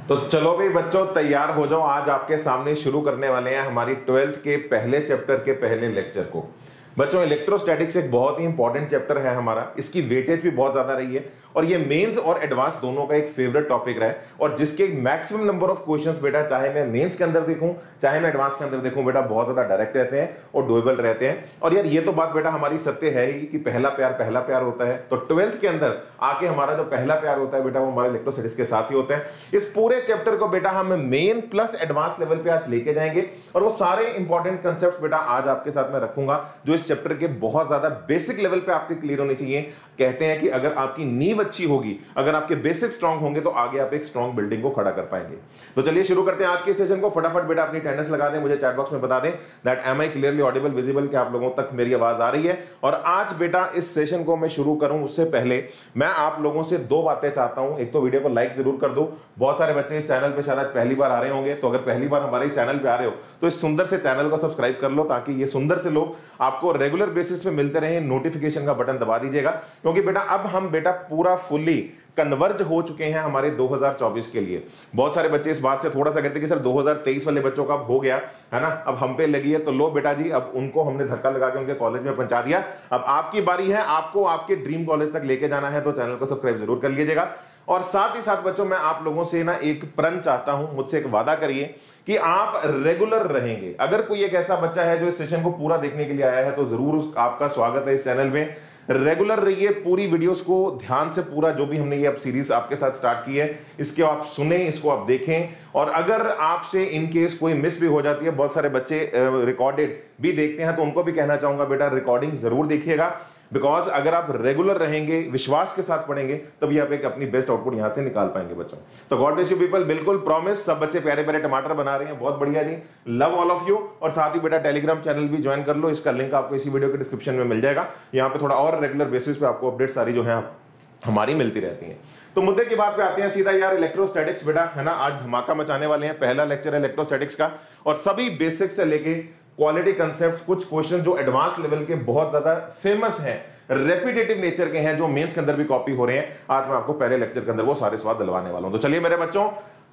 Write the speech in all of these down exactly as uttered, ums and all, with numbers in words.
तो चलो भाई बच्चों, तैयार हो जाओ। आज आपके सामने शुरू करने वाले हैं हमारी ट्वेल्थ के पहले चैप्टर के पहले लेक्चर को। बच्चों, इलेक्ट्रोस्टैटिक्स एक बहुत ही इंपॉर्टेंट चैप्टर है हमारा। इसकी वेटेज भी बहुत ज्यादा रही है और ये मेंस और एडवांस दोनों का एक फेवरेट टॉपिक रहा है और जिसके मैक्सिमम नंबर ऑफ क्वेश्चंस बेटा, चाहे मैं मेंस के अंदर देखूं चाहे मैं एडवांस के अंदर देखूं, बेटा बहुत ज्यादा डायरेक्ट रहते हैं और डोएबल रहते हैं। और यार ये तो बात बेटा हमारी सत्य है ही कि पहला प्यार पहला प्यार होता है। तो ट्वेल्थ के अंदर आके हमारा जो पहला प्यार होता है बेटा, वो हमारे इलेक्ट्रोस्टैटिक्स के साथ ही होता है। इस पूरे चैप्टर को बेटा हम मेन प्लस एडवांस लेवल पे आज लेके जाएंगे और वो सारे इंपॉर्टेंट कंसेप्ट बेटा आज आपके साथ में रखूंगा जो इस चैप्टर के बहुत ज्यादा बेसिक लेवल पे आपके क्लियर होने चाहिए। कहते हैं कि अगर आपकी नींव अच्छी होगी, अगर आपके बेसिक स्ट्रांग होंगे, तो आगे आप एक स्ट्रांग बिल्डिंग को खड़ा कर पाएंगे। तो चलिए शुरू करते हैं आज के सेशन को। फटाफट बेटा अपनी अटेंडेंस लगा दें, मुझे चैट बॉक्स में बता दें that am I clearly audible visible, कि आप लोगों तक मेरी आवाज आ रही है। और आज बेटा इस सेशन को मैं शुरू करूं उससे पहले मैं आप लोगों से दो बातें चाहता हूं। एक तो वीडियो को लाइक जरूर कर दो। बहुत सारे बच्चे इस चैनल पे शायद पहली बार आ रहे होंगे, तो अगर पहली बार हमारे इस चैनल पे आ रहे हो तो इस सुंदर से चैनल को सब्सक्राइब कर लो ताकि ये सुंदर से लोग आपको रेगुलर बेसिस पे मिलते रहे। नोटिफिकेशन का बटन दबा दीजिएगा क्योंकि बेटा अब हम बेटा पूरा फुल्ली कन्वर्ज हो चुके हैं हमारे दो हज़ार चौबीस के लिए। बहुत सारे बच्चे इस बात से थोड़ा सा कहते हैं कि सर दो हज़ार तेईस वाले बच्चों का अब हो गया है ना, अब हम पे लगी है। तो लो बेटा जी, अब उनको हमने धक्का लगा के उनके कॉलेज में पहुंचा दिया। अब आपकी बारी है, आपको आपके ड्रीम कॉलेज तक लेके जाना है, तो चैनल को सब्सक्राइब जरूर कर लीजिएगा। और साथ ही साथ बच्चों, मैं आप लोगों से ना एक प्रण चाहता हूं, मुझसे एक वादा करिए कि आप रेगुलर रहेंगे। अगर कोई एक ऐसा बच्चा है जो इस सेशन को पूरा देखने के लिए आया है तो जरूर उस आपका स्वागत है इस चैनल में। रेगुलर रहिए, पूरी वीडियोस को ध्यान से, पूरा जो भी हमने ये अब सीरीज आपके साथ स्टार्ट की है इसके आप सुने, इसको आप देखें। और अगर आपसे इन केस कोई मिस भी हो जाती है, बहुत सारे बच्चे रिकॉर्डेड भी देखते हैं, तो उनको भी कहना चाहूंगा बेटा रिकॉर्डिंग जरूर देखिएगा। बिकॉज अगर आप रेगुलर रहेंगे, विश्वास के साथ पढ़ेंगे, तभी आप एक अपनी बेस्ट आउटपुट यहां से निकाल पाएंगे बच्चों। तो गॉड ब्लेस यू पीपल, बिल्कुल प्रॉमिस। सब बच्चे प्यारे प्यारे टमाटर बना रहे हैं, बहुत बढ़िया जी, लव ऑल ऑफ यू। और साथ ही बेटा टेलीग्राम चैनल भी ज्वाइन कर लो, इसका लिंक आपको इसी वीडियो के डिस्क्रिप्शन में मिल जाएगा। यहाँ पे थोड़ा और रेगुलर बेसिस पे आपको अपडेट सारी जो है हमारी मिलती रहती है। तो मुद्दे की बात पे आते हैं सीधा यार, इलेक्ट्रोस्टैटिक्स बेटा है ना, आज धमाका मचाने वाले हैं। पहला लेक्चर है इलेक्ट्रोस्टैटिक्स का और सभी बेसिक से लेके क्वालिटी कंसेप्ट, कुछ क्वेश्चन जो एडवांस लेवल के बहुत ज्यादा फेमस हैं, रेपिटेटिव नेचर के हैं, जो मेंस के अंदर भी कॉपी हो रहे हैं, आज मैं आपको पहले लेक्चर के अंदर वो सारे स्वाद दिलवाने वाला हूं। तो चलिए मेरे बच्चों,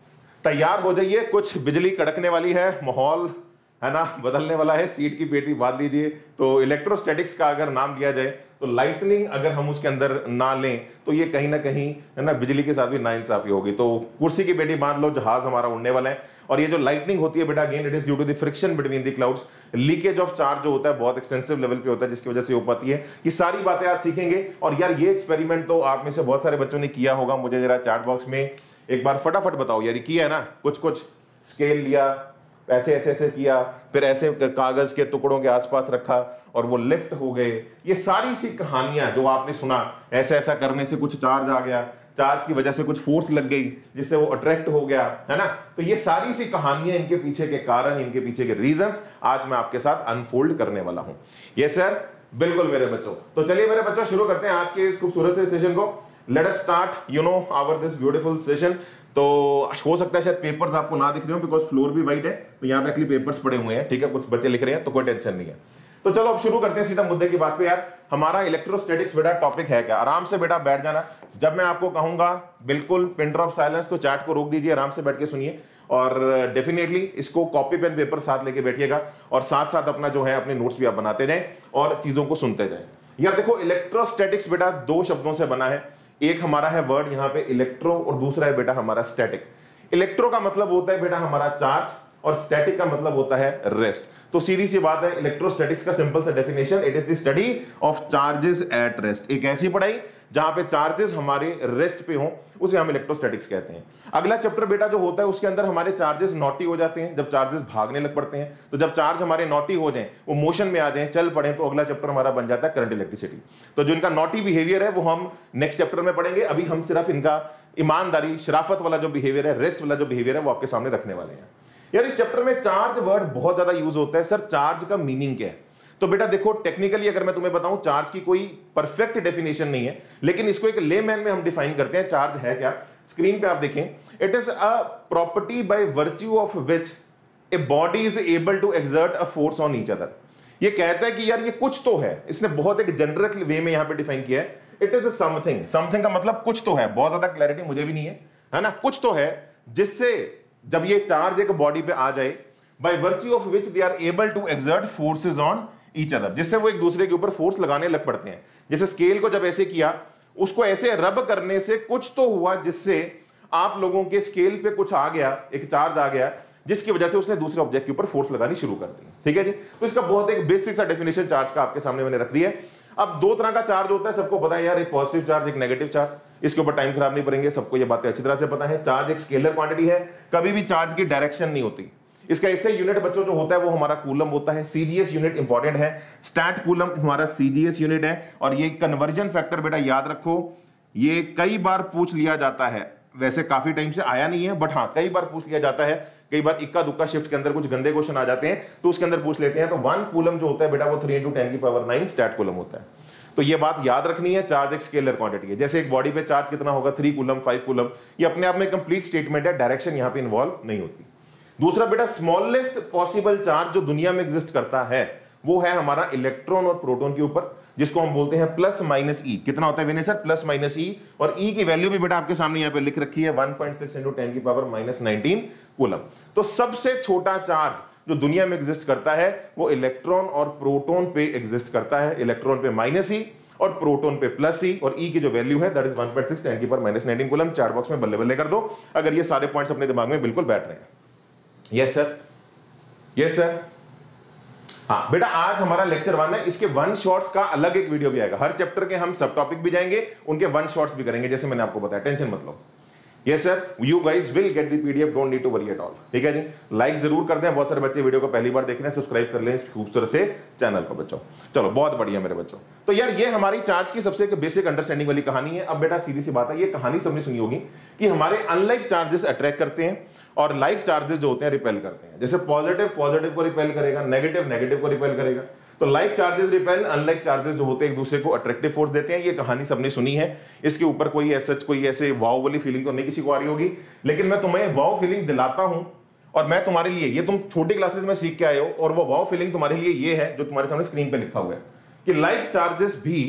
तैयार हो जाइए। कुछ बिजली कड़कने वाली है, माहौल है ना बदलने वाला है, सीट की पेटी बांध लीजिए। तो इलेक्ट्रोस्टैटिक्स का अगर नाम दिया जाए तो लाइटनिंग अगर हम उसके अंदर ना लें तो ये कहीं ना कहीं है ना बिजली के साथ भी नाइंसाफी होगी। तो कुर्सी की पेटी बांध लो, जहाज हमारा उड़ने वाला है। और ये जो लाइटनिंग होती है बेटा, again it is due to the friction between the clouds. Leakage of charge जो होता है बहुत एक्सटेंसिव लेवल पे होता है, जिसकी वजह से हो पाती है। ये सारी बातें आज सीखेंगे। और यार ये एक्सपेरिमेंट तो आप में से बहुत सारे बच्चों ने किया होगा, मुझे जरा चैट बॉक्स में एक बार फटाफट बताओ यार, किया है ना? कुछ कुछ स्केल लिया, ऐसे ऐसे ऐसे किया, फिर ऐसे कागज के टुकड़ों के आसपास रखा और वो लिफ्ट हो गए। ये सारी सी कहानियां जो आपने सुना, ऐसा ऐसा करने से कुछ चार्ज आ गया, चार्ज की वजह से कुछ फोर्स लग गई जिससे वो अट्रैक्ट हो गया, है ना। तो ये सारी सी कहानियां, इनके पीछे के कारण, इनके पीछे के रीजंस आज मैं आपके साथ अनफोल्ड करने वाला हूं। यस सर, बिल्कुल मेरे बच्चों। तो चलिए मेरे बच्चों, शुरू करते हैं आज के इस खूबसूरत से सेशन को। Let us start you know our this beautiful session. तो हो सकता है शायद पेपर्स आपको ना दिख रहे हो बिकॉज फ्लोर भी वाइट है, तो यहाँ पे एक्चुअली पेपर्स पड़े हुए हैं, ठीक है। कुछ बच्चे लिख रहे हैं तो कोई टेंशन नहीं है। तो चलो अब शुरू करते हैं सीधा मुद्दे की बात पे। यार हमारा इलेक्ट्रोस्टैटिक्स बेटा टॉपिक है क्या? आराम से बेटा बैठ जाना। जब मैं आपको कहूंगा बिल्कुल पिन ड्रॉप साइलेंस, तो चैट को रोक दीजिए, आराम से बैठ के सुनिए। और डेफिनेटली इसको कॉपी पेन पेपर साथ लेके बैठिएगा और साथ साथ अपना जो है अपने नोट्स भी आप बनाते जाएं और चीजों को सुनते जाएं। यार देखो, इलेक्ट्रोस्टैटिक्स बेटा दो शब्दों से बना है। एक हमारा है वर्ड यहाँ पे इलेक्ट्रो और दूसरा है बेटा हमारा स्टैटिक। इलेक्ट्रो का मतलब होता है बेटा हमारा चार्ज और स्टैटिक का मतलब होता है रेस्ट। तो सीधी सी बात है, इलेक्ट्रोस्टैटिक्स का सिंपल सा definition, it is the study of charges at rest. एक ऐसी पढ़ाई जहां पे चार्जेस हमारे रेस्ट पे हों, उसे हम इलेक्ट्रोस्टैटिक्स कहते हैं। अगला चैप्टर बेटा जो होता है उसके अंदर हमारे चार्जेस नॉटी हो जाते हैं, जब चार्जेस भागने लग पड़ते हैं। तो जब चार्ज हमारे नॉटी हो जाएं, वो मोशन में आ जाएं, चल पड़े, तो अगला चैप्टर हमारा बन जाता है करंट इलेक्ट्रिसिटी। तो जो इनका नॉटी बिहेवियर है वो हम नेक्स्ट चैप्टर में पढ़ेंगे। अभी हम सिर्फ इनका ईमानदारी, शराफत वाला जो बिहेवियर है, रेस्ट वाला जो बिहेवियर है, वो आपके सामने रखने वाले हैं। यार इस चैप्टर में चार्ज वर्ड बहुत ज्यादा यूज होता है। सर चार्ज का मीनिंग क्या है? तो बेटा देखो, टेक्निकली अगर मैं तुम्हें बताऊं, चार्ज की कोई परफेक्ट डेफिनेशन नहीं है, लेकिन इसको एक लेमैन में हम डिफाइन करते हैं। चार्ज है क्या? स्क्रीन पे आप देखें, it is a property by virtue of which a body is able to exert a force on each other. ये कहता है कि यार ये कुछ तो है, इसने बहुत एक जनरल वे में यहां पे डिफाइन किया है। इट इज समथिंग, समथिंग का मतलब कुछ तो है, बहुत ज्यादा क्लैरिटी मुझे भी नहीं है, है ना। कुछ तो है जिससे जब ये चार्ज एक बॉडी पे आ जाए, by virtue of which they are able to exert forces on each other, जिससे वो एक दूसरे के ऊपर फोर्स लगाने लग पड़ते हैं। जैसे स्केल को जब ऐसे किया, उसको ऐसे रब करने से कुछ तो हुआ जिससे आप लोगों के स्केल पे कुछ आ गया, एक चार्ज आ गया, जिसकी वजह से उसने दूसरे ऑब्जेक्ट के ऊपर फोर्स लगानी शुरू कर दी। ठीक है जी, तो इसका बहुत एक बेसिक सा डेफिनेशन चार्ज का आपके सामने मैंने रख दिया है। अब दो तरह का चार्ज होता है, सबको पता है यार, एक पॉजिटिव चार्ज, एक नेगेटिव चार्ज। इसके ऊपर टाइम खराब नहीं करेंगे, सबको ये बातें अच्छी तरह से पता है। चार्ज एक स्केलर क्वांटिटी है, कभी भी चार्ज की डायरेक्शन नहीं होती। इसका इससे यूनिट बच्चों जो होता है वो हमारा कूलम होता है। सीजीएस यूनिट इंपॉर्टेंट है, स्टैट कूलम हमारा सीजीएस यूनिट है। और ये कन्वर्जन फैक्टर बेटा याद रखो, ये कई बार पूछ लिया जाता है, वैसे काफी टाइम से आया नहीं है, बट हाँ कई बार पूछ लिया जाता है। कई बार इक्का दुक्का शिफ्ट के अंदर कुछ गंदे क्वेश्चन आ जाते हैं तो उसके अंदर पूछ लेते हैं। तो वन कूलम जो होता है बेटा वो थ्री इंटू टेन की पावर नाइन स्टैट कूलम होता है। तो ये बात याद रखनी है, चार्ज एक स्केलर क्वांटिटी है। जैसे एक बॉडी पे चार्ज कितना होगा, थ्री कूलम, फाइव कूलम, ये अपने आप में कंप्लीट स्टेटमेंट है, डायरेक्शन यहां पे इन्वॉल्व नहीं होती। दूसरा बेटा, स्मॉलेस्ट पॉसिबल चार्ज जो दुनिया में एग्जिस्ट करता है वो है हमारा इलेक्ट्रॉन और प्रोटॉन के ऊपर, जिसको हम बोलते हैं प्लस माइनस ई। कितना होता है Vinay sir? Plus minus e. और ई की वैल्यू भी बेटा आपके सामने यहां पे लिख रखी है, one point six into ten की पावर माइनस नाइनटीन कूलम। तो सबसे छोटा चार्ज जो दुनिया में एग्जिस्ट करता है वो इलेक्ट्रॉन और प्रोटॉन पे एग्जिस्ट करता है। इलेक्ट्रॉन पे माइनस ई और प्रोटॉन पे प्लस ई, और ई की जो वैल्यू है that is one point six ten की power minus nineteen coulomb. Chat box में बल्ले बल्ले कर दो अगर ये सारे पॉइंट्स अपने दिमाग में बिल्कुल बैठ रहे हैं। Yes sir, yes sir. हाँ बेटा, आज हमारा लेक्चर वन है, इसके वन शॉट्स का अलग एक वीडियो भी आएगा। हर चैप्टर के हम सब टॉपिक भी जाएंगे, उनके वन शॉट्स भी करेंगे, जैसे मैंने आपको बताया, टेंशन मत लो। Yes sir, you guys will get the PDF, don't need to worry at all. ठीक है जी, लाइक जरूर कर दें, बहुत सारे बच्चे वीडियो को पहली बार देख रहे हैं, सब्सक्राइब कर लें इस खूबसूरत से चैनल को बच्चों। चलो बहुत बढ़िया मेरे बच्चों। तो यार ये हमारी चार्ज की सबसे बेसिक अंडरस्टैंडिंग वाली कहानी है। अब बेटा सीधी सी बात है, ये कहानी सबने सुनी होगी कि हमारे अनलाइक चार्जेस अट्रैक्ट करते हैं और लाइक चार्जेस जो होते हैं रिपेल करते हैं। जैसे पॉजिटिव पॉजिटिव को रिपेल करेगा, नेगेटिव नेगेटिव को रिपेल करेगा। तो like charges repel, unlike charges जो होते हैं एक दूसरे को अट्रैक्टिव फोर्स देते हैं। ये कहानी सबने सुनी है, इसके ऊपर कोई ऐसा कोई ऐसे वाव वाली फीलिंग तो नहीं किसी को आ रही होगी, लेकिन मैं तुम्हें वाव फीलिंग दिलाता हूं। और मैं तुम्हारे लिए, ये तुम छोटी क्लासेस में सीख के आए हो, और वो वाव फीलिंग तुम्हारे लिए ये है जो तुम्हारे सामने स्क्रीन पे लिखा हुआ है कि लाइक चार्जेस भी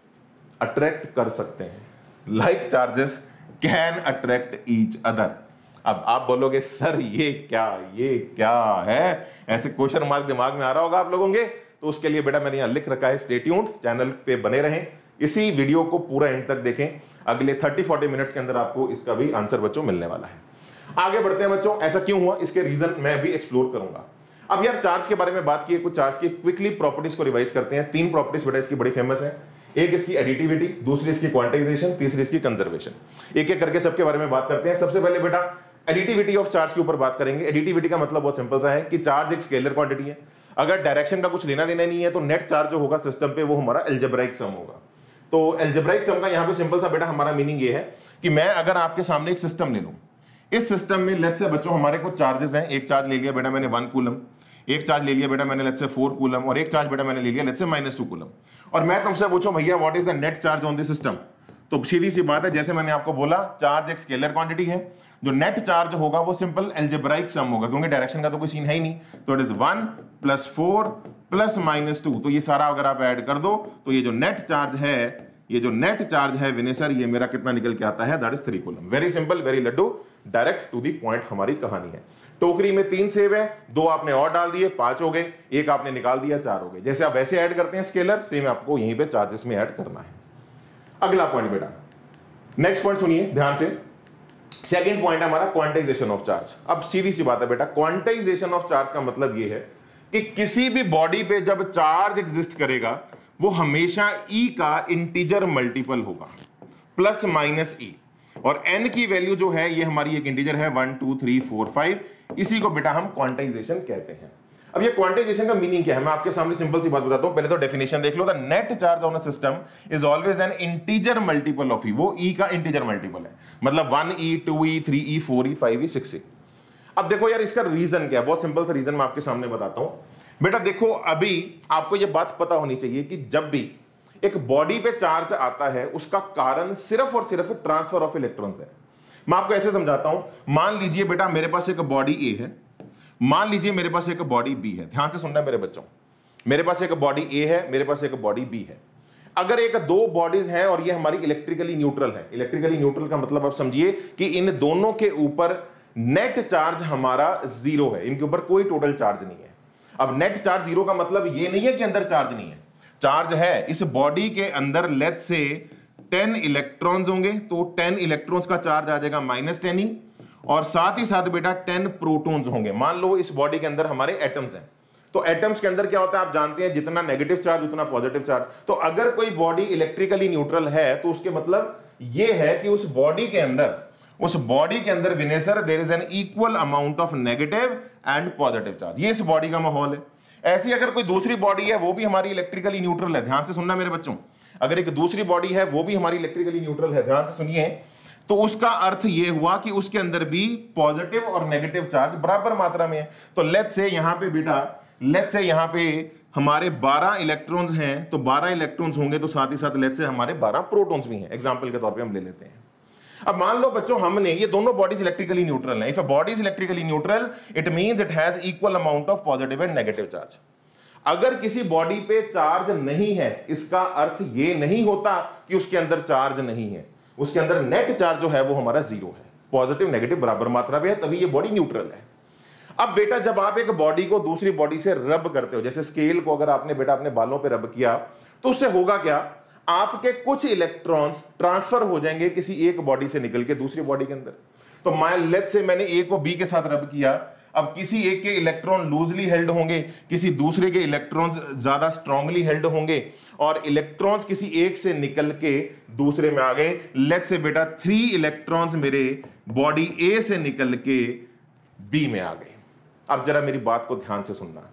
अट्रैक्ट कर सकते हैं। Like charges can attract each other. अब आप बोलोगे सर ये क्या ये क्या है, ऐसे क्वेश्चन मार्क दिमाग में आ रहा होगा आप लोगों के। तो उसके लिए बेटा मैंने यहां लिख रखा है, स्टे ट्यून्ड, चैनल पे बने रहें, इसी वीडियो को पूरा एंड तक देखें। अगले तीस चालीस मिनट्स के अंदर आपको इसका भी आंसर बच्चों मिलने वाला है। आगे बढ़ते हैं बच्चों, ऐसा क्यों हुआ इसके रीजन मैं भी एक्सप्लोर करूंगा। अब यार चार्ज के बारे में बात की, कुछ चार्ज की क्विकली प्रॉपर्टीज को रिवाइज करते हैं। तीन प्रॉपर्टीज बेटा इसकी बड़ी फेमस है, एक इसकी एडिटिविटी, दूसरी इसकी क्वांटाइजेशन, तीसरी इसकी कंजर्वेशन। एक एक करके सबके बारे में बात करते हैं। सबसे पहले बेटा एडिटिविटी ऑफ चार्ज के ऊपर बात करेंगे। एडिटिविटी का मतलब बहुत सिंपल सा है कि चार्ज एक स्केलर क्वांटिटी है, अगर डायरेक्शन का कुछ लेना देना नहीं है तो नेट चार्ज जो होगा सिस्टम पे वो हमारा एल्जेब्राइक सम होगा। तो एल्जेब्राइक सम का यहां पे सिंपल सा बेटा हमारा मीनिंग ये है कि मैं अगर आपके सामने एक सिस्टम ले लूं, इस सिस्टम में लेट्स से बच्चों हमारे कुछ चार्जेस हैं। एक चार्ज ले लिया बेटा मैंने वन कूलम, एक चार्ज ले लिया बेटा मैंने लेट्स से फोर कूलम, और एक चार्ज बेटा मैंने ले लिया let's say minus two coulomb. और मैं तुमसे पूछूं भैया what is the net charge on the system, तो सीधी सी बात है, जैसे मैंने आपको बोला चार्ज एक स्केलर क्वांटिटी है, जो नेट चार्ज होगा वो सिंपल एल्जेब्राइक सम होगा, क्योंकि डायरेक्शन का तो कोई सीन है ही नहीं। तो it is one plus four plus minus two, तो ये सारा अगर आप ऐड कर दो तो ये जो नेट चार्ज है, ये जो नेट चार्ज है विनय सर, ये मेरा कितना निकल के आता है, that is three coulomb. Very simple, very laddu, direct to the point हमारी कहानी है। टोकरी में तीन सेब है, दो आपने और डाल दिए, पांच हो गए, एक आपने निकाल दिया, चार हो गए। जैसे आप वैसे ऐड करते हैं स्केलर, सेम आपको यहीं पे चार्जेस में ऐड करना है। अगला पॉइंट बेटा, नेक्स्ट पॉइंट सुनिए ध्यान से। सेकंड पॉइंट है हमारा क्वांटाइजेशन ऑफ चार्ज। अब सीधी सी बात है बेटा, क्वांटाइजेशन ऑफ चार्ज का मतलब ये है कि किसी भी बॉडी पे जब चार्ज एग्जिस्ट करेगा वो हमेशा ई का इंटीजर मल्टीपल होगा, प्लस माइनस ई, और एन की वैल्यू जो है ये हमारी एक इंटीजर है, one two three four five, इसी को बेटा हम क्वांटाइजेशन कहते हैं। अब ये क्वांटाइजेशन का मीनिंग क्या है, मैं आपके सामने सिंपल सी बात बताता हूं। पहले तो डेफिनेशन देख लो, the net charge on a system is always an integer multiple of e. वो ई का इंटीजर मल्टीपल है, मतलब one e, two e, three e, four e, five e, six e. अब देखो यार इसका रीजन क्या है, बहुत सिंपल सा रीजन मैं आपके सामने बताता हूं। बेटा देखो, अभी आपको ये बात पता होनी चाहिए कि जब भी एक बॉडी पे चार्ज आता है उसका कारण सिर्फ और सिर्फ ट्रांसफर ऑफ इलेक्ट्रॉन्स है। मैं आपको ऐसे समझाता हूं, मान लीजिए बेटा मेरे पास एक बॉडी ए है, मान लीजिए मेरे पास एक बॉडी बी है। ध्यान से सुनना मेरे बच्चों, मेरे पास एक बॉडी ए है, मेरे पास एक बॉडी बी है। अगर एक दो बॉडीज हैं और ये हमारी इलेक्ट्रिकली न्यूट्रल है, इलेक्ट्रिकली न्यूट्रल का मतलब आप समझिए कि इन दोनों के ऊपर नेट चार्ज हमारा जीरो है, इनके ऊपर कोई टोटल चार्ज नहीं है। अब नेट चार्ज जीरो का मतलब ये नहीं है कि अंदर चार्ज नहीं है, चार्ज है। इस बॉडी के अंदर लेट्स से टेन इलेक्ट्रॉन्स होंगे, तो टेन इलेक्ट्रॉन्स का चार्ज आ जाएगा माइनस टेन ही, और साथ ही साथ बेटा टेन प्रोटॉन्स होंगे। मान लो इस बॉडी के अंदर हमारे एटम्स हैं, तो एटम्स के अंदर क्या होता है आप जानते हैं, जितना नेगेटिव चार्ज उतना पॉजिटिव चार्ज। तो अगर कोई बॉडी इलेक्ट्रिकली न्यूट्रल है तो उसके मतलब ये है कि उस बॉडी के अंदर उस बॉडी के अंदर विनेसर there is an equal amount of negative and positive charge. ये इस बॉडी का माहौल है। ऐसी अगर कोई दूसरी बॉडी है वो भी हमारी इलेक्ट्रिकली न्यूट्रल है, ध्यान से सुनना मेरे बच्चों, अगर एक दूसरी बॉडी है वो भी हमारी इलेक्ट्रिकली न्यूट्रल है, ध्यान से सुनिए, तो उसका अर्थ ये हुआ कि उसके अंदर भी पॉजिटिव और नेगेटिव चार्ज बराबर मात्रा में है। तो लेट्स से यहां पे बेटा लेट्स से यहां पे हमारे बारह इलेक्ट्रॉन्स हैं, तो बारह इलेक्ट्रॉन्स होंगे तो साथ ही साथ लेट्स से हमारे बारह प्रोटॉन्स भी हैं, एग्जांपल के तौर पे हम ले लेते हैं। अब मान लो बच्चों हमने ये दोनों बॉडीज इलेक्ट्रिकली न्यूट्रल हैं। If a body is electrically neutral it means it has equal amount of positive and negative charge. अगर किसी बॉडी पे चार्ज नहीं है इसका अर्थ ये नहीं होता कि उसके अंदर चार्ज नहीं है, उसके अंदर नेट चार्ज जो है वो हमारा जीरो है, पॉजिटिव नेगेटिव बराबर मात्रा में है, तभी ये बॉडी न्यूट्रल है। अब बेटा जब आप एक बॉडी को दूसरी बॉडी से रब करते हो, जैसे स्केल को अगर आपने बेटा अपने बालों पे रब किया, तो उससे होगा क्या, आपके कुछ इलेक्ट्रॉन्स ट्रांसफर हो जाएंगे किसी एक बॉडी से निकल के दूसरी बॉडी के अंदर। तो मान लेट्स से मैंने ए को बी के साथ रब किया, अब किसी एक के इलेक्ट्रॉन लूजली हेल्ड होंगे, किसी दूसरे के इलेक्ट्रॉन्स ज्यादा स्ट्रांगली हेल्ड होंगे, और इलेक्ट्रॉन्स किसी एक से निकल के दूसरे में आ गए। लेट्स से बेटा थ्री इलेक्ट्रॉन्स मेरे बॉडी ए से निकल के बी में आ गए। अब जरा मेरी बात को ध्यान से सुनना,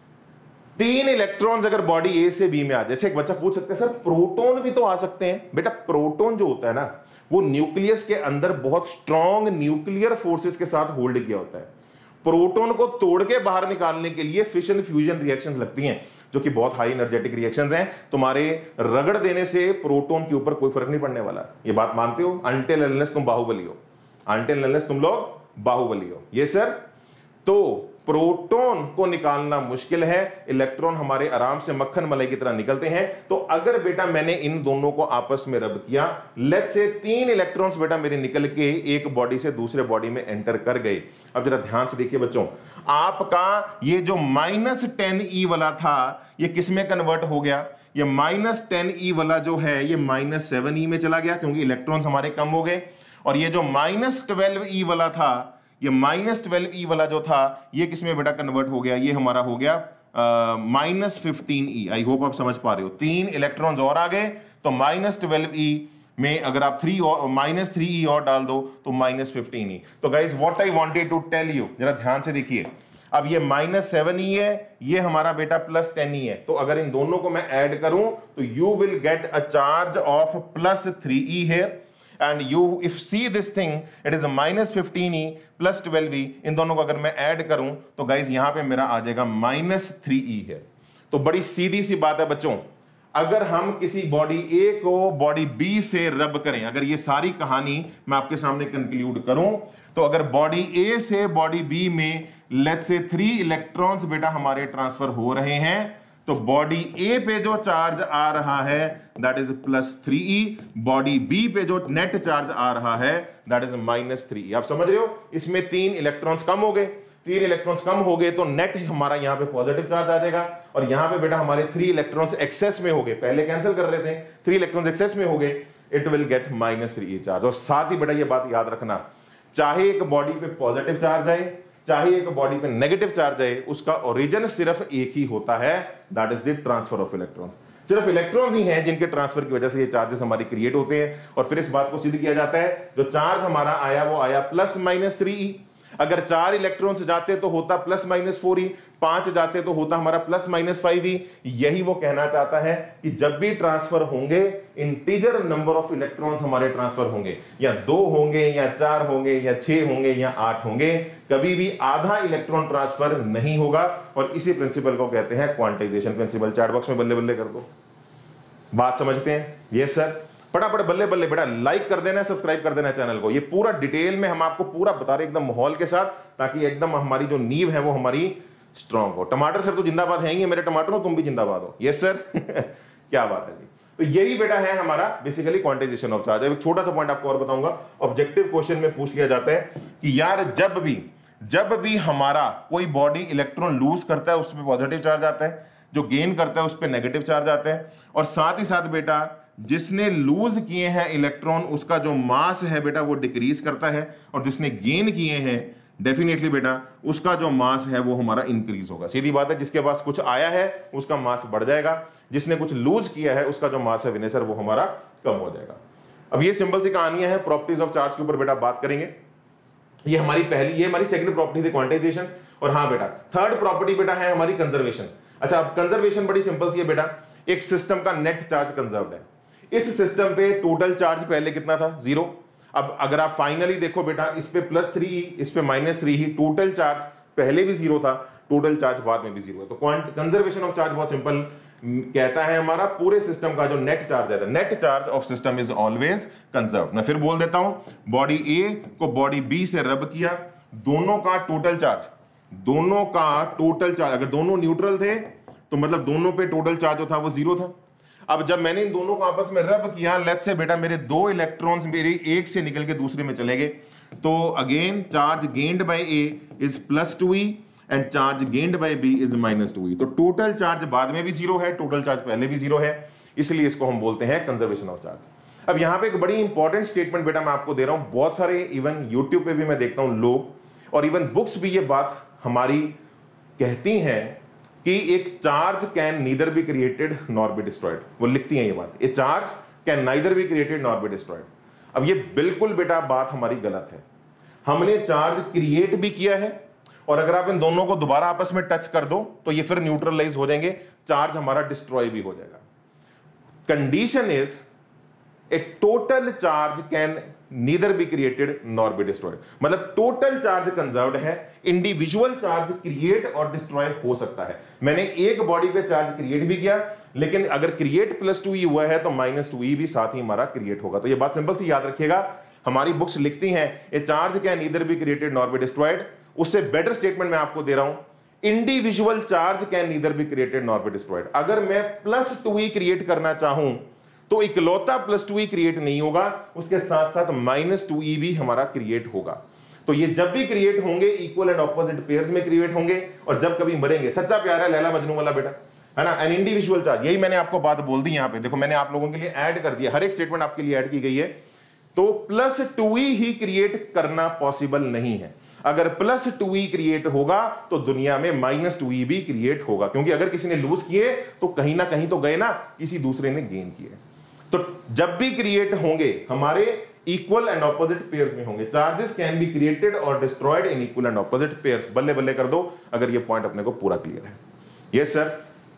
तीन इलेक्ट्रॉन्स अगर बॉडी ए से बी में आ जाए, एक बच्चा पूछ सकता है सर प्रोटॉन भी तो आ सकते हैं। बेटा प्रोटॉन जो होता है ना वो न्यूक्लियस के अंदर बहुत स्ट्रॉन्ग न्यूक्लियर फोर्सेस के साथ होल्ड किया होता है। प्रोटॉन को तोड़ के बाहर निकालने के लिए फिशन फ्यूजन रिएक्शंस लगती हैं, जो कि बहुत हाई एनर्जेटिक रिएक्शंस हैं। तुम्हारे रगड़ देने से प्रोटॉन के ऊपर कोई फर्क नहीं पड़ने वाला, ये बात मानते हो? अनटिल अनलेस तुम बाहुबली हो, अनटिल अनलेस तुम लोग बाहुबली हो। ये सर तो प्रोटॉन को निकालना मुश्किल है, इलेक्ट्रॉन हमारे आराम से मक्खन मलाई की तरह निकलते हैं। तो अगर बेटा मैंने इन दोनों को आपस में रब किया, लेट्स से तीन इलेक्ट्रॉन्स बेटा मेरे निकल के एक बॉडी से दूसरे बॉडी में एंटर कर गए। अब जरा ध्यान से देखिए बच्चों, आपका ये जो माइनस टेन ई वाला था ये किस में कन्वर्ट हो गया? ये माइनस टेन ई वाला जो है ये माइनस सेवन ई में चला गया, क्योंकि इलेक्ट्रॉन्स हमारे कम हो गए। और ये जो माइनस ट्वेल्व ई वाला था, ये माइनस ट्वेल्व ई वाला जो था ये किसमें बेटा कन्वर्ट हो गया? ये हमारा हो गया minus fifteen e. I hope आप समझ पा रहे हो, तीन इलेक्ट्रॉन्स और आ गए, तो माइनस ट्वेल्व ई में अगर आप थ्री और माइनस थ्री ई और डाल दो तो माइनस फिफ्टीन ई। तो guys what I wanted to tell you, जरा ध्यान से देखिए, अब ये माइनस सेवन ई है, ये हमारा बेटा प्लस टेन ई है, तो अगर इन दोनों को मैं ऐड करूं तो you will get a charge of plus three e here, and you if see this thing it is a minus fifteen e plus twelve e. इन दोनों को अगर मैं ऐड करूं तो गाइज यहां पे मेरा आ जाएगा माइनस थ्री ई है। तो बड़ी सीधी सी बात है बच्चों, अगर हम किसी बॉडी ए को बॉडी बी से रब करें, अगर ये सारी कहानी मैं आपके सामने कंक्लूड करूं, तो अगर बॉडी ए से बॉडी बी में लेट्स से थ्री इलेक्ट्रॉन्स बेटा हमारे ट्रांसफर हो रहे हैं, तो बॉडी ए पे जो चार्ज आ रहा है that is plus three e, body B पे जो नेट चार्ज आ रहा है that is minus three e. आप समझ रहे हो, इसमें तीन इलेक्ट्रॉन्स कम हो गए, तीन इलेक्ट्रॉन्स कम हो गए तो नेट हमारा यहां पे पॉजिटिव चार्ज आ जाएगा, और यहां पे बेटा हमारे थ्री इलेक्ट्रॉन्स एक्सेस में हो गए, पहले कैंसिल कर रहे थे, थ्री इलेक्ट्रॉन्स एक्सेस में हो गए, it will get minus three e charge. और साथ ही बेटा ये बात याद रखना, चाहे एक बॉडी पे पॉजिटिव चार्ज आए चाहे एक बॉडी पे नेगेटिव चार्ज आए, उसका ओरिजिन सिर्फ एक ही होता है, that is the transfer of electrons. सिर्फ इलेक्ट्रॉन्स ही हैं जिनके ट्रांसफर की वजह से ये चार्जेस हमारी क्रिएट होते हैं, और फिर इस बात को सिद्ध किया जाता है, जो चार्ज हमारा आया वो आया प्लस माइनस थ्री ई। अगर चार इलेक्ट्रॉन्स जाते तो होता प्लस माइनस फोर ई, पांच जाते तो होता हमारा प्लस माइनस फाइव ई। यही वो कहना चाहता है कि जब भी ट्रांसफर होंगे इंटीजर नंबर ऑफ इलेक्ट्रॉन्स हमारे ट्रांसफर होंगे, या दो होंगे या चार होंगे या छह होंगे या आठ होंगे, कभी भी आधा इलेक्ट्रॉन ट्रांसफर नहीं होगा। और इसी प्रिंसिपल को कहते हैं क्वांटाइजेशन प्रिंसिपल। चैट बॉक्स में बल्ले बल्ले कर दो, बात समझते हैं? यस सर, फटाफट बल्ले बल्ले बेटा लाइक कर देना, सब्सक्राइब कर देना चैनल को। ये पूरा डिटेल में हम आपको पूरा बता रहे एकदम माहौल के साथ, ताकि एकदम हमारी जो नींव है वो हमारी स्ट्रांग हो। टमाटर सर तो जिंदाबाद है ही, मेरे टमाटरों तुम भी जिंदाबाद हो। यस सर क्या बात है जी। तो यही बेटा है हमारा बेसिकली क्वांटाइजेशन ऑफ चार्ज। एक छोटा सा पॉइंट आपको और बताऊंगा, ऑब्जेक्टिव क्वेश्चन में पूछ लिया जाता है कि यार जब भी जब भी हमारा कोई बॉडी इलेक्ट्रॉन लूज करता है उस पर पॉजिटिव चार्ज आता है, जो गेन करता है उस पर नेगेटिव चार्ज आता है, और साथ ही साथ बेटा जिसने लूज किए हैं इलेक्ट्रॉन उसका जो मास है बेटा वो डिक्रीज करता है, और जिसने गेन किए हैं डेफिनेटली बेटा उसका जो मास है वो हमारा इंक्रीज होगा। सीधी बात है, जिसके पास कुछ आया है उसका मास बढ़ जाएगा, जिसने कुछ लूज किया है उसका जो मास है विनय सर वो हमारा कम हो जाएगा। अब ये सिंपल सी कहानियां हैं, प्रॉपर्टीज ऑफ चार्ज के ऊपर बेटा बात करेंगे। ये हमारी पहली, ये हमारी सेकंड प्रॉपर्टी थी क्वांटाइजेशन। और हाँ बेटा थर्ड प्रॉपर्टी बेटा है हमारी कंजर्वेशन। अच्छा, अब कंजर्वेशन बड़ी सिंपल सी है बेटा, एक सिस्टम का नेट चार्ज कंजर्व्ड है। इस सिस्टम पे टोटल चार्ज पहले कितना था, जीरो। अब अगर आप फाइनली देखो बेटा, इस पे प्लस थ्री ही, इस पे माइनस थ्री ही, टोटल चार्ज पहले भी जीरो था, टोटल चार्ज बाद में भी जीरो है। तो कंजर्वेशन ऑफ चार्ज बहुत सिंपल कहता है हमारा पूरे सिस्टम का जो नेट चार्ज है, net charge of system is always conserved. मैं फिर बोल देता हूं, बॉडी ए को बॉडी बी से रब किया, दोनों का टोटल चार्ज दोनों का टोटल चार्ज अगर दोनों न्यूट्रल थे तो मतलब दोनों पे टोटल चार्ज जो था वो जीरो था। अब जब मैंने इन दोनों को आपस में रब किया, लेट्स से बेटा मेरे दो इलेक्ट्रॉन्स मेरी एक से निकल के दूसरे में चले गए, तो again charge gained by A is plus two e and charge gained by B is minus two e. तो टोटल चार्ज बाद में भी जीरो है, टोटल चार्ज पहले भी जीरो है, इसलिए इसको हम बोलते हैं कंजर्वेशन ऑफ चार्ज। अब यहां पे एक बड़ी इंपॉर्टेंट स्टेटमेंट बेटा मैं आपको दे रहा हूं, बहुत सारे इवन यूट्यूब पे भी मैं देखता हूं लोग, और इवन बुक्स भी ये बात हमारी कहती हैं कि एक charge can neither be created nor be destroyed. वो लिखती हैं ये बात, a charge can neither be created nor be destroyed. अब ये बिल्कुल बेटा बात हमारी गलत है। हमने चार्ज क्रिएट भी किया है, और अगर आप इन दोनों को दोबारा आपस में टच कर दो तो ये फिर न्यूट्रलाइज हो जाएंगे, चार्ज हमारा डिस्ट्रॉय भी हो जाएगा। Condition is a total charge can neither be created nor be destroyed. मतलब टोटल चार्ज कंजर्व्ड है, इंडिविजुअल चार्ज क्रिएट और डिस्ट्रॉय हो सकता है। मैंने एक बॉडी पे चार्ज क्रिएट भी किया, लेकिन अगर क्रिएट प्लस टू ई हुआ है तो माइनस टू ई भी साथ ही हमारा क्रिएट होगा। तो ये बात सिंपल सी याद रखिएगा, हमारी बुक्स लिखती हैं a charge can neither be created nor be destroyed, उससे बेटर स्टेटमेंट मैं आपको दे रहा हूं, individual charge can neither be created nor be destroyed. अगर मैं प्लस टू ई क्रिएट करना चाहूं तो इकलौता प्लस टू ई क्रिएट नहीं होगा, उसके साथ साथ माइनस टू ई भी हमारा क्रिएट होगा। तो ये जब भी क्रिएट होंगे इक्वल एंड ऑपोजिट पेयर्स में क्रिएट होंगे, और जब कभी मरेंगे, सच्चा प्यार है लैला मजनू वाला बेटा, है ना, एन इंडिविजुअल चार्ज। यही मैंने आपको बात बोल दी यहां पे, देखो मैंने आप लोगों के लिए ऐड कर दिया, हर एक स्टेटमेंट आपके लिए ऐड की गई है। तो प्लस टू ई ही क्रिएट करना पॉसिबल नहीं है। अगर प्लस टू ई क्रिएट होगा तो दुनिया में माइनस टू ई भी क्रिएट होगा, क्योंकि अगर किसी ने लूज किए तो कहीं ना कहीं तो गए ना, किसी दूसरे ने गेन किए। तो जब भी क्रिएट होंगे हमारे इक्वल एंड ऑपोजिट पेयर्स में होंगे। चार्जेस कैन बी क्रिएटेड और destroyed in equal and opposite pairs. बल्ले बल्ले कर दो अगर ये पॉइंट अपने को पूरा क्लियर है। यस सर,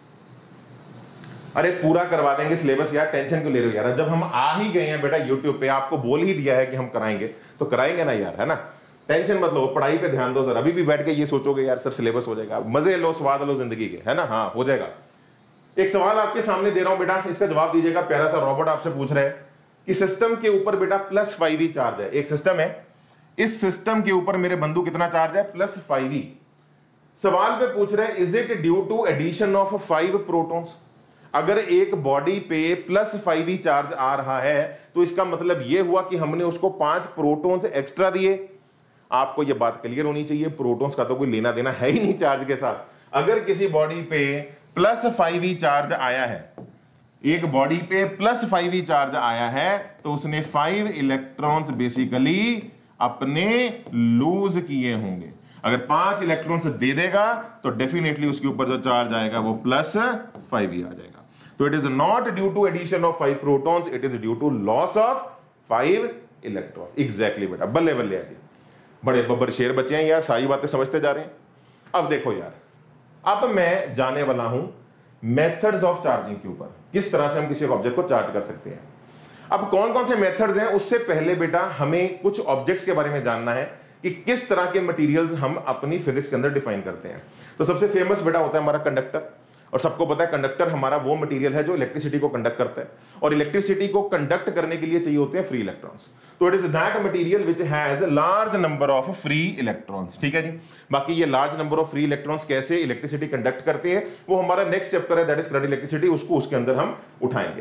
अरे पूरा करवा देंगे सिलेबस यार, टेंशन क्यों ले रहे हो यार। जब हम आ ही गए हैं बेटा यूट्यूब पे, आपको बोल ही दिया है कि हम कराएंगे तो कराएंगे ना यार, है ना, टेंशन मत लो, पढ़ाई पे ध्यान दो सर। अभी भी बैठ के ये सोचोगे यार सर सिलेबस हो जाएगा, मजे लो, स्वाद लो जिंदगी के, है ना, हाँ हो जाएगा। एक सवाल आपके सामने दे रहा हूं बेटा, इसका जवाब दीजिएगा। प्यारा सा रॉबर्ट आपसे पूछ रहे हैं कि सिस्टम के ऊपर बेटा प्लस फाइव ई चार्ज है। एक सिस्टम है, इस सिस्टम के ऊपर मेरे बंधु कितना चार्ज है, प्लस फाइव ई। सवाल पे पूछ रहे हैं is it due to addition of five protons. अगर एक बॉडी पे प्लस फाइव ई चार्ज आ रहा है तो इसका मतलब यह हुआ कि हमने उसको पांच प्रोटॉन्स एक्स्ट्रा दिए। आपको यह बात क्लियर होनी चाहिए, प्रोटॉन्स का तो कोई लेना देना है ही नहीं चार्ज के साथ। अगर किसी बॉडी पे प्लस फाइव ई चार्ज आया है, एक बॉडी पे प्लस फाइव ई चार्ज आया है, तो उसने फाइव इलेक्ट्रॉन्स बेसिकली अपने लूज किए होंगे। अगर पांच इलेक्ट्रॉन्स दे देगा तो डेफिनेटली उसके ऊपर जो चार्ज आएगा वो प्लस फाइव ई आ जाएगा। तो it is not due to addition of five protons, it is due to loss of five electrons. Exactly बेटा, बल्ले बल्ले अभी बड़े बब्बर शेर बचे हैं यार, सारी बातें समझते जा रहे हैं। अब देखो यार, अब मैं जाने वाला हूं मेथड्स ऑफ चार्जिंग के ऊपर, किस तरह से हम किसी ऑब्जेक्ट को चार्ज कर सकते हैं। अब कौन कौन से मेथड्स हैं, उससे पहले बेटा हमें कुछ ऑब्जेक्ट्स के बारे में जानना है कि किस तरह के मटेरियल्स हम अपनी फिजिक्स के अंदर डिफाइन करते हैं। तो सबसे फेमस बेटा होता है हमारा कंडक्टर, और सबको पता है कंडक्टर हमारा वो मटेरियल है जो इलेक्ट्रिसिटी को कंडक्ट करता है, और इलेक्ट्रिसिटी को कंडक्ट करने के लिए चाहिए होते हैं फ्री इलेक्ट्रॉन्स। तो it is that material which has a large number of free electrons. ठीक है जी, बाकी ये large number of free electrons कैसे इलेक्ट्रिसिटी कंडक्ट करते हैं वो हमारा नेक्स्ट चैप्टर है, दैट इज करंट इलेक्ट्रिसिटी, उसको उसके अंदर हम उठाएंगे।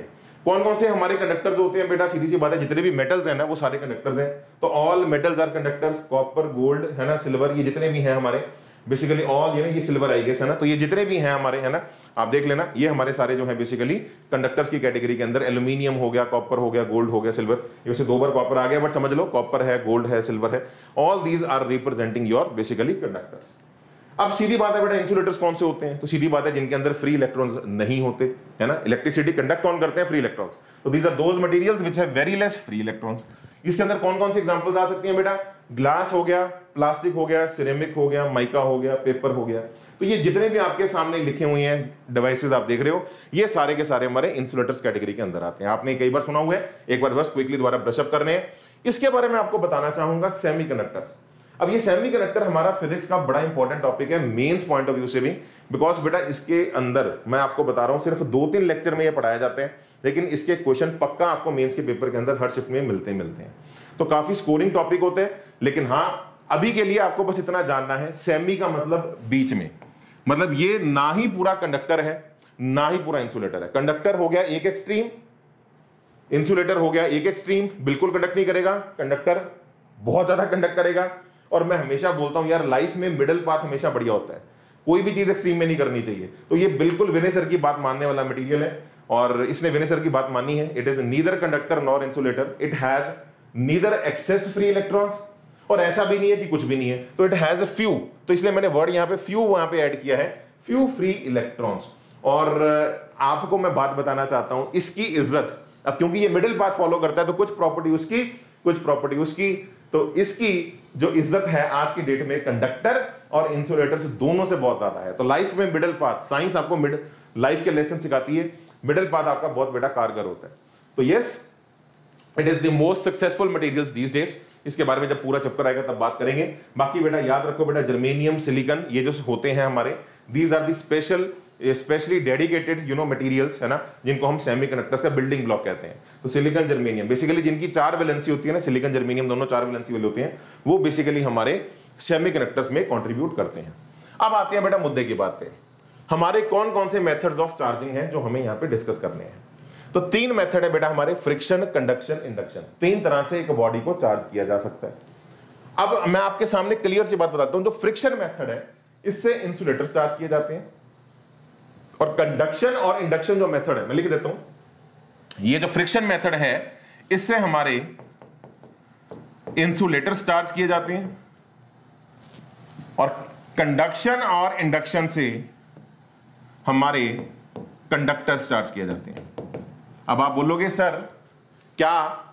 कौन कौन से हमारे कंडक्टर्स होते हैं बेटा? सीधी सी बात है, जितने भी मेटल्स हैं ना वो सारे कंडक्टर्स हैं। तो all metals are conductors, copper, gold है ना, सिल्वर, ये जितने भी हैं हमारे बेसिकली ऑल, ये ना ये सिल्वर आई गेस है ना, तो ये जितने भी हैं हमारे है ना, आप देख लेना, ये हमारे सारे जो है बेसिकली कंडक्टर्स की कैटेगरी के अंदर एल्यूमिनियम हो गया, कॉपर हो गया, गोल्ड हो गया, सिल्वर, वैसे दो बार कॉपर आ गया बट समझ लो कॉपर है, गोल्ड है, सिल्वर है, all these are representing your basically conductors. अब सीधी बात है बेटा, इंसुलेटर्स कौन से होते हैं? तो सीधी बात है जिनके अंदर फ्री इलेक्ट्रॉन्स नहीं होते, है ना। इलेक्ट्रिसिटी कंडक्ट कौन करते हैं? Free electrons. तो these are those materials which have very less free electrons. इसके अंदर कौन कौन सी एग्जांपल्स आ सकती हैं बेटा? ग्लास हो गया, प्लास्टिक हो गया, सिरेमिक हो गया, माइका हो गया, पेपर हो गया। तो ये जितने भी आपके सामने लिखे हुए हैं डिवाइसेस आप देख रहे हो, ये सारे के सारे हमारे इंसुलेटर्स कैटेगरी के अंदर आते हैं। आपने कई बार सुना हुआ है, एक बार बस क्विकली दोबारा ब्रशअप करने हैं। इसके बारे में आपको बताना चाहूंगा सेमीकंडक्टर्स। अब ये सेमीकंडक्टर हमारा फिजिक्स का बड़ा इंपॉर्टेंट टॉपिक है मेंस पॉइंट ऑफ व्यू से भी, बिकॉज बेटा इसके अंदर मैं आपको बता रहा हूं सिर्फ दो तीन लेक्चर में ये पढ़ाए जाते हैं, लेकिन इसके क्वेश्चन पक्का आपको मेंस के पेपर के अंदर हर शिफ्ट में मिलते मिलते हैं। तो काफी स्कोरिंग टॉपिक होते हैं, लेकिन हाँ अभी के लिए आपको बस इतना जानना है, सेमी का मतलब बीच में, मतलब ये ना ही पूरा कंडक्टर है ना ही पूरा इंसुलेटर है। कंडक्टर हो गया एक एक्सट्रीम, इंसुलेटर हो गया एक एक्सट्रीम, बिल्कुल कंडक्ट नहीं करेगा, कंडक्टर बहुत ज्यादा कंडक्ट करेगा। और मैं हमेशा बोलता हूं यार लाइफ में मिडिल पाथ हमेशा बढ़िया होता है, कोई भी चीज एक्सट्रीम में नहीं करनी चाहिए। तो ये बिल्कुल विनय सर की बात मानने वाला मटेरियल है, और इसने विनय सर की बात मानी है। It is neither conductor nor insulator, it has neither excess free electrons, और ऐसा भी नहीं है कि कुछ भी नहीं है, तो इट हैज अ फ्यू, तो इसलिए मैंने वर्ड यहां पे फ्यू वहां पे ऐड किया है, फ्यू फ्री इलेक्ट्रॉन्स। और आपको मैं बात बताना चाहता हूं, इसकी इज्जत, अब क्योंकि ये मिडिल पाथ फॉलो करता है तो कुछ प्रॉपर्टी उसकी कुछ प्रॉपर्टी उसकी, तो इसकी जो इज्जत है आज की डेट में कंडक्टर और इंसुलेटर्स दोनों से बहुत ज्यादा है। तो लाइफ में मिडिल पाथ, साइंस आपको मिड लाइफ के लेसन सिखाती है, मिडिल पाथ आपका बहुत बेटा कारगर होता है। तो yes, it is the most successful materials these days. इसके बारे में जब पूरा चैप्टर आएगा तब बात करेंगे। बाकी बेटा याद रखो बेटा, जर्मेनियम, सिलिकॉन, ये जो होते हैं हमारे, these are the special specially dedicated you know materials, है ना, जिनको हम सेमीकंडक्टर्स का बिल्डिंग ब्लॉक कहते हैं। तो सिलिकॉन, जर्मेनियम, बेसिकली जिनकी चार वैलेंसी होती है ना, सिलिकॉन जर्मेनियम दोनों चार वैलेंसी वाले होते हैं, वो बेसिकली हमारे सेमीकंडक्टर्स में कंट्रीब्यूट करते हैं। अब आते हैं बेटा मुद्दे की बात पे, हमारे कौन कौन से मेथड्स ऑफ चार्जिंग हैं जो हमें यहाँ पे डिस्कस करने हैं। तो तीन मेथड है बेटा हमारे, फ्रिक्शन, कंडक्शन, इंडक्शन। तीन तरह से एक बॉडी को चार्ज किया जा सकता है। अब मैं आपके सामने क्लियर सी बात बताता हूं, जो फ्रिक्शन मेथड है इससे इंसुलेटर चार्ज किए जाते हैं, और कंडक्शन और इंडक्शन जो मेथड है, मैं लिख देता हूं, ये जो फ्रिक्शन मेथड है इससे हमारे इंसुलेटर चार्ज किए जाते हैं, और कंडक्शन और इंडक्शन से हमारे कंडक्टर्स चार्ज किए जाते हैं। अब आप बोलोगे सर क्या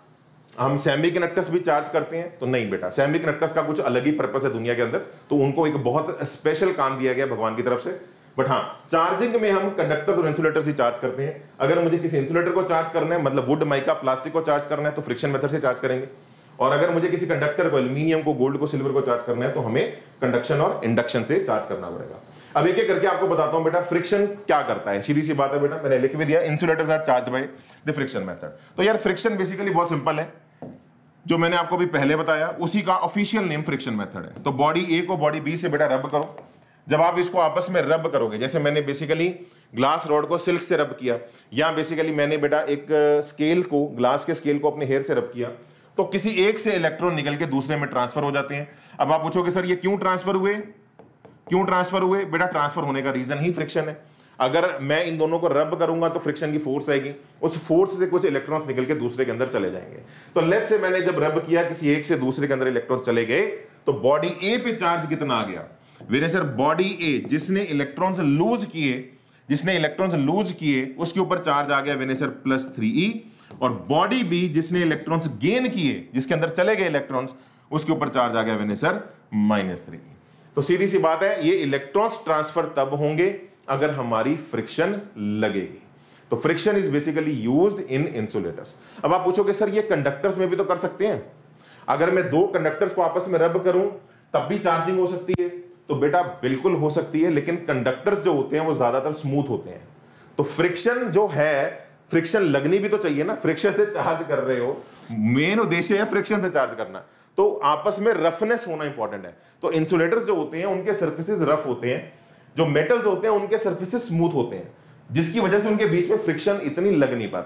हम सेमीकंडक्टर्स भी चार्ज करते हैं? तो नहीं बेटा, सेमीकंडक्टर्स का कुछ अलग ही पर्पस है दुनिया के अंदर, तो उनको एक बहुत स्पेशल काम दिया गया भगवान की तरफ से। बट हाँ, चार्जिंग में हम कंडक्टर्स और इंसुलेटर्स ही चार्ज करते हैं। अगर मुझे किसी इंसुलेटर को चार्ज करना है, मतलब वुड, माइका, प्लास्टिक को चार्ज करना है, तो फ्रिक्शन मेथड से चार्ज करेंगे। और अगर मुझे किसी कंडक्टर को, एल्यूमिनियम को, गोल्ड को, सिल्वर को चार्ज करना है, तो हमें कंडक्शन और इंडक्शन से चार्ज करना पड़ेगा। अब एक एक करके आपको बताता हूं बेटा फ्रिक्शन क्या करता है। सीधी सी बात है बेटा, मैंने लिख भी दिया, insulators are charged by the friction method. तो यार फ्रिक्शन बेसिकली बहुत सिंपल है, जो मैंने आपको भी पहले बताया उसी का ऑफिशियल नेम फ्रिक्शन मेथड है। तो बॉडी ए को बॉडी बी से बेटा रब करो। जब आप इसको आपस में रब करोगे, जैसे मैंने बेसिकली ग्लास रॉड को सिल्क से रब किया, या बेसिकली मैंने बेटा एक स्केल को, ग्लास के स्केल को अपने हेयर से रब किया, तो किसी एक से इलेक्ट्रॉन निकल के दूसरे में ट्रांसफर हो जाते हैं। अब आप पूछोगे सर ये क्यों ट्रांसफर हुए, क्यों ट्रांसफर हुए? बेटा ट्रांसफर होने का रीजन ही फ्रिक्शन है। अगर मैं इन दोनों को रब करूंगा तो फ्रिक्शन की फोर्स आएगी, उस फोर्स से कुछ इलेक्ट्रॉन्स निकल के दूसरे के अंदर चले जाएंगे। तो लेट्स से मैंने जब रब किया, किसी एक से दूसरे के अंदर इलेक्ट्रॉन चले गए, तो बॉडी ए पे चार्ज कितना आ गया? वेरे सर बॉडी ए जिसने इलेक्ट्रॉन्स लूज किए जिसने इलेक्ट्रॉन्स लूज किए उसके ऊपर चार्ज आ गया वेरे सर प्लस थ्री ई, और बॉडी बी जिसने इलेक्ट्रॉन्स गेन किए, जिसके अंदर चले गए इलेक्ट्रॉन्स, उसके ऊपर चार्ज आ गया वेरे सर माइनस थ्री ई। तो सीधी सी बात है, ये इलेक्ट्रॉन्स ट्रांसफर तब होंगे अगर हमारी फ्रिक्शन लगेगी। तो friction is basically used in insulators. अब आप पूछोगे सर ये कंडक्टर्स में भी तो कर सकते हैं, अगर मैं दो कंडक्टर्स को आपस में रब करूं तब भी चार्जिंग हो सकती है? तो बेटा बिल्कुल हो सकती है, लेकिन कंडक्टर्स जो होते हैं वो ज्यादातर स्मूथ होते हैं। तो फ्रिक्शन जो है, फ्रिक्शन लगनी भी तो चाहिए ना, फ्रिक्शन से चार्ज कर रहे हो, मेन उद्देश्य है फ्रिक्शन से चार्ज करना, तो आपस में रफनेस होना इंपॉर्टेंट है। तो इंसुलेटर्स जो होते हैं उनके सर्फेसेस रफ होते हैं, जो मेटल्स होते हैं उनके सर्फेसेस स्मूथ होते हैं, जिसकी वजह से उनके बीच में फ्रिक्शन इतनी लग नहीं पाती।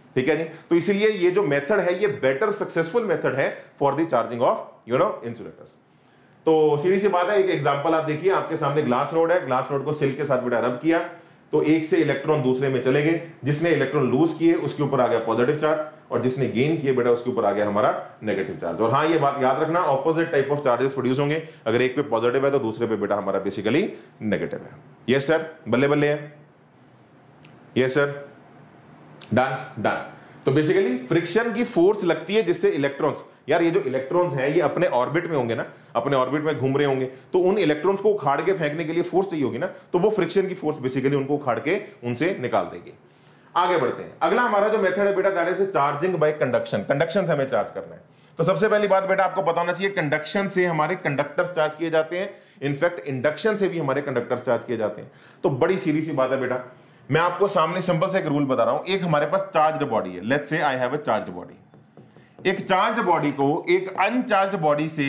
ठीक है जी। तो इसीलिए ये जो मेथड है ये बेटर सक्सेसफुल मेथड है for the charging of you know insulators. तो सीधी सी बात है, एक एग्जांपल आप देखिए, आपके सामने ग्लास रोड है, ग्लास रोड को सिल्क के साथ बेटा रब किया तो एक से इलेक्ट्रॉन दूसरे में चले गए, जिसने इलेक्ट्रॉन लूज किए उसके ऊपर आ गया पॉजिटिव चार्ज और जिसने गेन किए बेटा उसके ऊपर आ गया हमारा नेगेटिव चार्ज। और हाँ ये बात याद रखना, opposite type of charges produce होंगे, अगर एक पे पॉजिटिव है तो दूसरे पे बेटा हमारा बेसिकली नेगेटिव है। यस सर, बल्ले बल्ले है, यस सर, डन डन। तो बेसिकली फ्रिक्शन की फोर्स लगती है जिससे इलेक्ट्रॉन्स, यार ये जो इलेक्ट्रॉन्स हैं ये अपने ऑर्बिट में होंगे ना, अपने ऑर्बिट में घूम रहे होंगे, तो उन इलेक्ट्रॉन्स को उखाड़ के फेंकने के लिए फोर्स चाहिए होगी ना, तो वो फ्रिक्शन की फोर्स बेसिकली उनको उखाड़ के उनसे निकाल देगी। आगे बढ़ते हैं, अगला हमारा जो मेथड है बेटा that is charging by conduction. Conduction से हमें चार्ज करना है। तो सबसे पहली बात बेटा आपको पता होना चाहिए, कंडक्शन से हमारे कंडक्टर्स चार्ज किए जाते हैं, इनफैक्ट इंडक्शन से भी हमारे कंडक्टर्स चार्ज किए जाते हैं। तो बड़ी सीधी सी बात है बेटा, मैं आपको सामने सिंपल से एक रूल बता रहा हूं। एक हमारे पास चार्ज्ड बॉडी है, let's say I have a charged body. एक चार्ज्ड बॉडी को एक अनचार्ज्ड बॉडी से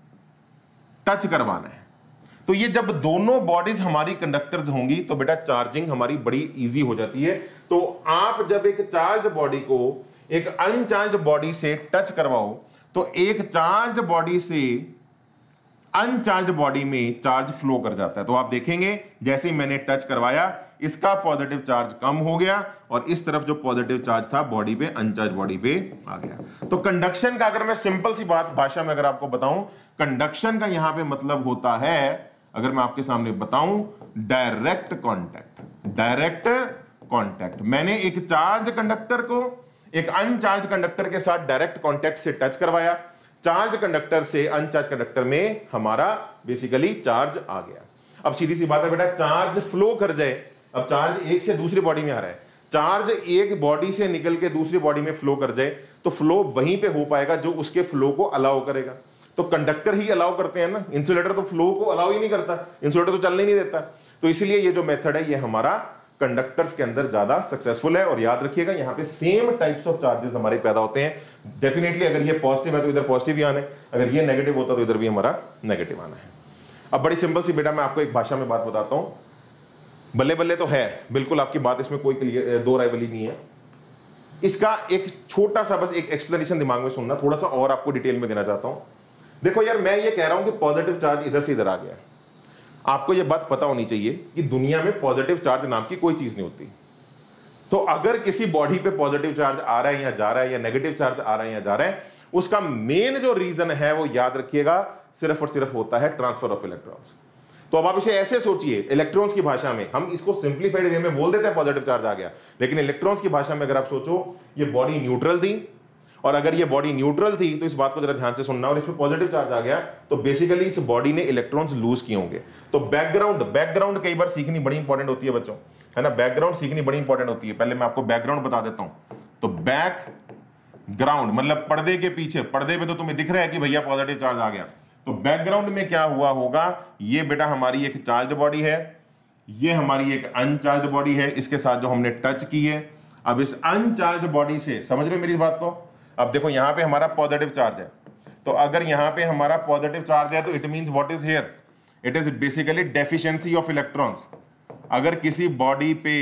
टच करवाना है, तो ये जब दोनों बॉडीज हमारी कंडक्टर्स होंगी तो बेटा चार्जिंग हमारी बड़ी इजी हो जाती है। तो आप जब एक चार्ज्ड बॉडी को एक अनचार्ज्ड बॉडी से टच करवाओ तो एक चार्ज्ड बॉडी से अनचार्ज्ड बॉडी में चार्ज फ्लो कर जाता है। तो आप देखेंगे जैसे ही मैंने टच करवाया इसका पॉजिटिव चार्ज कम हो गया और इस तरफ जो पॉजिटिव चार्ज था बॉडी पे, अनचार्ज बॉडी पे आ गया। तो कंडक्शन का अगर मैं सिंपल सी बात भाषा में अगर आपको बताऊं, कंडक्शन का यहां पे मतलब होता है, अगर मैं आपके सामने बताऊं, डायरेक्ट कॉन्टैक्ट। डायरेक्ट कॉन्टैक्ट, मैंने एक चार्ज कंडक्टर को एक अनचार्ज कंडक्टर के साथ डायरेक्ट कॉन्टैक्ट से टच करवाया, चार्ज कंडक्टर से अनचार्ज कंडक्टर में हमारा बेसिकली चार्ज आ गया। अब सीधी सी बात है बेटा, चार्ज फ्लो कर जाए, अब चार्ज एक से दूसरी बॉडी में आ रहा है, चार्ज एक बॉडी से निकल के दूसरी बॉडी में फ्लो कर जाए तो फ्लो वहीं पे हो पाएगा जो उसके फ्लो को अलाउ करेगा। तो कंडक्टर ही अलाउ करते हैं ना, इंसुलेटर तो फ्लो को अलाउ ही नहीं करता, इंसुलेटर तो चलने नहीं देता। तो इसलिए ये जो मेथड है ये हमारा कंडक्टर्स के अंदर ज्यादा सक्सेसफुल है। और याद रखिएगा यहां पे सेम टाइप्स ऑफ चार्जेस हमारे पैदा होते हैं। डेफिनेटली अगर ये पॉजिटिव है तो इधर पॉजिटिव ही आना है, अगर ये नेगेटिव होता तो इधर भी हमारा नेगेटिव आना है। अब बड़ी सिंपल सी बेटा मैं आपको एक भाषा में बात बताता हूं, बल्ले बल्ले तो है बिल्कुल, आपकी बात इसमें कोई क्लियर दो राइवली नहीं है। इसका एक छोटा सा बस एक एक्सप्लेनेशन दिमाग में सुनना, थोड़ा सा और आपको डिटेल में देना चाहता हूं। देखो यार मैं ये कह रहा हूं कि पॉजिटिव चार्ज इधर से इधर आ गया, आपको ये बात पता होनी चाहिए कि दुनिया में पॉजिटिव चार्ज नाम की कोई चीज नहीं होती। तो अगर किसी बॉडी पे पॉजिटिव चार्ज आ रहा है या जा रहा है या नेगेटिव चार्ज आ रहा है या जा रहा है, उसका मेन जो रीजन है वो याद रखिएगा सिर्फ और सिर्फ होता है ट्रांसफर ऑफ इलेक्ट्रॉन्स। तो अब आप इसे ऐसे सोचिए, इलेक्ट्रॉन्स की भाषा में, हम इसको सिंप्लीफाइड वे में बोल देते हैं पॉजिटिव चार्ज आ गया, लेकिन इलेक्ट्रॉन्स की भाषा में अगर आप सोचो ये बॉडी न्यूट्रल थी, और अगर ये बॉडी न्यूट्रल थी तो इस बात को जरा ध्यान से सुनना, और इसमें पॉजिटिव चार्ज आ गया तो बेसिकली इस बॉडी ने इलेक्ट्रॉन्स लूज किए होंगे। तो बैकग्राउंड बैकग्राउंड कई बार सीखनी बड़ी इंपॉर्टेंट होती है बच्चों, है ना, बैकग्राउंड सीखनी बड़ी इंपॉर्टेंट होती है। पहले मैं आपको बैकग्राउंड बता देता हूं। तो बैक ग्राउंड मतलब पर्दे के पीछे, पर्दे पे तो तुम्हें दिख रहा है कि भैया पॉजिटिव चार्ज आ गया, तो बैकग्राउंड में क्या हुआ होगा, ये बेटा हमारी एक चार्ज बॉडी है, ये हमारी एक अनचार्ज बॉडी है, इसके साथ जो हमने टच की है। अब इस अनचार्ज बॉडी से, समझ रहे हो मेरी बात को, अब देखो यहां पे हमारा पॉजिटिव चार्ज है, तो अगर यहां पे हमारा पॉजिटिव चार्ज है तो it means what is here, it is basically deficiency of electrons. अगर किसी बॉडी पे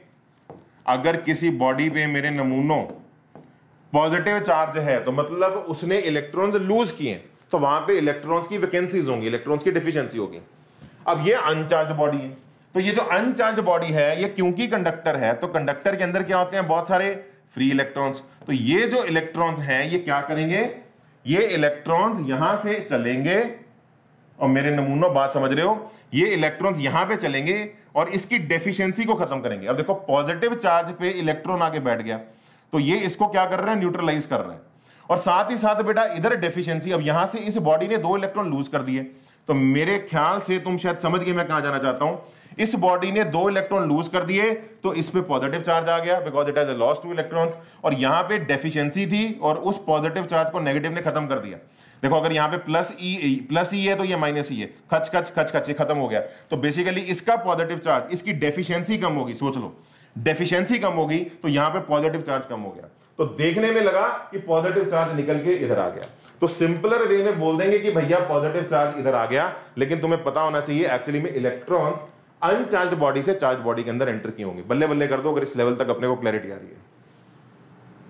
अगर किसी बॉडी पे मेरे नमूनों पॉजिटिव चार्ज है तो मतलब उसने इलेक्ट्रॉन्स लूज किए, तो वहां पे इलेक्ट्रॉन्स की वैकेंसीज होंगी, इलेक्ट्रॉन्स की डेफिशिएंसी होगी। अब ये अनचार्ज बॉडी है, तो ये जो अनचार्ज बॉडी है ये क्योंकि कंडक्टर है, तो कंडक्टर के अंदर क्या होते हैं, बहुत सारे फ्री इलेक्ट्रॉन्स। तो ये जो इलेक्ट्रॉन्स हैं ये क्या करेंगे, ये इलेक्ट्रॉन्स यहां से चलेंगे, और मेरे नमूनों बात समझ रहे हो, ये इलेक्ट्रॉन्स यहां पे चलेंगे और इसकी डेफिशिएंसी को खत्म करेंगे। अब देखो पॉजिटिव चार्ज पे इलेक्ट्रॉन आके बैठ गया, तो ये इसको क्या कर रहा है, न्यूट्रलाइज कर रहा है, और साथ ही साथ बेटा इधर डेफिशिएंसी, अब यहां से इस बॉडी ने दो इलेक्ट्रॉन लूज कर दिए, तो मेरे ख्याल से तुम शायद समझ गए मैं कहां जाना चाहता हूं। इस बॉडी ने दो इलेक्ट्रॉन लूज कर दिए तो इस पे पॉजिटिव चार्ज आ गया because it has lost two electrons, और यहां पे डेफिशिएंसी थी और उस पॉजिटिव चार्ज को नेगेटिव ने खत्म कर दिया। देखो अगर यहां पे प्लस ई प्लस ई है तो ये माइनस ई है, खच खच खच खच ये खत्म हो गया। तो बेसिकली इसका पॉजिटिव चार्ज, इसकी डेफिशिएंसी कम होगी, सोच लो डेफिशिएंसी कम होगी तो यहां पे पॉजिटिव चार्ज कम हो गया, तो देखने में लगा कि पॉजिटिव चार्ज निकल के इधर आ गया। तो सिंपलर वे में बोल देंगे कि भैया पॉजिटिव चार्ज इधर आ गया, लेकिन तुम्हें पता होना चाहिए एक्चुअली में इलेक्ट्रॉन्स अनचार्ज्ड बॉडी से चार्ज बॉडी के अंदर एंटर किए होंगे। बल्ले बल्ले कर दो अगर इस लेवल तक अपने को क्लैरिटी आ रही है।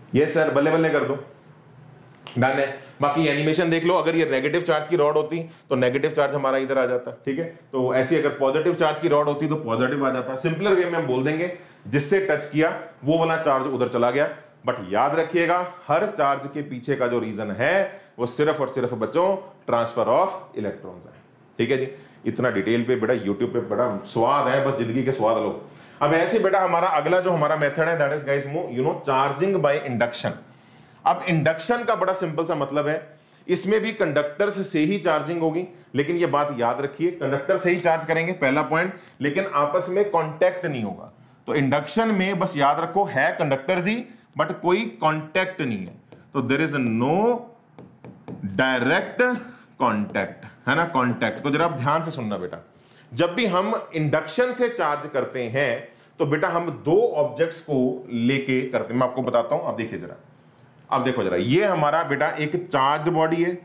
ये सर बल्ले बल्ले कर दो, डन है। बाकी एनिमेशन देख लो, अगर ये नेगेटिव चार्ज की रॉड होती तो नेगेटिव चार्ज हमारा इधर आ जाता, ठीक है। तो ऐसी अगर पॉजिटिव चार्ज की रॉड होती तो पॉजिटिव आ जाता। सिंपलर वे में हम बोल देंगे जिससे टच किया वो वाला चार्ज उधर चला गया। बट याद रखिएगा हर चार्ज के पीछे का जो रीजन है वो सिर्फ और सिर्फ बच्चों ट्रांसफर ऑफ इलेक्ट्रॉन्स है, ठीक है जी। इतना डिटेल पे बेटा यूट्यूब पे बड़ा स्वाद है, बस जिंदगी के स्वाद लो। अब ऐसे बेटा हमारा अगला जो हमारा मेथड है that is guys you know charging by induction. अब इंडक्शन का बड़ा सिंपल सा मतलब है, इसमें भी कंडक्टर्स से ही चार्जिंग होगी, लेकिन ये बात याद रखिए कंडक्टर से ही चार्ज करेंगे पहला पॉइंट, लेकिन आपस में कांटेक्ट नहीं होगा। तो इंडक्शन में बस याद रखो है कंडक्टर्स ही बट कोई कांटेक्ट नहीं है, तो there is no direct contact, है ना, कांटेक्ट। तो जरा आप ध्यान से सुनना बेटा, जब भी हम इंडक्शन से चार्ज करते हैं तो बेटा हम दो ऑब्जेक्ट्स को लेके करते हैं। मैं आपको बताता हूं, आप देखिए जरा, अब देखो जरा, ये हमारा बेटा एक चार्ज बॉडी है,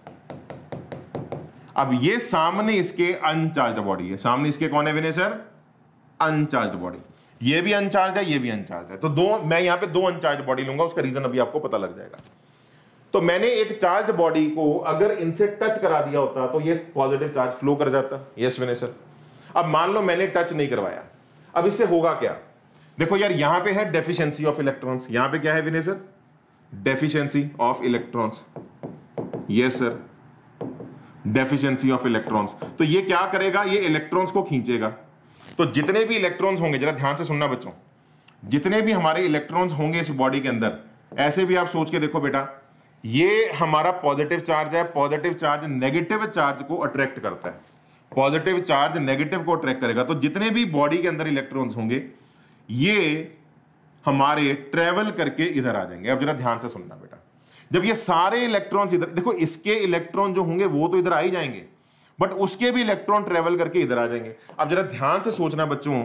अब ये सामने इसके अनचार्ज बॉडी है। सामने इसके कौन है विनय सर? Uncharged body. ये भी अनचार्ज है, ये भी अनचार्ज है। तो दो, मैं यहां पे दो अनचार्ज बॉडी लूंगा, उसका रीजन अभी आपको पता लग जाएगा। तो मैंने एक चार्ज बॉडी को अगर इनसे टच करा दिया होता तो ये पॉजिटिव चार्ज फ्लो कर जाता। Yes Vinay sir. अब मान लो मैंने टच नहीं करवाया, अब इससे होगा क्या? देखो यार, यहां पे है डेफिशिएंसी ऑफ इलेक्ट्रॉन्स। यहां पे क्या है Vinay sir? Deficiency of electrons. Yes sir, deficiency of electrons. तो ये क्या करेगा? ये इलेक्ट्रॉन्स को खींचेगा। तो जितने भी इलेक्ट्रॉन्स होंगे, जरा ध्यान से सुनना बच्चों, जितने भी हमारे इलेक्ट्रॉन्स होंगे इस बॉडी के अंदर, ऐसे भी आप सोच के देखो बेटा, ये हमारा पॉजिटिव चार्ज है। पॉजिटिव चार्ज नेगेटिव चार्ज को अट्रैक्ट करता है, पॉजिटिव चार्ज नेगेटिव को अट्रैक्ट करेगा। तो जितने भी बॉडी के अंदर इलेक्ट्रॉन्स होंगे ये हमारे ट्रेवल करके इधर आ जाएंगे। अब जरा ध्यान से सुनना बेटा, जब ये सारे इलेक्ट्रॉन्स इधर, देखो इसके इलेक्ट्रॉन जो होंगे वो तो इधर आ ही जाएंगे, बट उसके भी इलेक्ट्रॉन ट्रेवल करके इधर आ जाएंगे। अब जरा ध्यान से सोचना बच्चों,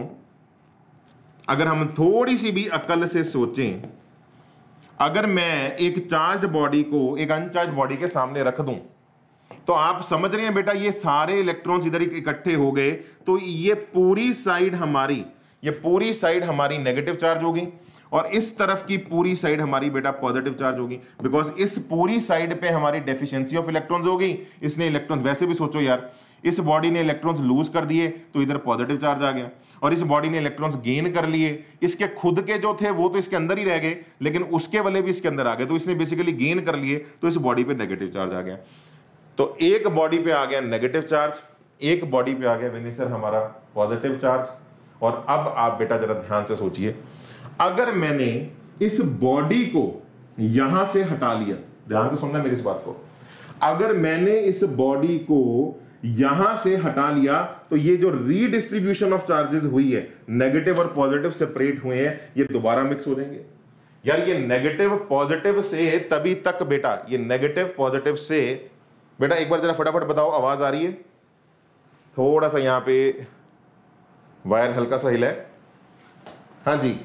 अगर हम थोड़ी सी भी अकल से सोचें, अगर मैं एक चार्ज बॉडी को एक अनचार्ज बॉडी के सामने रख दूं, तो आप समझ रहे हैं बेटा, ये सारे इलेक्ट्रॉन्स इधर इकट्ठे हो गए, तो ये पूरी साइड हमारी ये पूरी साइड हमारी नेगेटिव चार्ज होगी और इस तरफ की पूरी साइड हमारी बेटा पॉजिटिव चार्ज होगी, बिकॉज इस पूरी साइड पे हमारी डेफिशिएंसी ऑफ इलेक्ट्रॉन्स होगी। इसने इलेक्ट्रॉन, वैसे भी सोचो यार, इस बॉडी ने इलेक्ट्रॉन्स लूज कर दिए तो इधर पॉजिटिव चार्ज आ गया, और इस बॉडी ने इलेक्ट्रॉन्स गेन कर लिए, इसके खुद के जो थे वो तो इसके अंदर ही रह गए, लेकिन उसके वाले भी इसके अंदर आ गए, तो इसने बेसिकली गेन कर लिए, तो इस बॉडी पे नेगेटिव चार्ज आ गया। तो एक बॉडी पे आ गया नेगेटिव चार्ज, एक बॉडी पे आ गया विनय सर हमारा पॉजिटिव चार्ज। और अब आप बेटा जरा ध्यान से सोचिए, अगर मैंने इस बॉडी को यहां से हटा लिया, ध्यान से सुनना मेरी इस बात को, अगर मैंने इस बॉडी को यहां से हटा लिया तो ये जो रीडिस्ट्रीब्यूशन ऑफ चार्जेस हुई है, नेगेटिव और पॉजिटिव सेपरेट हुए हैं, ये दोबारा मिक्स हो जाएंगे। यार ये नेगेटिव पॉजिटिव से तभी तक बेटा, ये नेगेटिव पॉजिटिव से बेटा, एक बार जरा फटाफट बताओ, आवाज आ रही है? थोड़ा सा यहां पे वायर हल्का सा हिला है, हाँ जी।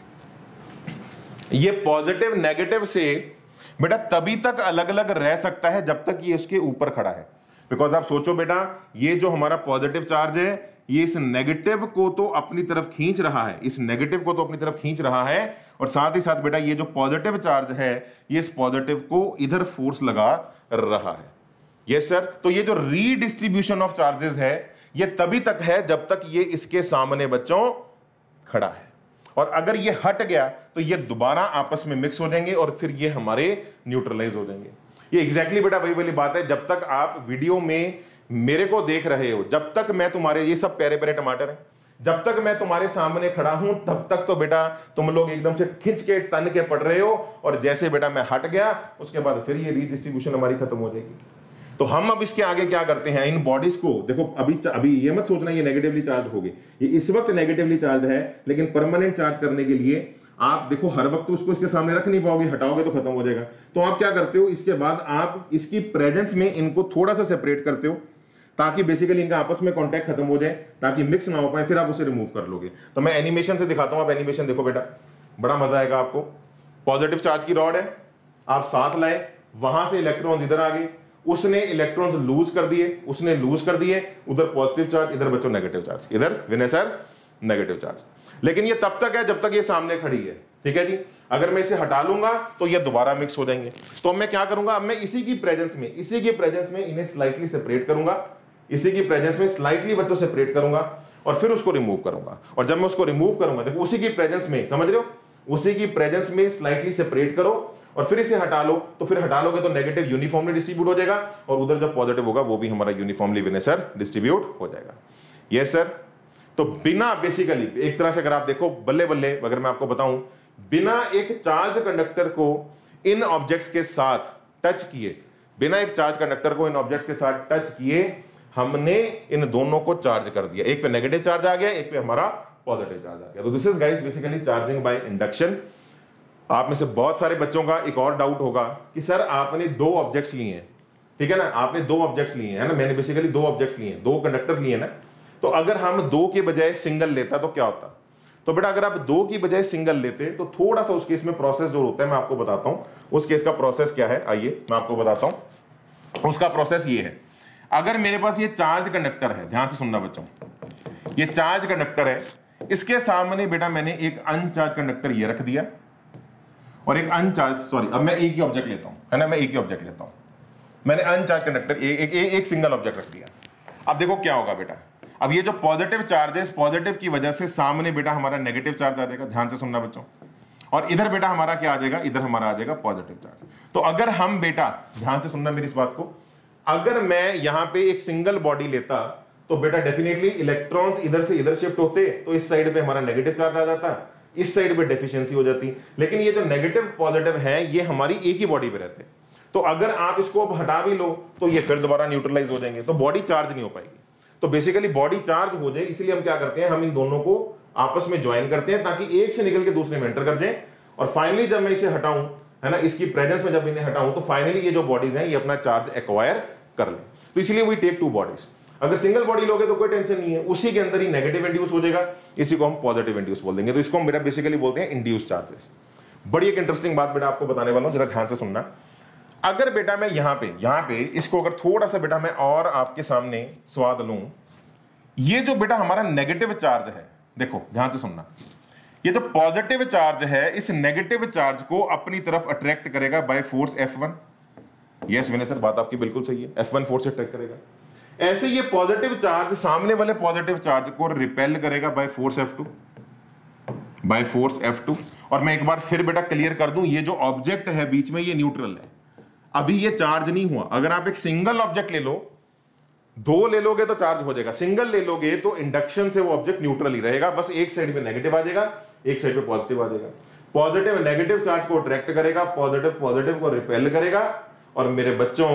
ये पॉजिटिव नेगेटिव से बेटा तभी तक अलग अलग रह सकता है जब तक ये उसके ऊपर खड़ा है। बिकॉज आप सोचो बेटा, ये जो हमारा पॉजिटिव चार्ज है ये इस नेगेटिव को तो अपनी तरफ खींच रहा है, इस नेगेटिव को तो अपनी तरफ खींच रहा है, और साथ ही साथ बेटा ये जो पॉजिटिव चार्ज है ये इस पॉजिटिव को इधर फोर्स लगा रहा है। Yes sir. तो ये जो रीडिस्ट्रीब्यूशन ऑफ चार्जेस है ये तभी तक है जब तक ये इसके सामने बच्चों खड़ा है, और अगर ये हट गया तो ये दोबारा आपस में मिक्स हो जाएंगे और फिर ये हमारे न्यूट्रलाइज हो जाएंगे। ये एग्जैक्टली बेटा वही वाली बात है, जब तक आप वीडियो में मेरे को देख रहे हो, जब तक मैं तुम्हारे, ये सब प्यारे प्यारे टमाटर हैं, जब तक मैं तुम्हारे सामने खड़ा हूं तब तक तो बेटा तुम लोग एकदम से खिंच के तन के पड़ रहे हो, और जैसे बेटा मैं हट गया उसके बाद फिर ये रीडिस्ट्रीब्यूशन हमारी खत्म हो जाएगी। तो हम अब इसके आगे क्या करते हैं, इन बॉडीज को देखो, अभी अभी ये मत सोचना ये नेगेटिवली चार्ज हो गए, ये इस वक्त नेगेटिवली चार्ज है, लेकिन परमानेंट चार्ज करने के लिए आप देखो हर वक्त उसको इसके सामने रख नहीं पाओगे, हटाओगे तो खत्म हो जाएगा। तो आप क्या करते हो, इसके बाद आप इसकी प्रेजेंस में इनको थोड़ा सा सेपरेट करते हो ताकि बेसिकली इनका आपस में कांटेक्ट खत्म हो जाए, ताकि मिक्स ना हो पाए, फिर आप उसे रिमूव कर लोगे। तो मैं एनिमेशन से दिखाता हूं, आप एनिमेशन देखो बेटा, बड़ा मजा आएगा आपको। पॉजिटिव चार्ज की रॉड है, आप साथ लाए, वहां से इलेक्ट्रॉन्स इधर आ गए, उसने इलेक्ट्रॉन्स लूज कर दिए, उसने लूज कर दिए, उधर पॉजिटिव चार्ज, इधर बच्चों नेगेटिव चार्ज, इधर विनय सर नेगेटिव चार्ज। लेकिन ये तब तक है जब तक ये सामने खड़ी है, ठीक है जी। अगर मैं इसे हटा लूंगा तो ये दोबारा मिक्स हो जाएंगे। तो अब मैं क्या करूंगा, अब मैं इसी की प्रेजेंस में इसी की प्रेजेंस में इन्हें स्लाइटली सेपरेट करूंगा, इसी की प्रेजेंस में स्लाइटली बच्चों सेपरेट करूंगा और फिर उसको रिमूव करूंगा। और जब मैं उसको रिमूव करूंगा, देखो उसी की प्रेजेंस में, समझ रहे हो, उसी की प्रेजेंस में स्लाइटली सेपरेट करो और फिर इसे हटा लो। तो फिर हटा लोगे तो नेगेटिव यूनिफॉर्मली डिस्ट्रीब्यूट हो जाएगा और उधर जो पॉजिटिव होगा वो भी हमारा यूनिफॉर्मली विनय सर डिस्ट्रीब्यूट हो जाएगा। Yes sir. तो बिना बेसिकली एक तरह से अगर आप देखो बल्ले बल्ले, अगर मैं आपको बताऊं, बिना एक चार्ज कंडक्टर को इन ऑब्जेक्ट्स के साथ टच किए, बिना एक चार्ज कंडक्टर को इन ऑब्जेक्ट्स के साथ टच किए हमने इन दोनों को चार्ज कर दिया। एक पे नेगेटिव चार्ज आ गया, एक पे हमारा पॉजिटिव चार्ज आ गया। तो this is guys basically charging by induction. आप में से बहुत सारे बच्चों का एक और डाउट होगा कि सर आपने दो ऑब्जेक्ट्स लिए हैं, ठीक है ना, आपने दो ऑब्जेक्ट्स लिए हैं ना, मैंने बेसिकली दो ऑब्जेक्ट्स लिए हैं, दो कंडक्टर्स लिए ना, तो अगर हम दो के बजाय सिंगल लेता तो क्या होता। तो बेटा अगर आप दो की बजाय सिंगल लेते तो थोड़ा सा उस केस में प्रोसेस जो होता है मैं आपको बताता हूं। उस केस का प्रोसेस क्या है, आइए मैं आपको बताता हूं। उसका प्रोसेस ये है, अगर मेरे पास ये चार्ज कंडक्टर है, ध्यान से सुनना बच्चों, ये चार्ज कंडक्टर है, इसके सामने बेटा मैंने एक अनचार्ज कंडक्टर ये रख दिया और एक अनचार्ज, सॉरी अब मैं एक ही ऑब्जेक्ट लेता हूं, है ना, मैं एक ही ऑब्जेक्ट लेता हूं, मैंने अनचार्ज कंडक्टर एक एक, एक, एक सिंगल ऑब्जेक्ट रख दिया। अब देखो क्या होगा बेटा, अब ये जो पॉजिटिव चार्ज है, इस पॉजिटिव की वजह से सामने बेटा हमारा नेगेटिव चार्ज आ जाएगा, ध्यान से सुनना बच्चों, और इधर बेटा हमारा क्या आ जाएगा, इधर हमारा आ जाएगा पॉजिटिव चार्ज। तो अगर हम बेटा, ध्यान से सुनना मेरी इस बात को, अगर मैं यहां पे एक सिंगल बॉडी लेता तो बेटा डेफिनेटली इलेक्ट्रॉन्स इधर से इधर शिफ्ट होते, तो इस साइड पे हमारा नेगेटिव चार्ज आ जाता, इस साइड पे डेफिशिएंसी हो जाती। लेकिन ये जो नेगेटिव पॉजिटिव है ये हमारी एक ही बॉडी पे रहते, तो अगर आप इसको अब हटा भी लो तो ये फिर दोबारा न्यूट्रलाइज हो जाएंगे, तो बॉडी चार्ज नहीं हो पाएगी। तो बेसिकली बॉडी चार्ज हो जाए इसलिए हम क्या करते हैं, हम इन दोनों को आपस में ज्वाइन करते हैं ताकि एक से निकल के दूसरे में एंटर कर जाए। और फाइनली जब मैं इसे हटाऊं, है ना, इसकी प्रेजेंस में जब इन्हें हटाऊं तो फाइनली ये जो बॉडीज हैं ये अपना चार्ज एक्वायर कर ले। तो इसलिए वी टेक टू बॉडीज। अगर सिंगल बॉडी लोगे तो कोई टेंशन नहीं है, उसी के अंदर ही नेगेटिव इंड्यूस हो जाएगा, इसी को हम पॉजिटिव इंड्यूस बोल देंगे। तो इसको हम बेटा बेसिकली बोलते हैं इंड्यूस चार्जेस। बड़ी एक इंटरेस्टिंग बात बेटा आपको बताने वाला हूं, जरा ध्यान से सुनना। अगर बेटा मैं यहां पे यहां पे इसको अगर थोड़ा सा बेटा मैं और आपके सामने स्वाद लूं, ये जो बेटा हमारा नेगेटिव चार्ज है, देखो ध्यान से सुनना, ये जो पॉजिटिव चार्ज है इस नेगेटिव चार्ज को अपनी तरफ अट्रैक्ट करेगा by force F one. Yes Vinay sir, बात आपकी बिल्कुल सही है, एफ वन फोर्स से अट्रैक्ट करेगा। ऐसे ये पॉजिटिव चार्ज सामने वाले पॉजिटिव चार्ज को रिपेल करेगा by force F two, by force F two. और मैं एक बार फिर बेटा क्लियर कर दूं, ये जो ऑब्जेक्ट है बीच में ये न्यूट्रल है, अभी ये चार्ज नहीं हुआ। अगर आप एक सिंगल ऑब्जेक्ट ले लो, दो ले लोगे तो चार्ज हो जाएगा, सिंगल ले लोगे तो इंडक्शन से वो ऑब्जेक्ट न्यूट्रल ही रहेगा, बस एक साइड पे नेगेटिव आ जाएगा, एक साइड पे पॉजिटिव आ जाएगा। पॉजिटिव नेगेटिव चार्ज को अट्रैक्ट करेगा, पॉजिटिव पॉजिटिव को रिपेल करेगा। और मेरे बच्चों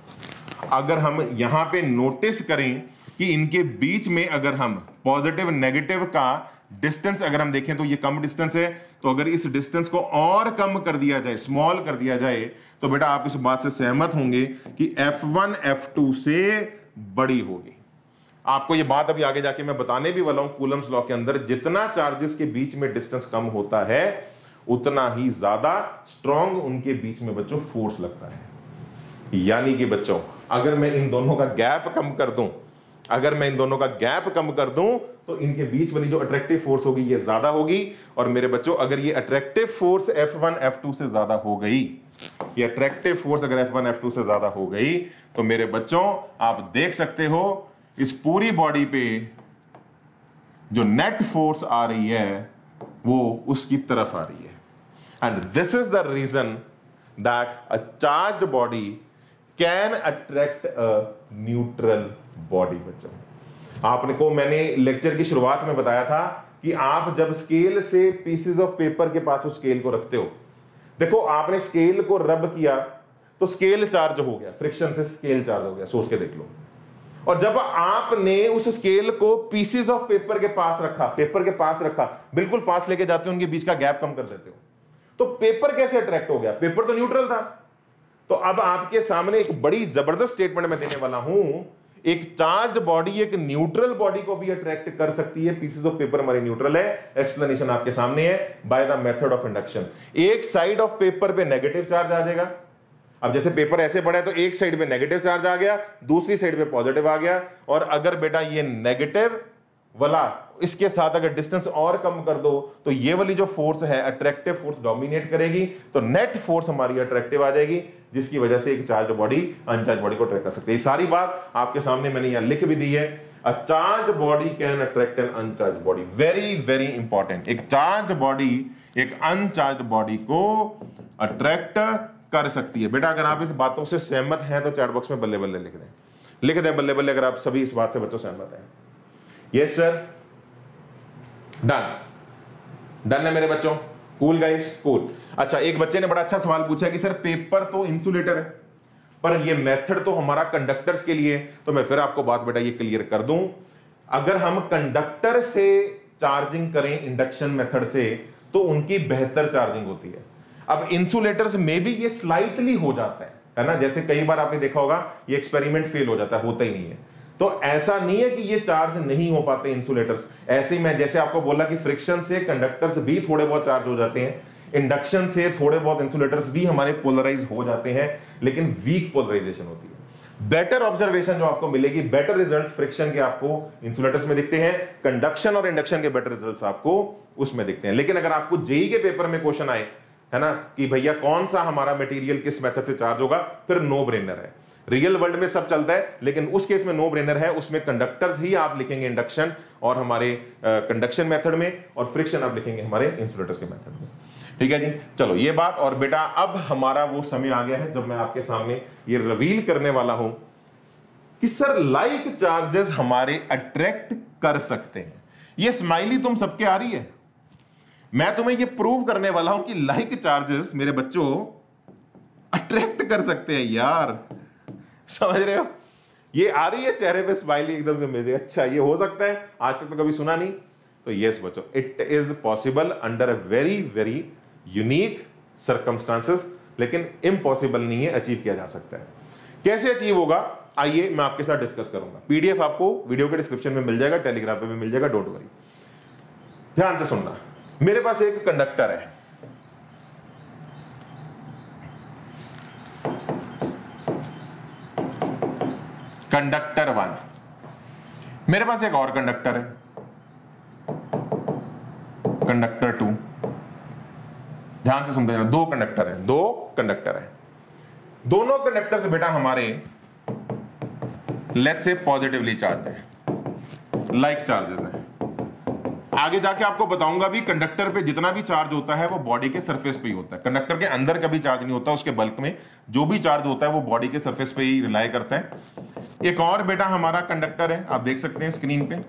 अगर हम यहां पे नोटिस करें कि इनके बीच में अगर हम पॉजिटिव नेगेटिव का डिस्टेंस अगर हम देखें तो ये कम डिस्टेंस है, तो अगर इस डिस्टेंस को और कम कर दिया जाए, स्मॉल कर दिया जाए, तो बेटा आप इस बात से सहमत होंगे कि एफ वन एफ टू से बड़ी होगी। आपको ये बात अभी आगे जाके मैं बताने भी वाला हूं, कूलम्स लॉ के अंदर जितना चार्जेस के बीच में डिस्टेंस कम होता है उतना ही ज्यादा स्ट्रॉन्ग उनके बीच में बच्चों फोर्स लगता है। यानी कि बच्चों अगर मैं इन दोनों का गैप कम कर दूं, अगर मैं इन दोनों का गैप कम कर दूं तो इनके बीच वाली जो अट्रैक्टिव फोर्स होगी ये ज्यादा होगी। और मेरे बच्चों अगर ये attractive force F one F two से ज्यादा हो गई, ये अट्रैक्टिव फोर्स अगर एफ वन एफ टू से ज्यादा हो गई, तो मेरे बच्चों आप देख सकते हो इस पूरी बॉडी पे जो नेट फोर्स आ रही है वो उसकी तरफ आ रही है। And this is the reason that a charged body can attract a neutral body. बच्चों आपने को मैंने लेक्चर की शुरुआत में बताया था कि आप जब स्केल से पीसेस ऑफ पेपर के पास उस स्केल को रखते हो, देखो आपने स्केल को रब किया तो स्केल चार्ज हो गया, फ्रिक्शन से स्केल चार्ज हो गया, सोच के देख लो। और जब आपने उस स्केल को पीसेस ऑफ पेपर के पास रखा, पेपर के पास रखा, बिल्कुल पास लेके जाते हो, उनके बीच का गैप कम कर देते हो, तो पेपर कैसे अट्रैक्ट हो गया? पेपर तो न्यूट्रल था। तो अब आपके सामने एक बड़ी जबरदस्त स्टेटमेंट मैं देने वाला हूं, एक चार्ज्ड बॉडी एक न्यूट्रल बॉडी को भी अट्रैक्ट कर सकती है। पीसेस ऑफ पेपर हमारे न्यूट्रल है, एक्सप्लेनेशन आपके सामने है, by the method of induction. एक साइड ऑफ पेपर पे नेगेटिव चार्ज आ जाएगा, अब जैसे पेपर ऐसे पड़ा है तो एक साइड पे नेगेटिव चार्ज आ गया, दूसरी साइड पे पॉजिटिव आ गया। और अगर बेटा ये नेगेटिव वाला इसके साथ अगर डिस्टेंस और कम कर दो तो ये वाली जो फोर्स है अट्रैक्टिव फोर्स डोमिनेट करेगी, तो नेट फोर्स हमारी अट्रैक्टिव आ जाएगी, जिसकी वजह से एक चार्ज बॉडी अनचार्ज बॉडी को अट्रैक्ट कर सकती है। ये सारी बात आपके सामने मैंने यहां लिख भी दी है। A charged body can attract an uncharged body, very very important. एक चार्ज्ड बॉडी एक अनचार्ज्ड बॉडी को अट्रैक्ट कर सकती है। बेटा अगर आप इस बातों से सहमत हैं तो चैट बॉक्स में बल्ले बल्ले लिख दें, लिख दें बल्ले बल्ले अगर आप सभी इस बात से बच्चों सहमत हैं। यस सर, डन डन है मेरे बच्चों, कूल गाइस, कूल। अच्छा, एक बच्चे ने बड़ा अच्छा सवाल पूछा कि सर पेपर तो इंसुलेटर है पर ये मेथड तो हमारा कंडक्टर्स के लिए, तो मैं फिर आपको बात बेटा ये क्लियर कर दूं, अगर हम कंडक्टर से चार्जिंग करें इंडक्शन मेथड से तो उनकी बेहतर चार्जिंग होती है। अब इंसुलेटर्स में भी ये स्लाइटली हो जाता है, है ना, जैसे कई बार आपने देखा होगा ये एक्सपेरिमेंट फेल हो जाता है, होता ही नहीं है। तो ऐसा नहीं है कि ये चार्ज नहीं हो पाते इंसुलेटर्स। ऐसे ही मैं जैसे आपको बोला कि फ्रिक्शन से कंडक्टर्स भी थोड़े बहुत चार्ज हो जाते हैं, इंडक्शन से थोड़े बहुत इंसुलेटर्स भी हमारे पोलराइज हो जाते हैं, लेकिन वीक पोलराइजेशन होती है। बेटर ऑब्जर्वेशन जो आपको मिलेगी, बेटर रिजल्ट फ्रिक्शन के आपको इंसुलेटर्स में दिखते हैं, कंडक्शन और इंडक्शन के बेटर रिजल्ट्स आपको उसमें दिखते हैं। लेकिन अगर आपको जेई के पेपर में क्वेश्चन आए, है ना, कि भैया कौन सा हमारा मटेरियल किस मेथड से चार्ज होगा, फिर नो ब्रेनर है। रियल वर्ल्ड में सब चलता है, लेकिन उस केस में नो ब्रेनर है, उसमें कंडक्टर्स ही आप लिखेंगे इंडक्शन और हमारे कंडक्शन मेथड में, और फ्रिक्शन आप लिखेंगे हमारे इंसुलेटर्स के मेथड में। ठीक है जी, चलो ये बात। और बेटा अब हमारा वो समय आ गया है जब मैं आपके सामने ये रिवील करने वाला हूं कि सर लाइक चार्जेस हमारे अट्रैक्ट कर सकते हैं। ये स्माइली तुम सबके आ रही है, मैं तुम्हें ये प्रूव करने वाला हूं कि लाइक चार्जेस मेरे बच्चों अट्रैक्ट कर सकते हैं यार, समझ रहे हो? ये आ रही है चेहरे पे स्माइली एकदम से मेरे, अच्छा ये हो सकता है, आज तक तो कभी सुना नहीं। तो यस बच्चों, it is possible under a very very unique circumstances, लेकिन इम्पॉसिबल नहीं है, अचीव किया जा सकता है। कैसे अचीव होगा आइए मैं आपके साथ डिस्कस करूंगा। पीडीएफ आपको वीडियो के डिस्क्रिप्शन में मिल जाएगा, टेलीग्राम पे भी मिल जाएगा, डोंट वरी। ध्यान से सुनना, मेरे पास एक कंडक्टर है, कंडक्टर वन, मेरे पास एक और कंडक्टर है, कंडक्टर टू। ध्यान से सुनते हैं, दो कंडक्टर है, दो कंडक्टर है, दोनों कंडक्टर्स बेटा हमारे लेट्स से पॉजिटिवली चार्ज है, लाइक चार्जेस है। आगे जाके आपको बताऊंगा भी कंडक्टर पे जितना भी चार्ज होता है वो बॉडी के सरफेस पे ही होता है, कंडक्टर के अंदर कभी चार्ज नहीं होता, उसके बल्क में जो भी चार्ज होता है वो बॉडी के सरफेस पे ही रिलाई करता है। एक और बेटा हमारा कंडक्टर है, आप देख सकते हैं स्क्रीन पे,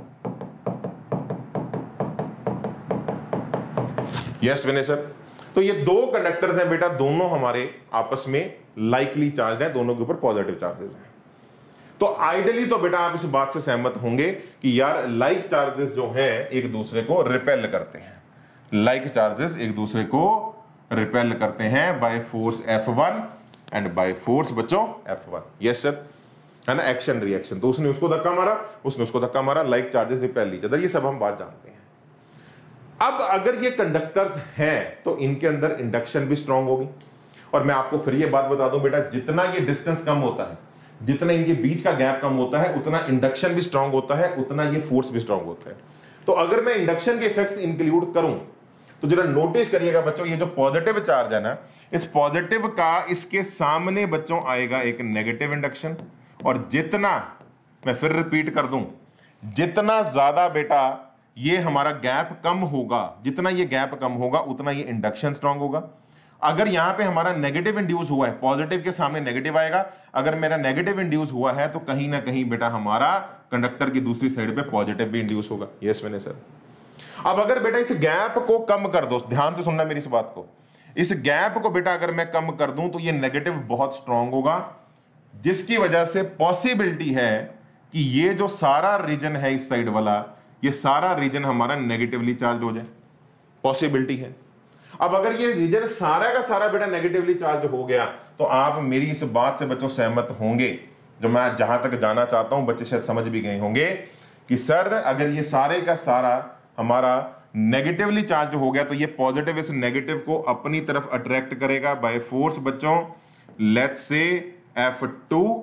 यस विनय सर। तो ये दो कंडक्टर्स हैं बेटा, दोनों हमारे आपस में लाइकली चार्ज हैं, दोनों के ऊपर पॉजिटिव चार्जेस हैं। तो आइडियली तो बेटा आप इस बात से सहमत होंगे कि यार लाइक चार्जेस जो हैं एक दूसरे को रिपेल करते हैं, लाइक चार्जेस एक दूसरे को रिपेल करते हैं by force F one and by force बच्चों एफ वन। यस सर, है ना, एक्शन रिएक्शन। तो उसने उसको धक्का मारा, उसने उसको धक्का मारा, like charges repel each other, ये सब हम बात जानते हैं। अब अगर ये कंडक्टर्स हैं तो इनके अंदर इंडक्शन भी स्ट्रांग होगी, और मैं आपको फिर ये बात बता दूं बेटा, जितना ये डिस्टेंस कम होता है, जितना इनके बीच का गैप कम होता है, उतना इंडक्शन भी स्ट्रांग होता है, उतना ये फोर्स भी स्ट्रांग होता है। तो अगर मैं इंडक्शन के इफेक्ट्स इंक्लूड करूं तो जरा नोटिस करिएगा बच्चों, ये जो पॉजिटिव चार्ज है ना, इस पॉजिटिव का इसके सामने बच्चों आएगा एक नेगेटिव इंडक्शन, और जितना, मैं फिर रिपीट कर दूं, जितना ज्यादा बेटा ये हमारा गैप कम होगा, जितना ये गैप कम होगा उतना ये इंडक्शन स्ट्रांग होगा। अगर यहां पे हमारा नेगेटिव इंड्यूस हुआ है, पॉजिटिव के सामने नेगेटिव आएगा, अगर मेरा नेगेटिव इंड्यूस हुआ है तो कहीं ना कहीं बेटा हमारा कंडक्टर की दूसरी साइड पे पॉजिटिव भी इंड्यूस होगा। यस मैंने सर। अब अगर बेटा इस गैप को कम कर दो, ध्यान से सुनना मेरी इस बात को, इस गैप को बेटा अगर मैं कम कर दूं तो ये नेगेटिव बहुत स्ट्रांग होगा, जिसकी वजह से पॉसिबिलिटी है कि ये जो सारा रीजन है इस साइड वाला, ये सारा रीजन हमारा नेगेटिवली चार्ज हो जाए, पॉसिबिलिटी है। अब अगर ये रीजन सारा का सारा बेटा नेगेटिवली चार्ज हो गया तो आप मेरी इस बात से बच्चों सहमत होंगे, जो मैं जहां तक जाना चाहता हूं, बच्चे शायद समझ भी गए होंगे कि सर अगर ये सारे का सारा हमारा नेगेटिवली चार्ज हो गया तो ये पॉजिटिव इस नेगेटिव को अपनी तरफ अट्रैक्ट करेगा बाय फोर्स बच्चों लेट्स से एफ टू,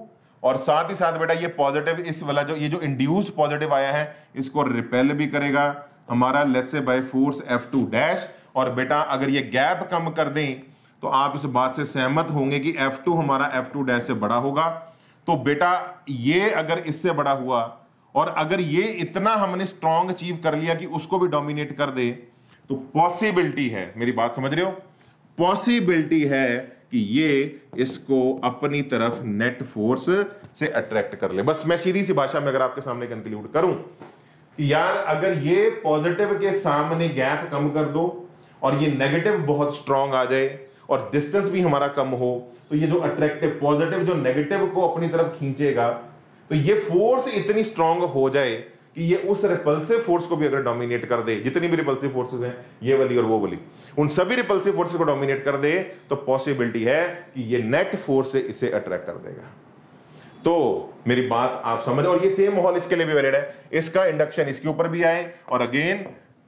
और साथ ही साथ बेटा ये पॉजिटिव इस वाला जो ये जो इंड्यूस्ड पॉजिटिव आया है इसको रिपेल भी करेगा हमारा let's say by force F two dash. और बेटा अगर ये गैप कम कर दें तो आप इस बात से सहमत होंगे कि एफ टू हमारा एफ टू डैश से बड़ा होगा। तो बेटा ये अगर इससे बड़ा हुआ और अगर ये इतना हमने स्ट्रॉन्ग अचीव कर लिया कि उसको भी डोमिनेट कर दे तो पॉसिबिलिटी है, मेरी बात समझ रहे हो, पॉसिबिलिटी है कि ये इसको अपनी तरफ नेट फोर्स से अट्रैक्ट कर ले। बस मैं सीधी सी भाषा में अगर आपके सामने कंक्लूड करूं कि यार अगर ये पॉजिटिव के सामने गैप कम कर दो और ये नेगेटिव बहुत स्ट्रांग आ जाए और डिस्टेंस भी हमारा कम हो तो ये जो अट्रैक्टिव पॉजिटिव जो नेगेटिव को अपनी तरफ खींचेगा तो ये फोर्स इतनी स्ट्रांग हो जाए कि ये उस रिपल्सिव फोर्स को भी अगर डोमिनेट कर दे, जितनी भी रिपल्सिव फोर्सेस हैं ये वाली और वो वाली, उन सभी रिपल्सिव फोर्सेस को डोमिनेट कर दे तो पॉसिबिलिटी है कि ये नेट फोर्स से इसे अट्रैक्ट कर देगा। तो मेरी बात आप समझ, और ये सेम माहौल इसके लिए भी वैलिड है, इसका इंडक्शन इसके ऊपर भी आए और अगेन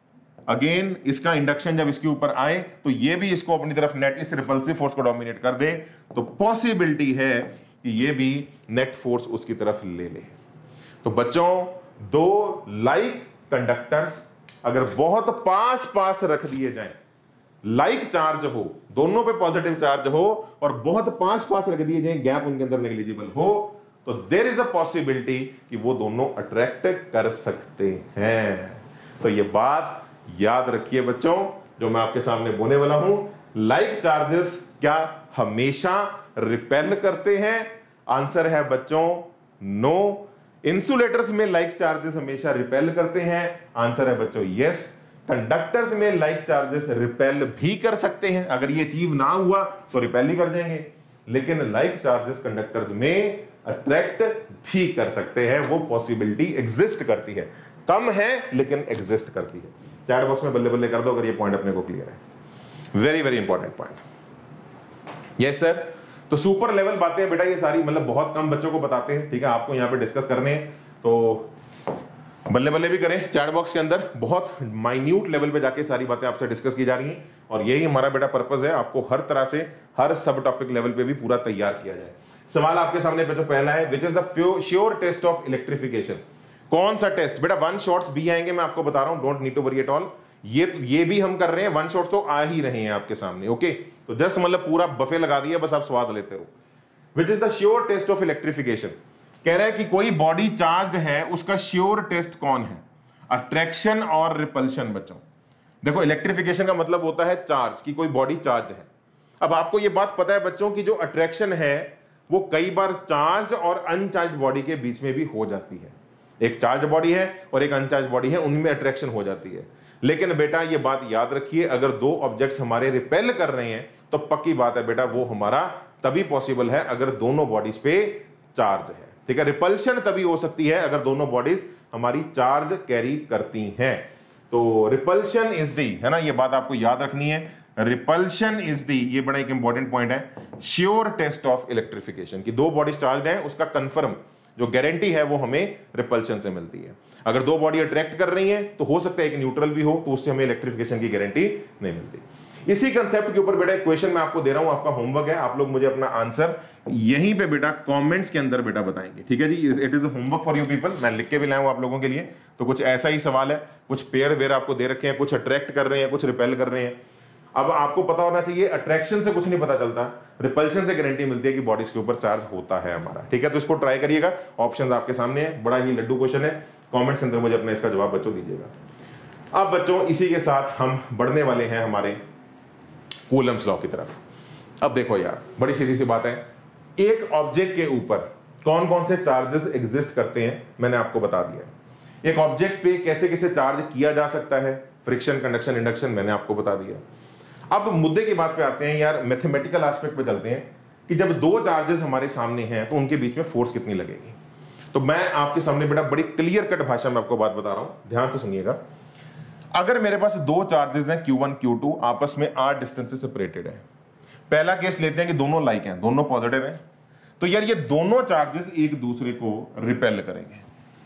अगेन इसका इंडक्शन जब इसके ऊपर आए तो ये भी इसको अपनी तरफ नेट इस रिपल्सिव फोर्स को डोमिनेट कर दे तो पॉसिबिलिटी है कि ये भी नेट फोर्स उसकी तरफ ले ले। तो बच्चों दो लाइक कंडक्टर्स अगर बहुत पास पास रख दिए जाएं, लाइक चार्ज हो, दोनों पे पॉजिटिव चार्ज हो और बहुत पास पास रख दिए जाएं, गैप उनके अंदर नेग्लिजिबल हो तो देयर इज अ पॉसिबिलिटी कि वो दोनों अट्रैक्ट कर सकते हैं। तो ये बात याद रखिए बच्चों जो मैं आपके सामने बोलने वाला हूं, लाइक चार्जेस क्या हमेशा रिपेल करते हैं? आंसर है बच्चों नो। इंसुलेटर्स में लाइक चार्जेस हमेशा रिपेल करते हैं? आंसर है बच्चों यस। कंडक्टर्स में लाइक चार्जेस रिपेल भी कर सकते हैं, अगर ये अचीव ना हुआ तो रिपेल ही कर जाएंगे, लेकिन लाइक चार्जेस कंडक्टर्स में अट्रैक्ट भी कर सकते हैं, वो पॉसिबिलिटी एग्जिस्ट करती है, कम है लेकिन एग्जिस्ट करती है। चैट बॉक्स में बल्ले बल्ले कर दो अगर ये पॉइंट अपने को क्लियर है। Very very important point. Yes sir. तो सुपर लेवल बातें बेटा ये सारी मतलब बहुत कम बच्चों को बताते हैं, ठीक है, आपको यहाँ पे डिस्कस करने हैं तो बल्ले बल्ले भी करें। चैट बॉक्स के अंदर बहुत माइन्यूट लेवल पे जाके सारी बातें आपसे डिस्कस की जा रही हैं और यही हमारा बेटा पर्पस है, आपको हर तरह से हर सब टॉपिक लेवल पे भी पूरा तैयार किया जाए। सवाल आपके सामने पे जो पहला है, which is the sure test of electrification? कौन सा टेस्ट बेटा? वन शॉट्स भी आएंगे, मैं आपको बता रहा हूं, don't need to worry at all. ये ये भी हम कर रहे हैं, वन शॉट्स तो आ ही रहे हैं आपके सामने। ओके, तो जस्ट मतलब पूरा बफे लगा दिया, बस आप स्वाद लेते रहो। Which is the sure test of electrification? कह रहा है कि कोई बॉडी चार्ज है, उसका श्योर टेस्ट कौन है? अट्रैक्शन और रिपल्शन। बच्चों देखो, इलेक्ट्रिफिकेशन का मतलब होता है चार्ज, कि कोई बॉडी चार्ज है। अब आपको यह बात पता है बच्चों की जो अट्रैक्शन है वो कई बार चार्ज और अनचार्ज बॉडी के बीच में भी हो जाती है। एक चार्ज बॉडी है और एक अनचार्ज बॉडी है, उनमें अट्रैक्शन हो जाती है। लेकिन बेटा ये बात याद रखिए, अगर दो ऑब्जेक्ट्स हमारे रिपेल कर रहे हैं तो पक्की बात है बेटा वो हमारा तभी पॉसिबल है अगर दोनों बॉडीज पे चार्ज है, ठीक है। रिपल्शन तभी हो सकती है अगर दोनों बॉडीज हमारी चार्ज कैरी करती हैं। तो रिपल्शन इज दी, है ना, ये बात आपको याद रखनी है। रिपल्शन इज दी, ये बड़ा एक इंपॉर्टेंट पॉइंट है, श्योर टेस्ट ऑफ इलेक्ट्रिफिकेशन की दो बॉडीज चार्ज हैं, उसका कंफर्म जो गारंटी है वो हमें रिपल्शन से मिलती है। अगर दो बॉडी अट्रैक्ट कर रही हैं तो हो सकता है एक न्यूट्रल भी हो, तो उससे हमें इलेक्ट्रिफिकेशन की गारंटी नहीं मिलती। इसी कंसेप्ट के ऊपर बेटा एक क्वेश्चन मैं आपको दे रहा हूं, आपका होमवर्क है, आप लोग मुझे अपना आंसर यहीं पे बेटा कमेंट्स के अंदर बेटा बताएंगे, ठीक है जी। It is a homework for you people, मैं लिख के भी लाया हूं आप लोगों के लिए। तो कुछ ऐसा ही सवाल है, कुछ पेयर वेयर आपको दे रखे हैं, कुछ अट्रैक्ट कर रहे हैं, कुछ रिपेल कर रहे हैं। अब आपको पता होना चाहिए अट्रैक्शन से कुछ नहीं पता चलता, रिपल्शन से गारंटी मिलती है कि बॉडीज के ऊपर चार्ज होता है हमारा, ठीक है। तो इसको ट्राई करिएगा, ऑप्शंस आपके सामने है, बड़ा ही लड्डू क्वेश्चन है, कमेंट्स के अंदर मुझे अपना इसका जवाब बच्चों दीजिएगा। अब बच्चों इसी के साथ हम बढ़ने वाले हैं हमारे कूलम्स लॉ की तरफ। अब देखो यार, बड़ी सीधी सी बात है, एक ऑब्जेक्ट के ऊपर कौन कौन से चार्जेस एग्जिस्ट करते हैं मैंने आपको बता दिया। एक ऑब्जेक्ट पे कैसे कैसे चार्ज किया जा सकता है, फ्रिक्शन, कंडक्शन, इंडक्शन, मैंने आपको बता दिया। अब मुद्दे की बात पे आते हैं यार, मैथमेटिकल एस्पेक्ट पे चलते हैं कि जब दो चार्जेस हमारे सामने हैं तो उनके बीच में फोर्स कितनी लगेगी। तो मैं आपके सामने बेटा बड़ी क्लियर कट भाषा में आपको बात बता रहा हूं, ध्यान से सुनिएगा। अगर मेरे पास दो चार्जेस हैं क्यू वन क्यू टू, आपस में आर डिस्टेंस से सेपरेटेड है। पहला केस लेते हैं कि दोनों लाइक हैं, दोनों पॉजिटिव हैं, तो यार ये दोनों चार्जेस एक दूसरे को रिपेल करेंगे।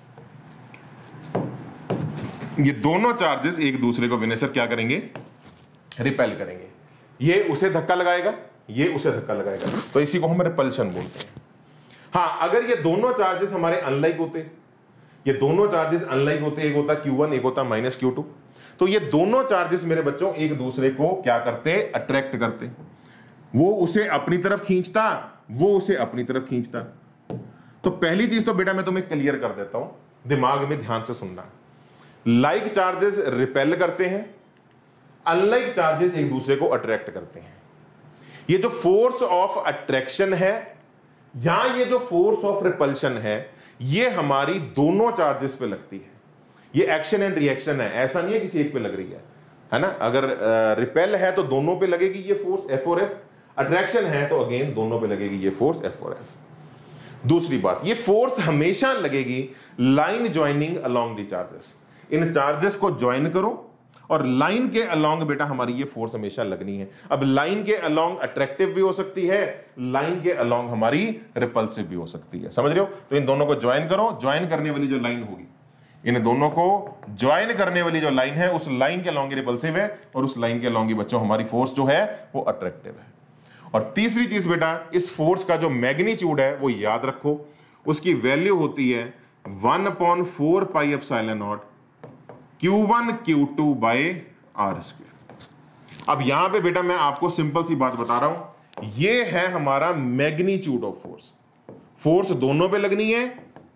ये दोनों चार्जेस एक दूसरे को विनय सर क्या करेंगे, रिपेल करेंगे। ये उसे धक्का लगाएगा, ये उसे धक्का लगाएगा, तो इसी को हम रिपल्शन बोलते हैं। हाँ, अगर ये दोनों चार्जेस हमारे अनलाइक होते, ये दोनों चार्जेस अनलाइक होते, एक होता क्यू वन, एक होता माइनस क्यू टू, तो ये दोनों चार्जेस मेरे बच्चों एक दूसरे को क्या करते, अट्रैक्ट करते। वो उसे अपनी तरफ खींचता, वो उसे अपनी तरफ खींचता। तो पहली चीज तो बेटा मैं तुम्हें क्लियर कर देता हूं, दिमाग में ध्यान से सुनना। लाइक चार्जेस रिपेल करते हैं, अनलाइक चार्जेस एक दूसरे को अट्रैक्ट करते हैं। ये जो फोर्स ऑफ अट्रैक्शन है या ये जो फोर्स ऑफ रिपल्शन है, ये हमारी दोनों चार्जेस पे लगती है। ये एक्शन एंड रिएक्शन है, ऐसा नहीं है किसी एक पे लग रही है, है ना। अगर रिपेल है तो दोनों पे लगेगी ये फोर्स एफ और एफ, अट्रैक्शन है तो अगेन दोनों पे लगेगी ये फोर्स एफ और एफ। दूसरी बात, ये फोर्स हमेशा लगेगी line joining along the charges. इन चार्जेस को ज्वाइन करो और लाइन के अलोंग बेटा हमारी ये फोर्स हमेशा लगनी है। अब लाइन के अलोंग अट्रैक्टिव भी हो सकती है, लाइन के अलोंग हमारी रिपल्सिव भी हो सकती है, समझ रहे हो। तो इन दोनों को ज्वाइन करो, ज्वाइन करने वाली जो लाइन होगी, इन दोनों को ज्वाइन करने वाली जो लाइन है उस लाइन के अलोंग रिपल्सिव है और उस लाइन के अलोंग बच्चों हमारी फोर्स जो है वो अट्रैक्टिव है। और तीसरी चीज बेटा, इस फोर्स का जो मैग्नीट्यूड है वो याद रखो, उसकी वैल्यू होती है one upon four pi epsilon naught Q one Q two by are square. अब यहां पे बेटा मैं आपको सिंपल सी बात बता रहा हूं, ये है हमारा मैग्नीट्यूड ऑफ फोर्स। फोर्स दोनों पे लगनी है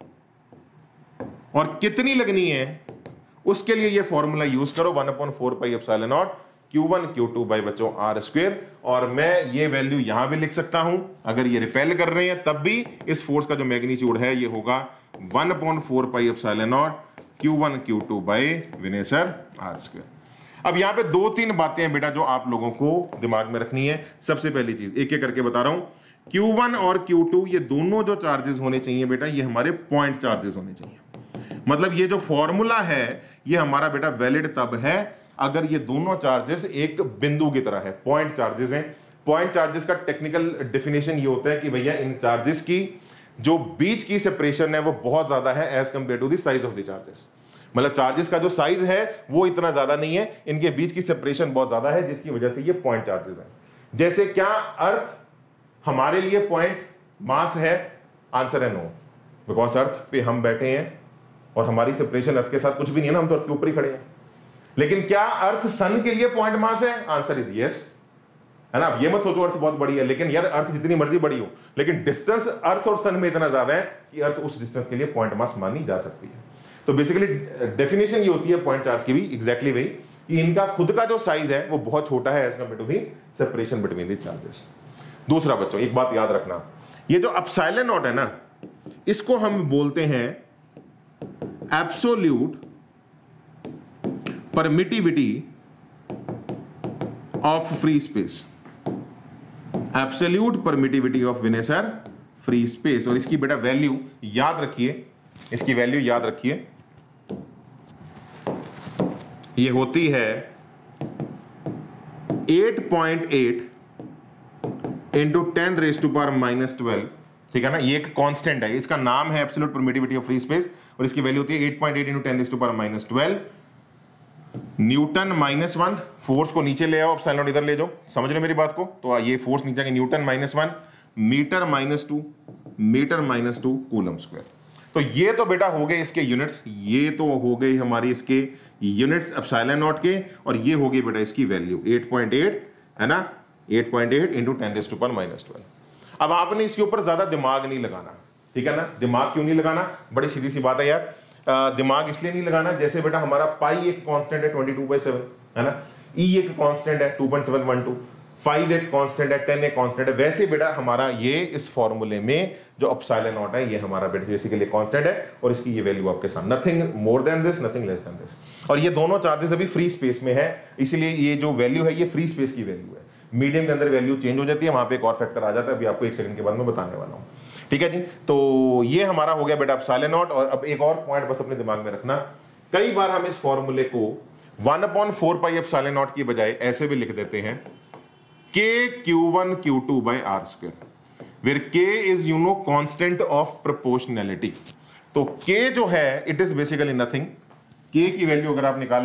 और कितनी लगनी है उसके लिए ये फॉर्मूला यूज करो, one upon four pi epsilon naught Q one Q two by बच्चों आर स्क्वायर। और मैं ये वैल्यू यहां भी लिख सकता हूं, अगर ये रिपेल कर रहे हैं तब भी इस फोर्स का जो मैग्नीट्यूड है ये होगा one upon four pi epsilon naught Q one Q two by विनेसर आर स्क्वायर। अब यहां पे दो तीन बातें हैं बेटा जो आप लोगों को दिमाग में रखनी है। सबसे पहली चीज, एक एक करके बता रहा हूं, क्यू वन और क्यू टू ये दोनों जो चार्जेस होने चाहिए बेटा ये हमारे पॉइंट चार्जेस होने चाहिए। मतलब ये जो फॉर्मूला है ये हमारा बेटा वैलिड तब है अगर ये दोनों चार्जेस एक बिंदु की तरह है, पॉइंट चार्जेस हैं। पॉइंट चार्जेस का टेक्निकल डेफिनेशन ये होता है कि भैया इन चार्जेस की जो बीच की सेपरेशन है वो बहुत ज्यादा है as compared to the size of the charges. मतलब चार्जेस का जो साइज है वो इतना ज्यादा नहीं है, इनके बीच की सेपरेशन बहुत ज्यादा है जिसकी वजह से ये पॉइंट चार्जेस हैं। जैसे क्या अर्थ हमारे लिए पॉइंट मास है? आंसर है नो, बिकॉज अर्थ पे हम बैठे हैं और हमारी सेपरेशन अर्थ के साथ कुछ भी नहीं है ना, हम तो अर्थ के ऊपर ही खड़े हैं। लेकिन क्या अर्थ सन के लिए पॉइंट मास है? आंसर इज यस, है ना। अब ये मत सोचो अर्थ बहुत बड़ी है, लेकिन यार अर्थ जितनी मर्जी बड़ी हो लेकिन डिस्टेंस अर्थ और सन में इतना ज्यादा है कि अर्थ उस डिस्टेंस के लिए पॉइंट मास मानी जा सकती है। तो बेसिकली डेफिनेशन ये होती है पॉइंट चार्ज की भी एग्जैक्टली वही कि इनका खुद का जो साइज है वो बहुत छोटा है as compared to the separation between the charges. दूसरा बच्चों एक बात याद रखना, ये जो एप्सिलॉन नॉट है ना इसको हम बोलते हैं absolute permittivity of free space, absolute permittivity of विनेसर फ्री स्पेस। और इसकी बेटा वैल्यू याद रखिए, इसकी वैल्यू याद रखिए, ये होती है eight point eight into ten raise to power minus twelve, ठीक है ना। ये एक कांस्टेंट है, इसका नाम है absolute permittivity of free space और इसकी वैल्यू होती है eight point eight into ten raise to power minus twelve newton minus one. Force को नीचे ले आओ, एप्सिलॉन इधर ले जाओ, समझ रहे मेरी बात को। तो ये फोर्स नीचे newton minus one, metre minus two, metre minus two coulomb square. तो ये तो बेटा हो गए इसके यूनिट्स, ये तो हो गई हमारी इसके यूनिट्स एप्सिलॉन नॉट के, और ये हो गई बेटा इसकी वैल्यू एट पॉइंट एट, है ना, eight point eight into ten raise to power minus twelve. अब आपने इसके ऊपर ज्यादा दिमाग नहीं लगाना, ठीक है ना। दिमाग क्यों नहीं लगाना? बड़ी सीधी सी बात है यार, दिमाग इसलिए नहीं लगाना, जैसे बेटा हमारा पाई एक कांस्टेंट है ट्वेंटी टू बाई सेवन, है ना, ई एक कांस्टेंट है two point seven one two, five एक कांस्टेंट है, टेन एक कांस्टेंट है। वैसे बेटा हमारा ये इस फॉर्मूले में जो एप्सिलॉन नॉट है ये हमारा बेटा बेसिकली कांस्टेंट है और इसकी ये वैल्यू आपके साथ, nothing more than this, nothing less than this. और ये दोनों चार्जेस अभी फ्री स्पेस में है, इसीलिए ये जो वैल्यू है ये फ्री स्पेस की वैल्यू है। मीडियम के अंदर वैल्यू चेंज हो जाती है, वहां पे एक और फैक्टर आ जाता है, अभी आपको एक सेकंड के बाद में बताने वाला हूं, ठीक है जी। तो ये हमारा हो गया बेटा एप्सिलॉन नॉट। और अब एक और पॉइंट बस अपने दिमाग में रखना, कई बार हम इस फॉर्मूले को one upon four pi epsilon naught की बजाय ऐसे भी लिख देते हैं के Q one Q two by are square, where K is you know constant of proportionality. तो के जो है इट इज बेसिकली नथिंग, के की वैल्यू अगर आप निकाल लें,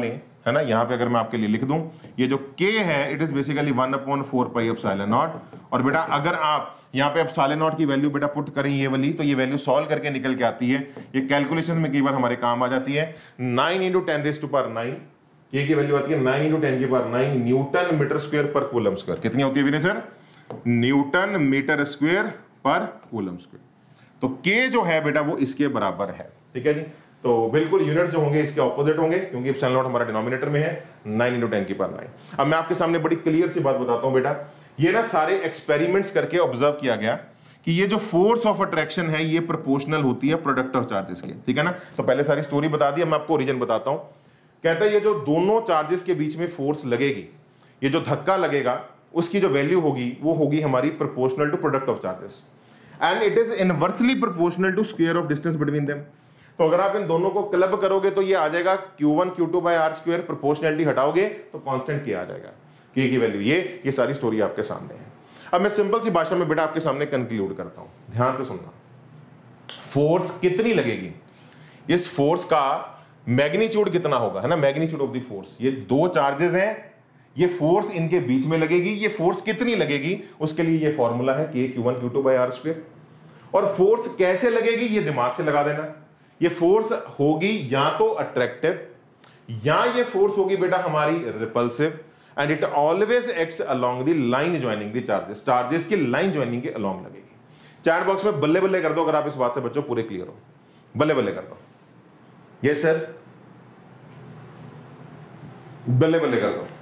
है ना। यहाँ पे अगर मैं आपके लिए लिख दूं, ये जो k है it is basically one upon four pi epsilon naught. और बेटा अगर आप यहाँ पे एप्सिलॉन नॉट की वैल्यू बेटा पुट करें ये वाली, तो ये वैल्यू सॉल्व करके निकल के आती है, ये कैलकुलेशन में कई बार हमारे काम आ जाती है। Nine into ten raise to power nine, ये की वैल्यू आती है नाइन इंटू टेन की power nine newton metre square per coulomb square. कितनी होती है Vinay sir? Newton metre square per coulomb square. तो k जो है बेटा वो इसके बराबर है, ठीक है जी। तो बिल्कुल यूनिट जो होंगे इसके ऑपोजिट होंगे, क्योंकि एप्सिलॉन नॉट हमारा डिनोमिनेटर में है, नाइन इंटू टेन की पावर नाइन। अब मैं आपके सामने बड़ी क्लियर सी बात बताता हूं बेटा, ये ना सारे एक्सपेरिमेंट्स करके ऑब्जर्व किया गया कि ये जो फोर्स ऑफ अट्रैक्शन है ये प्रोपोर्शनल होती है प्रोडक्ट ऑफ चार्जेस के, ठीक है ना। तो पहले सारी स्टोरी बता दी, मैं आपको ओरिजिन बताता हूं। कहता है ये जो दोनों चार्जेस के बीच में फोर्स लगेगी, ये जो धक्का लगेगा उसकी जो वैल्यू होगी वो होगी हमारी proportional to product of charges, and it is inversely proportional to square of distance between them. तो अगर आप इन दोनों को क्लब करोगे तो ये आ जाएगा Q one Q two by are square, proportionality हटाओगे तो कांस्टेंट k आ जाएगा, k की वैल्यू ये ये सारी स्टोरी आपके सामने है। अब मैं सिंपल सी भाषा में बेटा आपके सामने कंक्लूड करता हूं, ध्यान से सुनना। फोर्स कितनी लगेगी, इस फोर्स का मैग्नीट्यूड कितना होगा, है ना, मैग्नीट्यूड ऑफ द फोर्स। ये दो चार्जेस हैं, ये फोर्स इनके बीच में लगेगी, ये फोर्स कितनी लगेगी उसके लिए ये फॉर्मूला है k Q one Q two by are square. और फोर्स कैसे लगेगी ये दिमाग से लगा देना। ये फोर्स होगी या तो अट्रैक्टिव या ये फोर्स होगी बेटा हमारी repulsive, and it always acts along the line joining the charges, charges की लाइन ज्वाइनिंग के अलोंग लगेगी। चैट बॉक्स में बल्ले बल्ले कर दो अगर आप इस बात से बच्चों पूरे क्लियर हो, बल्ले बल्ले कर दो। यस सर, बल्ले बल्ले कर दो।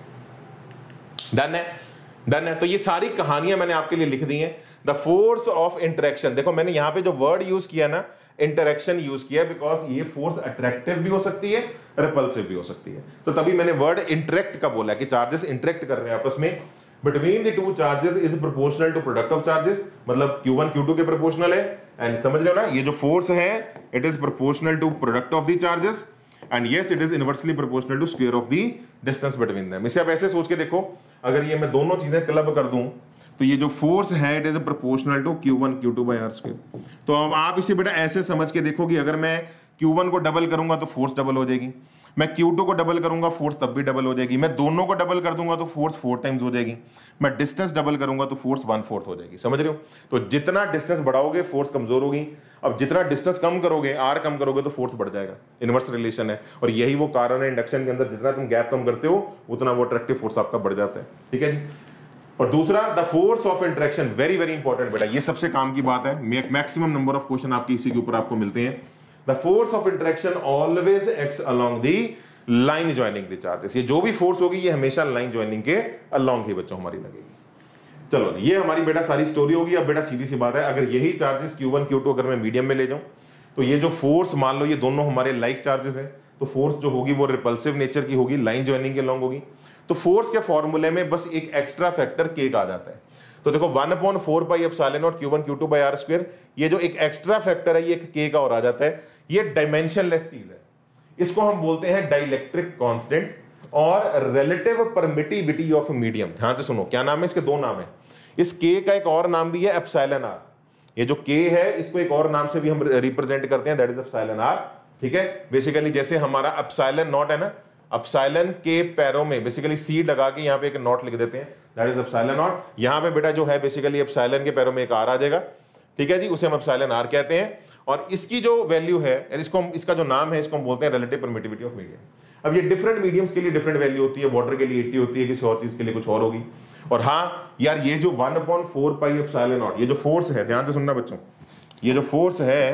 डन है, डन है। तो ये सारी कहानियां मैंने आपके लिए लिख दी हैं। द फोर्स ऑफ इंटरेक्शन, देखो मैंने यहां पे जो वर्ड यूज किया ना, इंटरेक्शन यूज किया, बिकॉज ये फोर्स अट्रैक्टिव भी हो सकती है, रिपल्सिव भी हो सकती है। तो तभी मैंने वर्ड इंटरेक्ट का बोला कि चार्जेस इंटरेक्ट कर रहे हैं आपस में, between the two charges is proportional to product of charges, मतलब क्यू वन क्यू टू के प्रोपोर्शनल है। एंड समझ लो ना, ये जो फोर्स है it is proportional to product of the charges, and yes it is inversely proportional to square of the distance between them. इसे आप ऐसे सोच के देखो, अगर ये मैं दोनों चीजें क्लब कर दूं तो ये जो फोर्स है it is proportional to Q one Q two by are square. तो अब आप इसे बेटा ऐसे समझ के देखो कि अगर मैं क्यू वन को डबल करूंगा तो फोर्स डबल हो जाएगी, मैं क्यू टू को डबल करूंगा फोर्स तब भी डबल हो जाएगी, मैं दोनों को डबल कर दूंगा तो फोर्स फोर टाइम्स हो जाएगी, मैं डिस्टेंस डबल करूंगा तो फोर्स वन फोर्थ हो जाएगी। समझ रहे हो? तो जितना डिस्टेंस बढ़ाओगे फोर्स कमजोर होगी, अब जितना डिस्टेंस कम करोगे, आर कम करोगे तो फोर्स बढ़ जाएगा। इनवर्स रिलेशन है, और यही वो कारण है इंडक्शन के अंदर, जितना तुम गैप कम करते हो उतना वो अट्रैक्टिव फोर्स आपका बढ़ जाता है, ठीक है जी। और दूसरा, the force of interaction, very very important बेटा, ये सबसे काम की बात है, मैक्सिमम नंबर ऑफ क्वेश्चन आपके इसी के ऊपर आपको मिलते हैं। The force of interaction always acts along the line joining the charges. ये जो भी फोर्स होगी ये हमेशा लाइन ज्वाइनिंग के अलोंग ही बच्चों हमारी लगेगी। चलो ये हमारी बेटा सारी स्टोरी होगी। अब बेटा सीधी सी बात है, अगर यही charges Q one Q two अगर मैं मीडियम में ले जाऊं तो ये जो फोर्स, मान लो ये दोनों हमारे लाइक चार्जेस हैं, तो फोर्स जो होगी वो रिपल्सिव नेचर की होगी, लाइन ज्वाइनिंग के अलोंग होगी। तो फोर्स के फॉर्मूले में बस एक एक्स्ट्रा फैक्टर k का आ जाता है। तो देखो one upon four pi epsilon naught Q one Q two by are square, ये जो एक एक्स्ट्रा फैक्टर है ये एक k का और आ जाता है। ये डायमेंशनलेस चीज है, इसको हम बोलते हैं डाइलेक्ट्रिक कांस्टेंट और रिलेटिव परमिटिविटी ऑफ मीडियम। ध्यान से सुनो, क्या नाम है इसके? दो नाम है। इस k का एक और नाम भी है एप्सिलॉन आर। ये जो k है इसको एक और नाम से भी हम रिप्रेजेंट करते हैं, दैट इज एप्सिलॉन आर, ठीक है। बेसिकली जैसे हमारा एप्सिलॉन नॉट है ना, एप्सिलॉन के पैरों में बेसिकली सी लगा के यहाँ पे एक नॉट लिख देते हैं, दैट इज एप्सिलॉन नॉट। यहाँ पे बेटा जो है बेसिकली एप्सिलॉन के पैरों में एक आर आ जाएगा, ठीक है जी, उसे हम एप्सिलॉन आर कहते हैं। और इसकी जो वैल्यू है, इसको इसका जो नाम है इसको हम बोलते हैं रिलेटिव परमिटिविटी ऑफ मीडियम। अब ये डिफरेंट मीडियम्स के लिए डिफरेंट वैल्यू होती है, वाटर के लिए एटी होती है, किसी और चीज के लिए कुछ और होगी। और हाँ यार, ये जो one upon four pi epsilon naught, ये जो फोर्स है, ध्यान से सुनना बच्चों, ये जो फोर्स है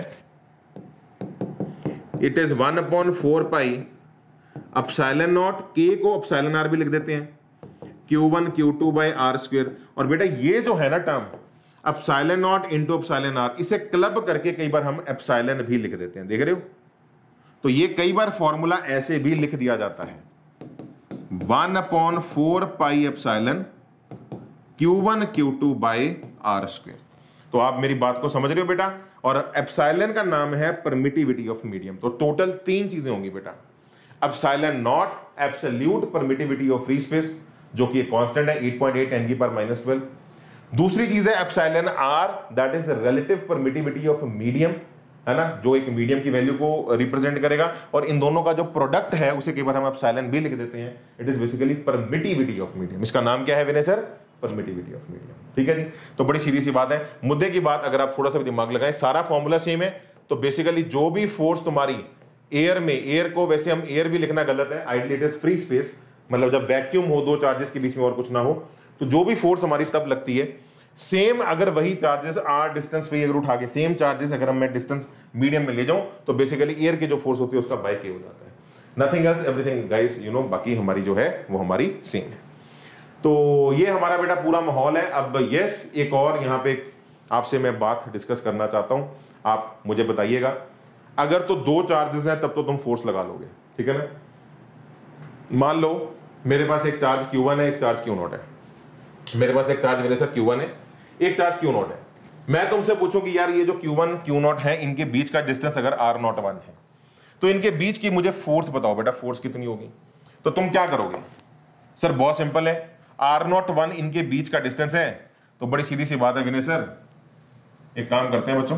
it is one upon four pi epsilon naught, k को एप्सिलॉन आर भी लिख देते हैं, q one Q two by are square. और बेटा ये जो है ना term epsilon naught into epsilon r, इसे क्लब करके कई बार हम एप्सिलॉन भी लिख देते हैं, देख रहे हो? तो ये कई बार फॉर्मूला ऐसे भी लिख दिया जाता है, one upon four pi epsilon q one Q two by are square. तो आप मेरी बात को समझ रहे हो बेटा? और एप्सिलॉन का नाम है परमिटिविटी ऑफ मीडियम। तो टोटल तीन चीजें होंगी बेटा, epsilon naught absolute permittivity of free space, जो कि एक कांस्टेंट है एट पॉइंट एट टेन की पावर माइनस ट्वेल्व। दूसरी चीज है epsilon r, that is relative permittivity of medium, है ना, जो एक मीडियम की वैल्यू को रिप्रेजेंट करेगा, और इन दोनों का जो प्रोडक्ट है उसे कई बार हम एप्सिलॉन भी लिख देते हैं। It is basically permittivity of medium. इसका नाम क्या है Vinay sir? Permittivity of medium. ठीक है जी, तो बड़ी सीधी सी बात है। मुद्दे की बात अगर आप थोड़ा सा भी दिमाग लगाएं, सारा फॉर्मूला सेम है। तो बेसिकली जो भी फोर्स तुम्हारी एयर में, एयर को वैसे हम एयर भी लिखना गलत है, ideally it is free space, मतलब जब वैक्यूम हो, दो चार्जेस के बीच में और कुछ ना हो, तो जो भी फोर्स हमारी तब लगती है, सेम अगर वही चार्जेस आर डिस्टेंस पे अगर उठा के सेम चार्जेस अगर मैं डिस्टेंस मीडियम में ले जाऊं, तो बेसिकली एयर की जो फोर्स होती है उसका बाय के हो जाता है। Nothing else, everything guys you know, बाकी हमारी जो है वो हमारी सेम है। तो ये हमारा बेटा पूरा माहौल है। अब यस, एक और यहाँ पे आपसे मैं बात डिस्कस करना चाहता हूं, आप मुझे बताइएगा, अगर तो दो चार्जेस हैं तब तो तुम फोर्स लगा लोगे, ठीक है ना। मान लो मेरे पास एक चार्ज क्यू वन है, एक चार्ज क्यू नॉट है। मेरे पास एक चार्ज मेरे सर क्यू वन है, एक चार्ज क्यू नॉट है। मैं तुमसे पूछूं कि यार ये जो क्यू वन क्यू नॉट है, इनके बीच का डिस्टेंस अगर आर नॉट वन है, तो इनके बीच की मुझे फोर्स बताओ बेटा, फोर्स कितनी होगी? तो तुम क्या करोगे सर? बहुत सिंपल है, आर नॉट वन इनके बीच का डिस्टेंस है, तो बड़ी सीधी सी बात है विनय सर, एक काम करते हैं बच्चों,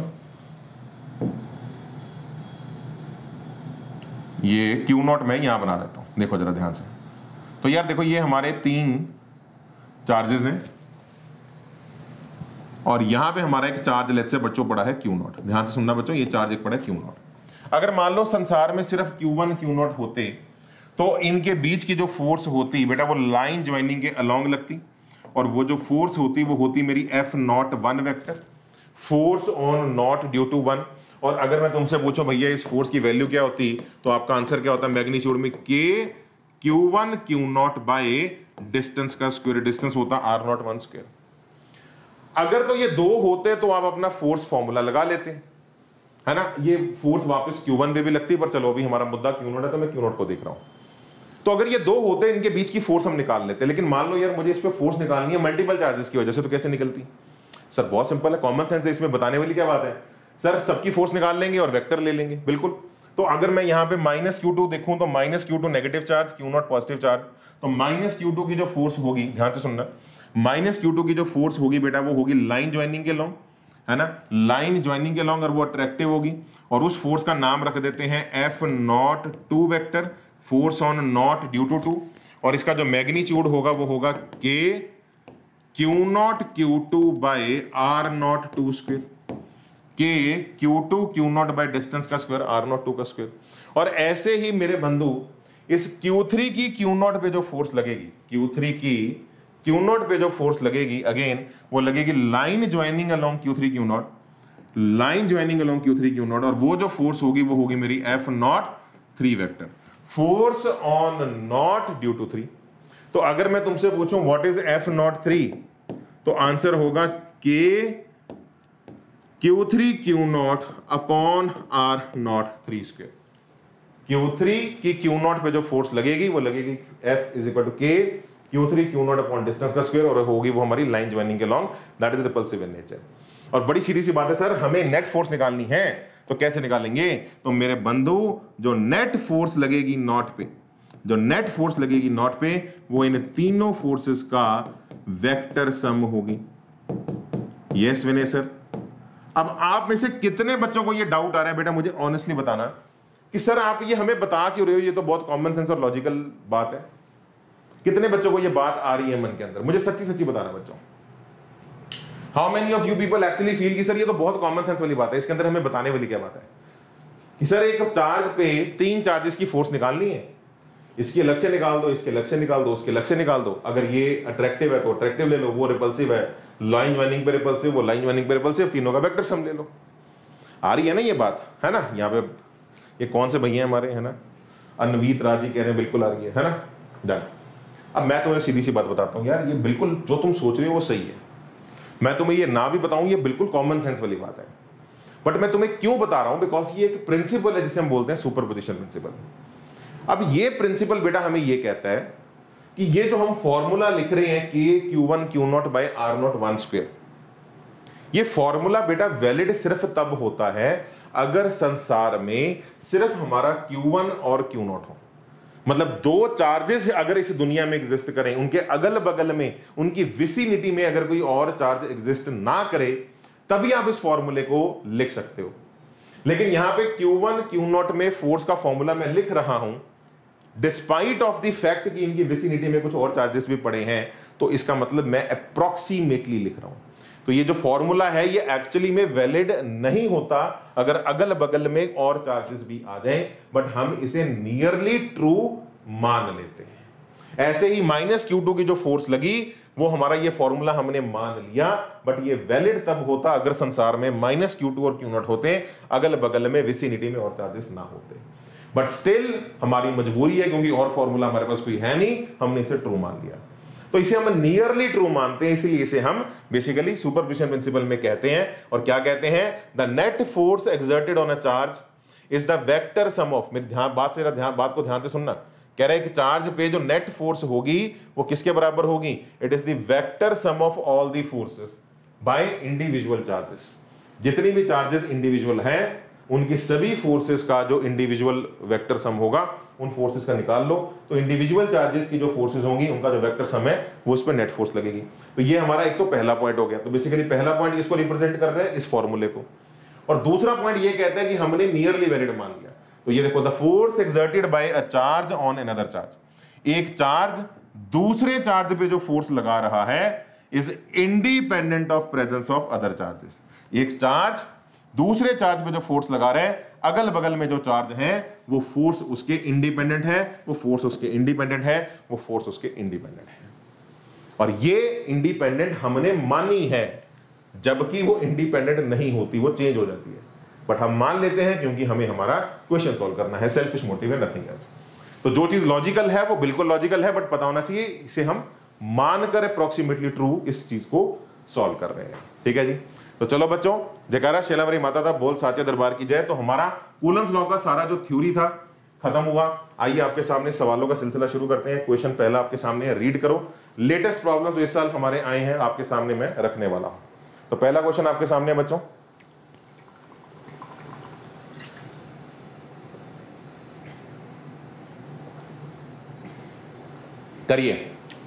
ये क्यू नॉट मैं यहां बना देता हूं, देखो जरा ध्यान से। तो यार देखो, ये हमारे तीन चार्जेस हैं, और यहां पे हमारा एक चार्ज लेट से बच्चों पड़ा है क्यू नॉट। ध्यान से सुनना बच्चों, ये चार्ज एक पड़ा है क्यू नॉट। अगर मान लो संसार में सिर्फ क्यू वन क्यू नॉट होते, तो इनके बीच की जो फोर्स होती बेटा, वो लाइन ज्वाइनिंग के अलोंग लगती, और वो जो फोर्स होती वो होती मेरी F naught one vector, force on naught due to one. और अगर मैं तुमसे पूछूं भैया इस फोर्स की वैल्यू क्या होती, तो आपका आंसर क्या होता है? मैग्नीट्यूड में k Q one q naught by distance का स्क्वायर, डिस्टेंस होता आर नॉट वन स्क्वायर। अगर तो ये दो होते तो आप अपना फोर्स फॉर्मूला लगा लेते, है ना, ये फोर्स वापस क्यू वन पे भी लगती, पर चलो अभी हमारा मुद्दा क्यू नॉट है तो मैं क्यू नॉट को देख रहा हूं। तो अगर ये दो होते, इनके बीच की फोर्स हम निकाल लेते। लेकिन मान लो यार मुझे इस पे फोर्स निकालनी है मल्टीपल चार्जेस की वजह से, तो कैसे निकलती? सर बहुत सिंपल है, कॉमन सेंस है, इसमें बताने वाली क्या बात है सर? सबकी फोर्स निकाल लेंगे और वेक्टर ले लेंगे, बिल्कुल। तो अगर मैं यहाँ पे माइनस क्यू टू देखूं, तो minus q two negative charge, q naught positive charge, तो माइनस क्यू टू की जो फोर्स होगी, ध्यान से सुनना, माइनस क्यू टू की जो फोर्स होगी बेटा, वो होगी लाइन ज्वाइनिंग के लॉन्ग, है ना, लाइन ज्वाइनिंग के लॉन्ग, और वो अट्रैक्टिव होगी, और उस फोर्स का नाम रख देते हैं F naught two vector, force on naught due to two. और इसका जो मैग्नीट्यूड होगा वो होगा k q naught q two by r naught two square, k q two q naught by distance का स्क्वायर, आर नॉट टू का square. और ऐसे ही मेरे बंधु इस क्यू थ्री की क्यू नॉट पे जो फोर्स लगेगी, क्यू थ्री की क्यू नॉट पे जो फोर्स लगेगी, अगेन वो लगेगी line joining along q three q naught, line joining along q three q naught, और वो जो फोर्स होगी वो होगी मेरी F naught three vector, force on naught due to three. तो अगर मैं तुमसे पूछूं what is F naught three, तो आंसर होगा k q three q naught upon r naught three square. Q three की क्यू नॉट पे जो फोर्स लगेगी वो लगेगी F is equal to k q three q naught upon distance का square, और होगी वो हमारी लाइन ज्वाइनिंग के long, that is repulsive in nature. और बड़ी सीधी सी बात है सर, हमें नेट फोर्स निकालनी है, तो कैसे निकालेंगे? तो मेरे बंधु जो नेट फोर्स लगेगी नॉट पे, जो नेट फोर्स लगेगी नॉट पे, वो इन तीनों फोर्सेस का वेक्टर सम होगी। Yes Vinay sir. अब आप में से कितने बच्चों को ये डाउट आ रहा है बेटा, मुझे ऑनेस्टली बताना कि सर आप ये हमें बता क्यों रहे हो, ये तो बहुत कॉमन सेंस और लॉजिकल बात है। कितने बच्चों को ये बात आ रही है मन के अंदर? मुझे सच्ची सच्ची बताना बच्चों। How many of you people actually feel कि सर ये तो बहुत कॉमन सेंस वाली बात है, इसके अंदर हमें बताने वाली क्या बात है कि सर एक चार्ज पे तीन चार्जेस की फोर्स निकालनी है, इसके अलग से निकाल दो, इसके अलग से निकाल दो, उसके अलग से निकाल दो। अगर ये अट्रैक्टिव है तो अट्रैक्टिव ले लो, वो रिपल्सिव है, लाइन ज्वाइनिंग पे रिपल्सिव, वो लाइन ज्वाइनिंग पे रिपल्सिव, तीनों का वेक्टर सम ले लो। आ रही है ना ये बात, है ना? यहाँ पे ये कौन से भैया हमारे, है ना, अनवीत राजी कह रहे हैं, बिल्कुल आ रही है, है ना? डन। अब मैं तुम्हें सीधी सी बात बताता हूँ यार, ये बिल्कुल जो तुम सोच रहे हो वो सही है। मैं तुम्हें ये ना भी बताऊं, ये बिल्कुल कॉमन सेंस वाली बात है, बट मैं तुम्हें क्यों बता रहा हूं? बिकॉज ये एक प्रिंसिपल है जिसे हम बोलते हैं सुपरपोजिशन प्रिंसिपल। अब ये प्रिंसिपल बेटा हमें ये कहता है कि ये जो हम फॉर्मूला लिख रहे हैं के Q one q naught by r naught one square, ये फॉर्मूला बेटा वैलिड सिर्फ तब होता है अगर संसार में सिर्फ हमारा क्यू वन और क्यू नॉट हो। मतलब दो चार्जेस अगर इस दुनिया में एग्जिस्ट करें, उनके अगल बगल में, उनकी विसिनिटी में अगर कोई और चार्ज एग्जिस्ट ना करे, तभी आप इस फॉर्मूले को लिख सकते हो। लेकिन यहां पे क्यू वन क्यू नॉट में फोर्स का फॉर्मूला मैं लिख रहा हूं डिस्पाइट ऑफ द फैक्ट कि इनकी विसिनिटी में कुछ और चार्जेस भी पड़े हैं, तो इसका मतलब मैं अप्रॉक्सीमेटली लिख रहा हूं। तो ये जो फॉर्मूला है ये एक्चुअली में वैलिड नहीं होता अगर अगल बगल में और चार्जेस भी आ जाएं, बट हम इसे नियरली ट्रू मान लेते हैं। ऐसे ही माइनस क्यू टू की जो फोर्स लगी वो हमारा ये फॉर्मूला हमने मान लिया, बट ये वैलिड तब होता अगर संसार में माइनस क्यू टू और क्यू नॉट होते, अगल बगल में विसिनिटी में और चार्जेस ना होते। बट स्टिल हमारी मजबूरी है क्योंकि और फॉर्मूला हमारे पास कोई है नहीं, हमने इसे ट्रू मान लिया। तो इसे हम नियरली ट्रू मानते हैं, इसलिए इसे हम बेसिकली सुपरपोजिशन प्रिंसिपल में कहते हैं। और क्या कहते हैं? The net force exerted on a charge is the vector sum of, मेरे ध्यान बात से ध्यान बात को ध्यान से सुनना, कह रहे हैं कि चार्ज पे जो नेट फोर्स होगी वो किसके बराबर होगी? It is the vector sum of all the forces by individual charges. जितनी भी चार्जेस इंडिविजुअल हैं उनकी सभी फोर्सेस का जो इंडिविजुअल वेक्टर सम होगा उन फोर्सेस का निकाल लो, तो इंडिविजुअल चार्जेस की जो फोर्सेस होंगी उनका जो वेक्टर सम है वो उस पर नेट फोर्स लगेगी। तो ये हमारा एक तो पहला पॉइंट हो गया। तो बेसिकली पहला पॉइंट इसको रिप्रेजेंट कर रहे हैं इस फॉर्मूले को, और दूसरा पॉइंट ये कहता है कि हमने नियरली वैलिड मान लिया। तो ये देखो, the force exerted by a charge on another charge, एक चार्ज दूसरे चार्ज पे जो फोर्स लगा रहा है is independent of presence of other charges. एक चार्ज दूसरे चार्ज पे जो फोर्स लगा रहे हैं, अगल बगल में जो चार्ज हैं वो फोर्स उसके इंडिपेंडेंट है, वो फोर्स उसके इंडिपेंडेंट है, वो फोर्स उसके इंडिपेंडेंट है। और ये इंडिपेंडेंट हमने मानी है, जबकि वो इंडिपेंडेंट नहीं होती, वो चेंज हो जाती है, बट हम मान लेते हैं क्योंकि हमें हमारा क्वेश्चन सॉल्व करना है, सेल्फिश मोटिव है, नथिंग एल्स। तो जो चीज लॉजिकल है वो बिल्कुल लॉजिकल है, बट पता होना चाहिए इसे हम मानकर अप्रोक्सीमेटली ट्रू इस चीज को सॉल्व कर रहे हैं। ठीक है जी। तो चलो बच्चों, जयकारा शेलावरी माता दा, बोल साचे दरबार की जय। तो हमारा कूलम्स लॉ का सारा जो थ्योरी था खत्म हुआ। आइए आपके सामने सवालों का सिलसिला शुरू करते हैं। क्वेश्चन पहला आपके सामने है, रीड करो। लेटेस्ट प्रॉब्लम जो इस साल हमारे आए हैं आपके सामने मैं रखने वाला हूं। तो पहला क्वेश्चन आपके सामने है बच्चों, करिए।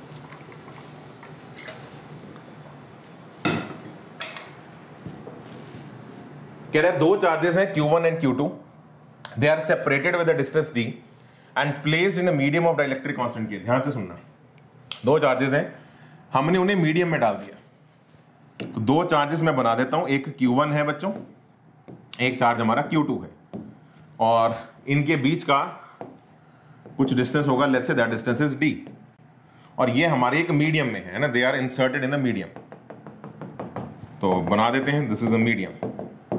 कह रहे हैं दो चार्जेस हैं q one and q two, they are separated with the distance d and placed in the medium of dielectric constant k. ध्यान से सुनना, दो चार्जेस हैं, हमने उन्हें मीडियम में डाल दिया। तो दो चार्जेस मैं बना देता हूं, एक क्यू वन है बच्चों, एक चार्ज हमारा क्यू टू है, और इनके बीच का कुछ डिस्टेंस होगा, let's say that distance is d, और ये हमारे एक मीडियम में है ना, they are inserted in the medium. तो बना देते हैं, दिस इज अ मीडियम।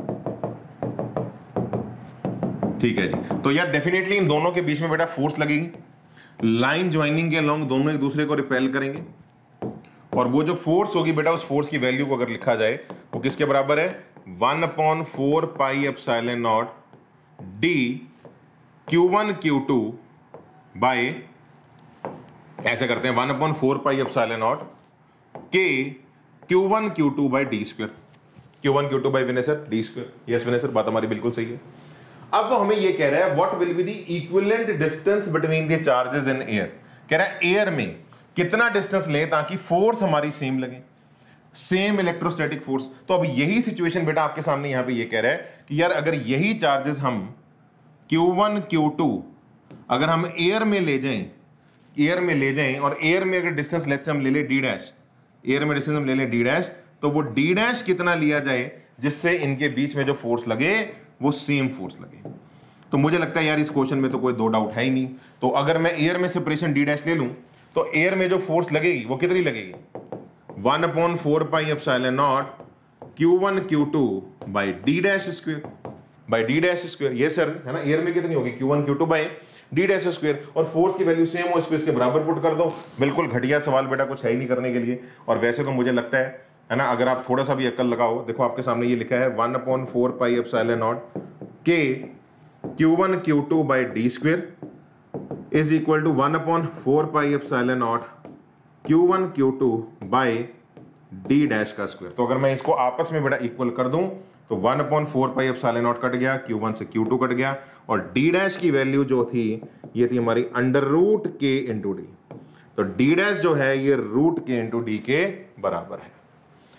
ठीक है जी। तो यार डेफिनेटली इन दोनों के बीच में बेटा फोर्स लगेगी, लाइन ज्वाइनिंग के अलोंग दोनों एक दूसरे को रिपेल करेंगे, और वो जो फोर्स होगी बेटा उस फोर्स की वैल्यू को अगर लिखा जाए वो किसके बराबर है? One upon four pi epsilon naught d q one Q two by, ऐसे करते हैं, one upon four pi epsilon naught k Q one Q two by d square. Q one Q two by विनेसर d square. Yes विनेसर, बात हमारी बिल्कुल सही है। अब वो हमें ये कह रहा है what will be the equivalent distance between the charges in air. कह रहा है एयर में कितना डिस्टेंस ले ताकि फोर्स हमारी सेम लगे, सेम इलेक्ट्रोस्टैटिक फोर्स। तो अब यही सिचुएशन बेटा आपके सामने यहां पे ये कह रहा है कि यार अगर यही चार्जेस हम क्यू वन क्यू टू अगर हम एयर में ले जाएं, एयर में ले जाएं और एयर में अगर डिस्टेंस लेट्स से हम ले ले डी डैश, एयर में डिस्टेंस हम ले ले डी डैश, तो वो डी डैश कितना लिया जाए जिससे इनके बीच में जो फोर्स लगे वो सेम फोर्स लगे। तो मुझे लगता है यार इस क्वेश्चन में तो कोई दो डाउट है ही नहीं। तो अगर मैं एयर में सेपरेशन डी डैश ले लूं तो एयर में जो फोर्स लगेगी वो कितनी लगेगी? One upon four pi epsilon naught Q one Q two by d dash square by d dash square. ये सर है ना, एयर में कितनी होगी? Q one Q two by d dash square, और फोर्स की वैल्यू सेम हो, space के बराबर पुट कर दो। बिल्कुल घटिया सवाल बेटा, कुछ है ही नहीं करने के लिए। और वैसे तो मुझे लगता है है ना, अगर आप थोड़ा सा भी अक्ल लगाओ, देखो आपके सामने ये लिखा है one upon four pi epsilon naught k Q one Q two by d square is equal to one upon four pi epsilon naught Q one Q two by d dash का स्क्वायर। तो अगर मैं इसको आपस में बेटा equal कर दूं तो one upon four pi epsilon naught cut गया, क्यू वन से क्यू टू कट गया, और डी डैश की वैल्यू जो थी ये थी हमारी under root k into d. तो डी डैश जो है ये रूट के इंटू डी के बराबर है।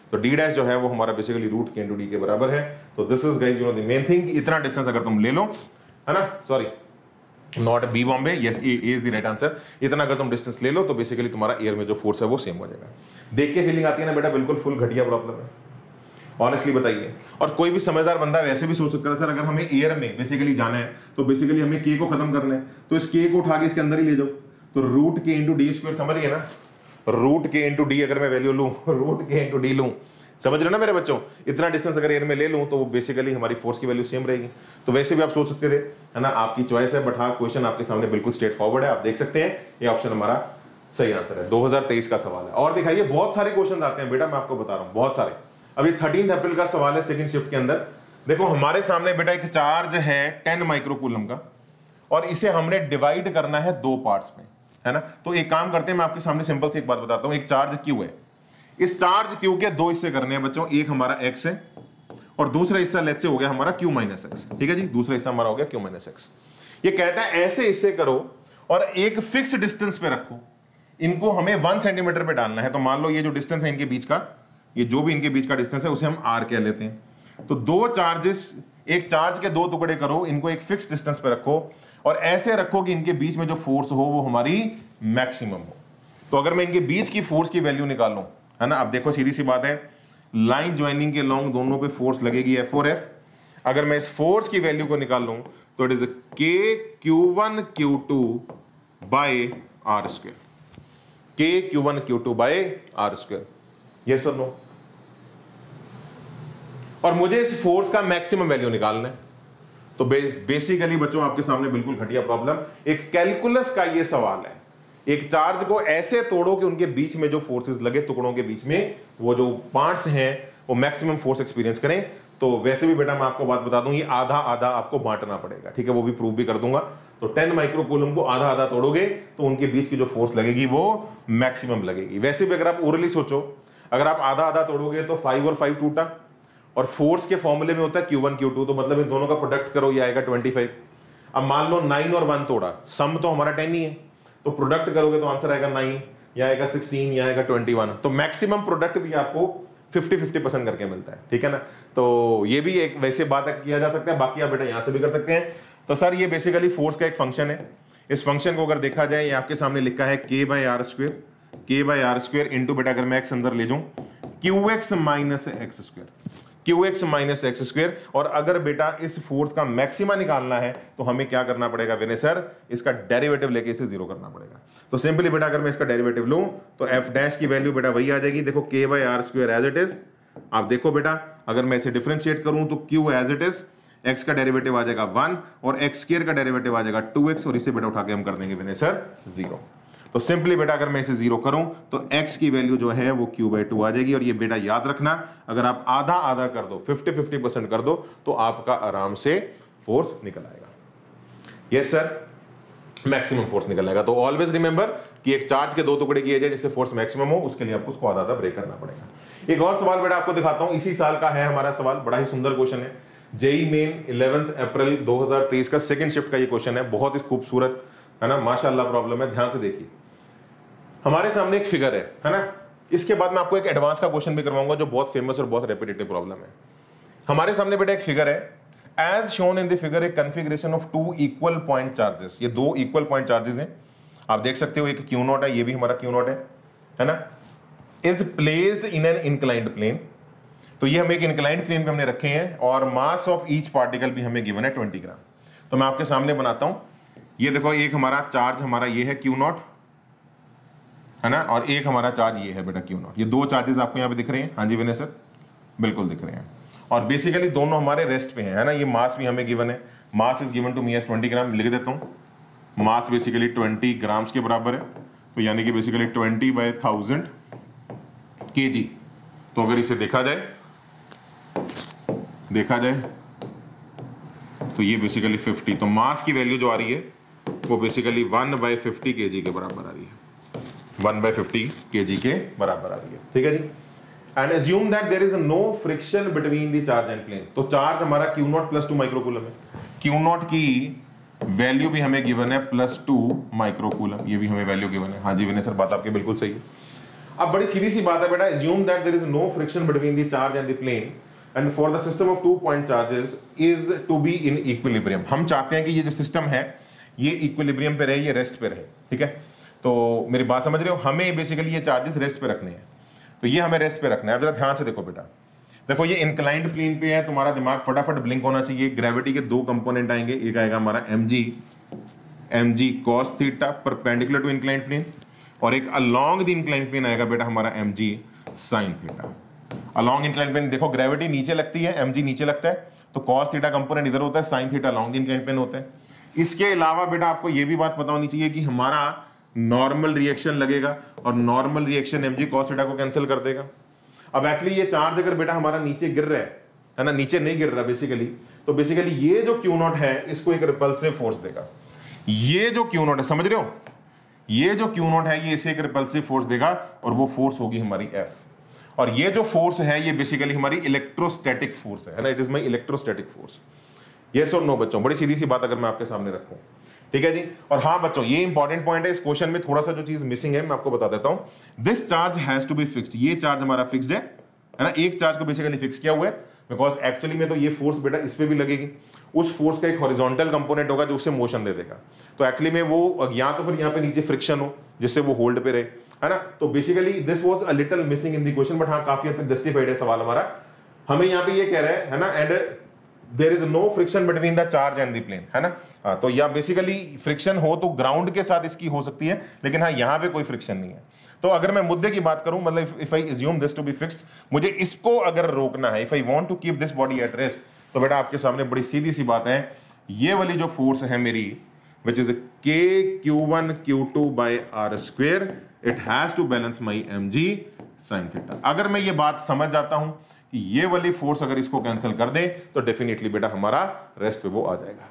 तो डी डैश जो है वो हमारा basically root k into d के बराबर है। तो this is guys you know the main thing. इतना डिस्टेंस अगर तुम ले लो, है ना, sorry not B Bombay, yes A is the right answer. इतना अगर तुम डिस्टेंस ले लो तो बेसिकली तुम्हारा एयर में जो फोर्स है वो सेम हो जाएगा। देख के फीलिंग आती है ना बेटा, बिल्कुल फुल घटिया प्रॉब्लम है, ऑनेस्टली बताइए। और कोई भी समझदार बंदा वैसे भी सोच सकता है सर अगर हमें एयर में बेसिकली जाना है तो बेसिकली हमें के को खत्म करना है, तो इस के को उठा के इसके अंदर ही ले जाओ, तो root k into D square, समझ गए ना, रूट के इंटू डी अगर मैं वैल्यू लूं, रूट के इंटू डी लूं, समझ रहे हो ना मेरे बच्चों। इतना डिस्टेंस अगर एयर में ले लूं तो बेसिकली हमारी फोर्स की वैल्यू सेम रहेगी। तो वैसे भी आप सोच सकते थे, है ना, आपकी चॉइस है, बट हाँ क्वेश्चन आपके सामने बिल्कुल स्ट्रेट फॉरवर्ड है, आप देख सकते हैं ये ऑप्शन हमारा सही आंसर है। दो हज़ार तेईस का सवाल है। और दिखाइए बहुत सारे क्वेश्चन आते हैं बेटा, मैं आपको बता रहा हूं बहुत सारे। अभी थर्टीन अप्रैल का सवाल है सेकंड शिफ्ट के अंदर। देखो हमारे सामने बेटा एक चार्ज है टेन माइक्रोकूलम का और इसे हमने डिवाइड करना है दो पार्ट्स में, है ना। तो एक काम करते हैं, मैं आपके सामने सिंपल सी एक बात बताता हूं। एक चार्ज क्यू है, इस चार्ज क्यू के दो हिस्से करने हैं बच्चों, एक हमारा एक्स है और दूसरा हिस्सा लेट्स से हो गया हमारा क्यू माइनस एक्स, ठीक है जी, दूसरा हिस्सा हमारा हो गया क्यू माइनस एक्स। ये कहता है ऐसे हिस्से करो और एक फिक्स डिस्टेंस पे रखो, इनको हमें वन सेंटीमीटर पे डालना है। तो मान लो ये जो डिस्टेंस है इनके बीच का, ये जो भी इनके बीच का डिस्टेंस है उसे हम आर कह लेते हैं। तो दो चार्जेस, एक चार्ज के दो टुकड़े करो, इनको एक फिक्स डिस्टेंस पे रखो और ऐसे रखो कि इनके बीच में जो फोर्स हो वो हमारी मैक्सिमम हो। तो अगर मैं इनके बीच की फोर्स की वैल्यू निकालूं, है ना, अब देखो सीधी सी बात है, लाइन ज्वाइनिंग के लॉन्ग दोनों पे फोर्स लगेगी एफ और एफ। अगर मैं इस फोर्स की वैल्यू को निकाल लूं तो it is k Q one Q two by r square, k Q one Q two by r square, yes और नो। और मुझे इस फोर्स का मैक्सिमम वैल्यू निकालना है। तो बे, बेसिकली बच्चों आपके सामने बिल्कुल घटिया प्रॉब्लम, एक कैलकुलस का ये सवाल है। एक चार्ज को ऐसे तोड़ो कि उनके बीच में जो फोर्सेस लगे, टुकड़ों के बीच में वो जो पार्ट्स हैं वो मैक्सिमम फोर्स एक्सपीरियंस करें। तो वैसे भी बेटा मैं आपको बात बता दूं, ये आधा आधा आपको बांटना पड़ेगा, ठीक है, वो भी प्रूव भी कर दूंगा। तो टेन माइक्रोकूलम को आधा आधा तोड़ोगे तो उनके बीच की जो फोर्स लगेगी वो मैक्सिमम लगेगी। वैसे भी अगर आप ओरली सोचो, अगर आप आधा आधा तोड़ोगे तो फाइव और फाइव टूटा, और फोर्स के फॉर्मूले में होता है क्यू वन क्यू टू, तो मतलब इन दोनों का प्रोडक्ट करो ये आएगा ट्वेंटी फाइव। अब मान लो नाइन और वन तोड़ा, सम तो हमारा टेन ही है, तो प्रोडक्ट करोगे तो आंसर आएगा नाइन, या आएगा सिक्सटीन, या आएगा ट्वेंटी वन। तो मैक्सिमम प्रोडक्ट भी आपको फिफ्टी फिफ्टी परसेंट करके मिलता है, ठीक है ना। तो ये भी एक वैसे बात किया जा सकता है, बाकी आप बेटा यहां से भी कर सकते हैं। तो सर ये बेसिकली फोर्स का एक फंक्शन है। इस फंक्शन को अगर देखा जाए, ये आपके सामने लिखा है k by r square, k by r square into बेटा अगर मैं एक्स अंदर ले जाऊं q x minus x square, q x minus x square. और अगर बेटा इस फोर्स का मैक्सिमा निकालना है तो हमें क्या करना पड़ेगा विनय सर, इसका डेरिवेटिव लेके इसे जीरो करना पड़ेगा। तो सिंपली बेटा अगर मैं इसका डेरिवेटिव लूं तो एफ डैश की वैल्यू बेटा वही आ जाएगी, देखो k by r square as it is. आप देखो बेटा अगर मैं इसे डिफरेंशिएट करूं तो q as it is, x का डेरिवेटिव आ जाएगा वन और एक्स स्क्वायर का डेरिवेटिव आ जाएगा टू एक्स, और इसे बेटा उठा के हम कर देंगे विनय सर जीरो। तो सिंपली बेटा अगर मैं इसे जीरो करूं तो x की वैल्यू जो है वो q बाई टू आ जाएगी। और ये बेटा याद रखना, अगर आप आधा आधा कर दो, फिफ्टी फिफ्टी परसेंट कर दो, तो आपका आराम से फोर्स निकल आएगा। यस सर, मैक्सिमम फोर्स निकल आएगा। तो ऑलवेज रिमेंबर कि एक चार्ज के दो टुकड़े किए जाए जिससे फोर्स मैक्सिमम हो, उसके लिए आपको उसको आधा आधा ब्रेक करना पड़ेगा। एक और सवाल बेटा आपको दिखाता हूं, इसी साल का है हमारा सवाल, बड़ा ही सुंदर क्वेश्चन है। जेई मेन इलेवेंथ अप्रैल दो हज़ार तेईस का सेकंड शिफ्ट का ये क्वेश्चन है, बहुत ही खूबसूरत, है ना, माशाल्लाह प्रॉब्लम है, ध्यान से देखिए। हमारे सामने एक फिगर है, है ना, इसके बाद मैं आपको एक एडवांस का क्वेश्चन भी करवाऊंगा जो बहुत फेमस और बहुत रेपिटेटिव प्रॉब्लम है। हमारे सामने बेटा एक फिगर है, as shown in the figure a configuration of two equal point charges. ये दो इक्वल पॉइंट चार्जेस हैं, आप देख सकते हो, एक क्यू नॉट है, ये भी हमारा क्यू नॉट है, है ना, is placed in an inclined plane. तो ये हम एक इंक्लाइंड प्लेन पे हमने रखे हैं और मास ऑफ ईच पार्टिकल भी हमें गिवन है ट्वेंटी ग्राम। तो मैं आपके सामने बनाता हूं, ये देखो एक हमारा चार्ज हमारा ये है क्यू नॉट, है ना, और एक हमारा चार्ज ये है बेटा क्यू नॉट। ये दो चार्जेस आपको यहाँ पे दिख रहे हैं, हाँ जी विनय सर, बिल्कुल दिख रहे हैं। और बेसिकली दोनों हमारे रेस्ट पे हैं, है ना। ये मास भी हमें गिवन है, mass is given to me as twenty gram, लिख देता हूँ। मास बेसिकली ट्वेंटी ग्राम्स के बराबर है, तो यानी कि बेसिकली ट्वेंटी बाई थाउजेंड के जी। तो अगर इसे देखा जाए देखा जाए तो ये बेसिकली फिफ्टी, तो मास की वैल्यू जो आ रही है वो बेसिकली वन बाई फिफ्टी के जी के बराबर आ रही है, वन बाई फिफ्टी के जी के बराबर आ रही है, ठीक है जी। And assume that there is no friction between the charge and plane. तो चार्ज हमारा q naught plus two microcoulomb है, क्यू नॉट की वैल्यू भी हमें गिवन है प्लस टू माइक्रोकूलम, ये भी हमें वैल्यू गिवन है। हाँ जी विनय सर, बात आपकी बिल्कुल सही है। अब बड़ी सीधी सी बात है बेटा, assume that there is no friction between the charge and the plane and for the system of two point charges is to be in equilibrium। हम चाहते हैं कि ये जो सिस्टम है ये इक्विलिब्रियम पे रहे, ये रेस्ट पे रहे, ठीक है। तो मेरी बात समझ रहे हो, हमें बेसिकली ये चार्जेस रेस्ट पे रखने हैं, तो ये हमें रेस्ट पे रखना है। अब जरा ध्यान से देखो बेटा, देखो ये इंक्लाइंड प्लेन पे है, तुम्हारा दिमाग फटाफट ब्लिंक होना चाहिए। ग्रेविटी के दो कंपोनेंट आएंगे, एक आएगा हमारा mg mg cos theta perpendicular to inclined plane, और एक अलोंग द इंक्लाइंड प्लेन आएगा बेटा हमारा mg sin theta. Along inclined plane देखो, ग्रेविटी नीचे लगती है, mg नीचे लगता है, तो cos थीटा कंपोनेंट इधर होता है, sin theta along the inclined plane होता है। इसके अलावा बेटा आपको ये भी बात पता होनी चाहिए कि हमारा नॉर्मल रिएक्शन लगेगा और normal reaction mg cos theta को कैंसिल कर देगा। अब एक्चुअली ये चार्ज अगर बेटा हमारा नीचे गिर रहा है है ना, नीचे नहीं गिर रहा बेसिकली, तो बेसिकली ये जो क्यू नॉट है इसको एक रिपल्सिव फोर्स देगा। ये जो क्यू नॉट है, समझ रहे हो, ये जो क्यू नॉट है ये इसे एक रिपल्सिव फोर्स देगा, और वो फोर्स होगी हमारी एफ। और ये जो फोर्स है ये बेसिकली हमारी इलेक्ट्रोस्टैटिक फोर्स है ना, it is my electrostatic force. Yes और नो बच्चों, बड़ी सीधी सी बात अगर मैं आपके सामने रखूं, ठीक है जी। और हाँ बच्चों, ये इंपॉर्टेंट पॉइंट है, इस क्वेश्चन में थोड़ा सा जो चीज मिसिंग है मैं आपको बता देता हूं। This charge has to be fixed, ये चार्ज हमारा फिक्स्ड है है ना, एक चार्ज को बेसिकली फिक्स किया हुआ है, बिकॉज एक्चुअली में तो ये फोर्स बेटा इस पे भी लगेगी, उस फोर्स का एक हॉरिजॉन्टल कंपोनेंट होगा जो उससे मोशन दे देगा। तो एक्चुअली में वो या तो फिर यहाँ पे नीचे फ्रिक्शन हो जिससे वो होल्ड पे रहे, है ना। तो basically this was a little missing in the question, but हाँ काफी हद तक जस्टिफाइड है सवाल हमारा। हमें यहाँ पे ये कह रहा है है ना, and there is no friction between the charge and the plane, है ना। हाँ, तो या बेसिकली फ्रिक्शन हो तो ग्राउंड के साथ इसकी हो सकती है, लेकिन हाँ यहाँ पे कोई फ्रिक्शन नहीं है। तो अगर मैं मुद्दे की बात करूं, मतलब if I assume this to be fixed, मुझे इसको अगर रोकना है, if I want to keep this body at rest, तो बेटा आपके सामने बड़ी सीधी सी बात है, ये वाली जो फोर्स है मेरी, which is k Q one Q two by r square, it has to balance my m g sine theta. अगर मैं ये बात समझ जाता हूं कि ये वाली फोर्स अगर इसको कैंसिल कर दे तो डेफिनेटली बेटा हमारा रेस्ट पे वो आ जाएगा।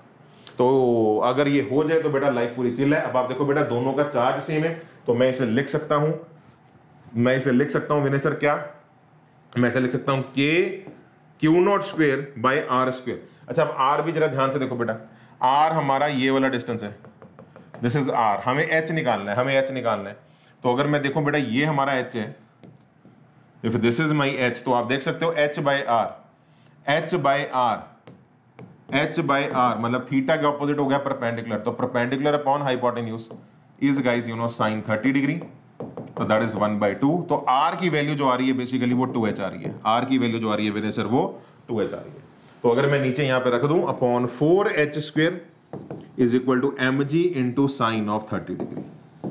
तो अगर ये हो जाए तो बेटा लाइफ पूरी चिल है। अब आप देखो बेटा, दोनों का चार्ज सेम है, तो मैं इसे लिख सकता हूं, मैं इसे लिख सकता हूं विनय सर, क्या मैं इसे लिख सकता हूं, k q naught square by r square. अच्छा, अब आर भी जरा ध्यान से देखो बेटा, आर हमारा ये वाला डिस्टेंस है, दिस इज आर, हमें एच निकालना है, हमें एच निकालना है। तो अगर मैं देखूं बेटा, ये हमारा एच है, if this is my h, तो आप देख सकते हो h by r, h by r, h by r मतलब थीटा के ऑपोजिट हो गया परपेंडिकुलर, तो perpendicular upon hypotenuse is guys you know sine thirty degree, तो that is one by two. तो आर की वैल्यू जो आ रही है बेसिकली वो टू एच आ रही है, आर की वैल्यू जो आ रही है विनय सर वो टू एच आ रही है। तो अगर मैं नीचे यहां पे रख दूं, upon four h square is equal to m g into sine of thirty degree,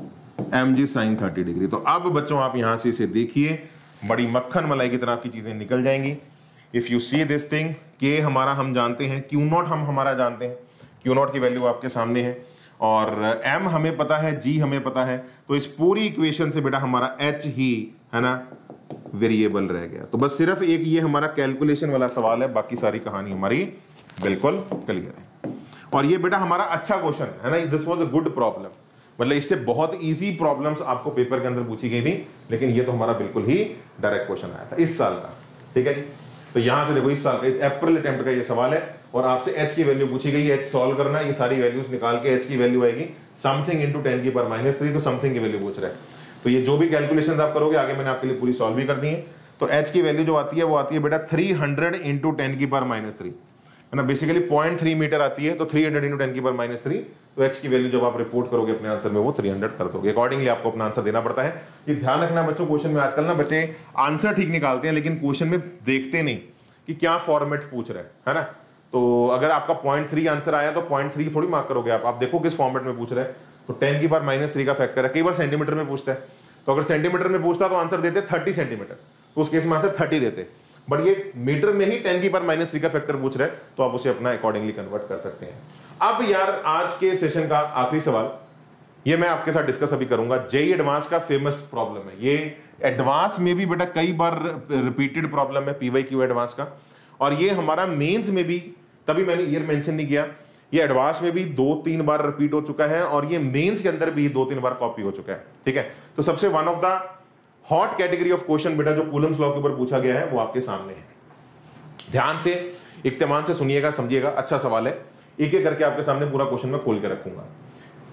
m g sine thirty degree. तो अब बच्चों आप यहां से इसे देखिए, बड़ी मक्खन मलाई की तरह की चीजें निकल जाएंगी। If you see this thing, के हमारा हम जानते हैं, क्यू नॉट हम हमारा जानते हैं, क्यू नॉट की वैल्यू आपके सामने है, और एम हमें पता है, जी हमें पता है। तो इस पूरी इक्वेशन से बेटा हमारा एच ही है ना वेरिएबल रह गया। तो बस सिर्फ एक ये हमारा कैलकुलेशन वाला सवाल है, बाकी सारी कहानी हमारी बिल्कुल क्लियर है। और ये बेटा हमारा अच्छा क्वेश्चन है ना, this was a good problem, मतलब इससे बहुत इजी प्रॉब्लम्स आपको पेपर के अंदर पूछी गई थी, लेकिन ये तो हमारा बिल्कुल ही डायरेक्ट क्वेश्चन आया था इस साल का, ठीक है जी। तो यहां से देखो, इस साल का अप्रैल अटेम्प्ट का ये सवाल है, और आपसे एच की वैल्यू पूछी गई है, एच सॉल्व करना, ये सारी वैल्यूज निकाल के एच की वैल्यू आएगी समथिंग इनटू टेन की पावर माइनस थ्री, तो समथिंग की वैल्यू पूछ रहा है। तो ये जो भी कैलकुलेशंस आप करोगे आगे मैंने आपके लिए पूरी सॉल्व भी कर दी है। तो एच की वैल्यू जो आती है वो आती है बेटा थ्री हंड्रेड इंटू टेन की पावर माइनस थ्री, है ना, बेसिकली पॉइंट थ्री मीटर आती है, तो थ्री हंड्रेड इंटू टेन की पावर माइनस थ्री। तो एक्स की वैल्यू जब आप रिपोर्ट करोगे अपने आंसर में वो थ्री हंड्रेड कर दोगे, अकॉर्डिंगली आपको अपना आंसर देना पड़ता है। ये ध्यान रखना बच्चों, क्वेश्चन में आजकल ना बच्चे आंसर ठीक निकालते हैं लेकिन क्वेश्चन में देखते नहीं कि क्या फॉर्मेट पूछ रहे हैं, है ना। तो अगर आपका पॉइंट थ्री आंसर आया तो पॉइंट थ्री थोड़ी मार्क करोगे आप, आप देखो किस फॉर्मेट में पूछ रहे हैं। तो टेन की पावर माइनस थ्री का फैक्टर है, कई बार सेंटीमीटर में पूछता है, तो अगर सेंटीमीटर में पूछता तो आंसर देते थर्टी सेंटीमीटर, तो उस केस में आंसर थर्टी देते, बट ये मीटर में ही टेन की पावर माइनस थ्री का फैक्टर पूछ रहे हैं, तो आप उसे अपना अकॉर्डिंगली कन्वर्ट कर सकते हैं। अब यार आज के सेशन का आखिरी सवाल, ये मैं आपके साथ डिस्कस अभी करूंगा, जेई एडवांस का फेमस प्रॉब्लम है, ये एडवांस में भी बेटा कई बार रिपीटेड प्रॉब्लम है पीवाईक्यू एडवांस का, और ये हमारा मेंस में भी, तभी मैंने ईयर मेंशन नहीं किया, ये एडवांस में भी दो तीन बार रिपीट हो चुका है, और ये मेंस के अंदर भी दो तीन बार कॉपी हो चुका है, ठीक है। तो सबसे one of the hot category of question बेटा जो कूलम्स लॉ के ऊपर पूछा गया है वो आपके सामने है। ध्यान से इत्तेमान से सुनिएगा, समझिएगा, अच्छा सवाल है, एक एक करके आपके सामने पूरा क्वेश्चन में खोल के रखूंगा।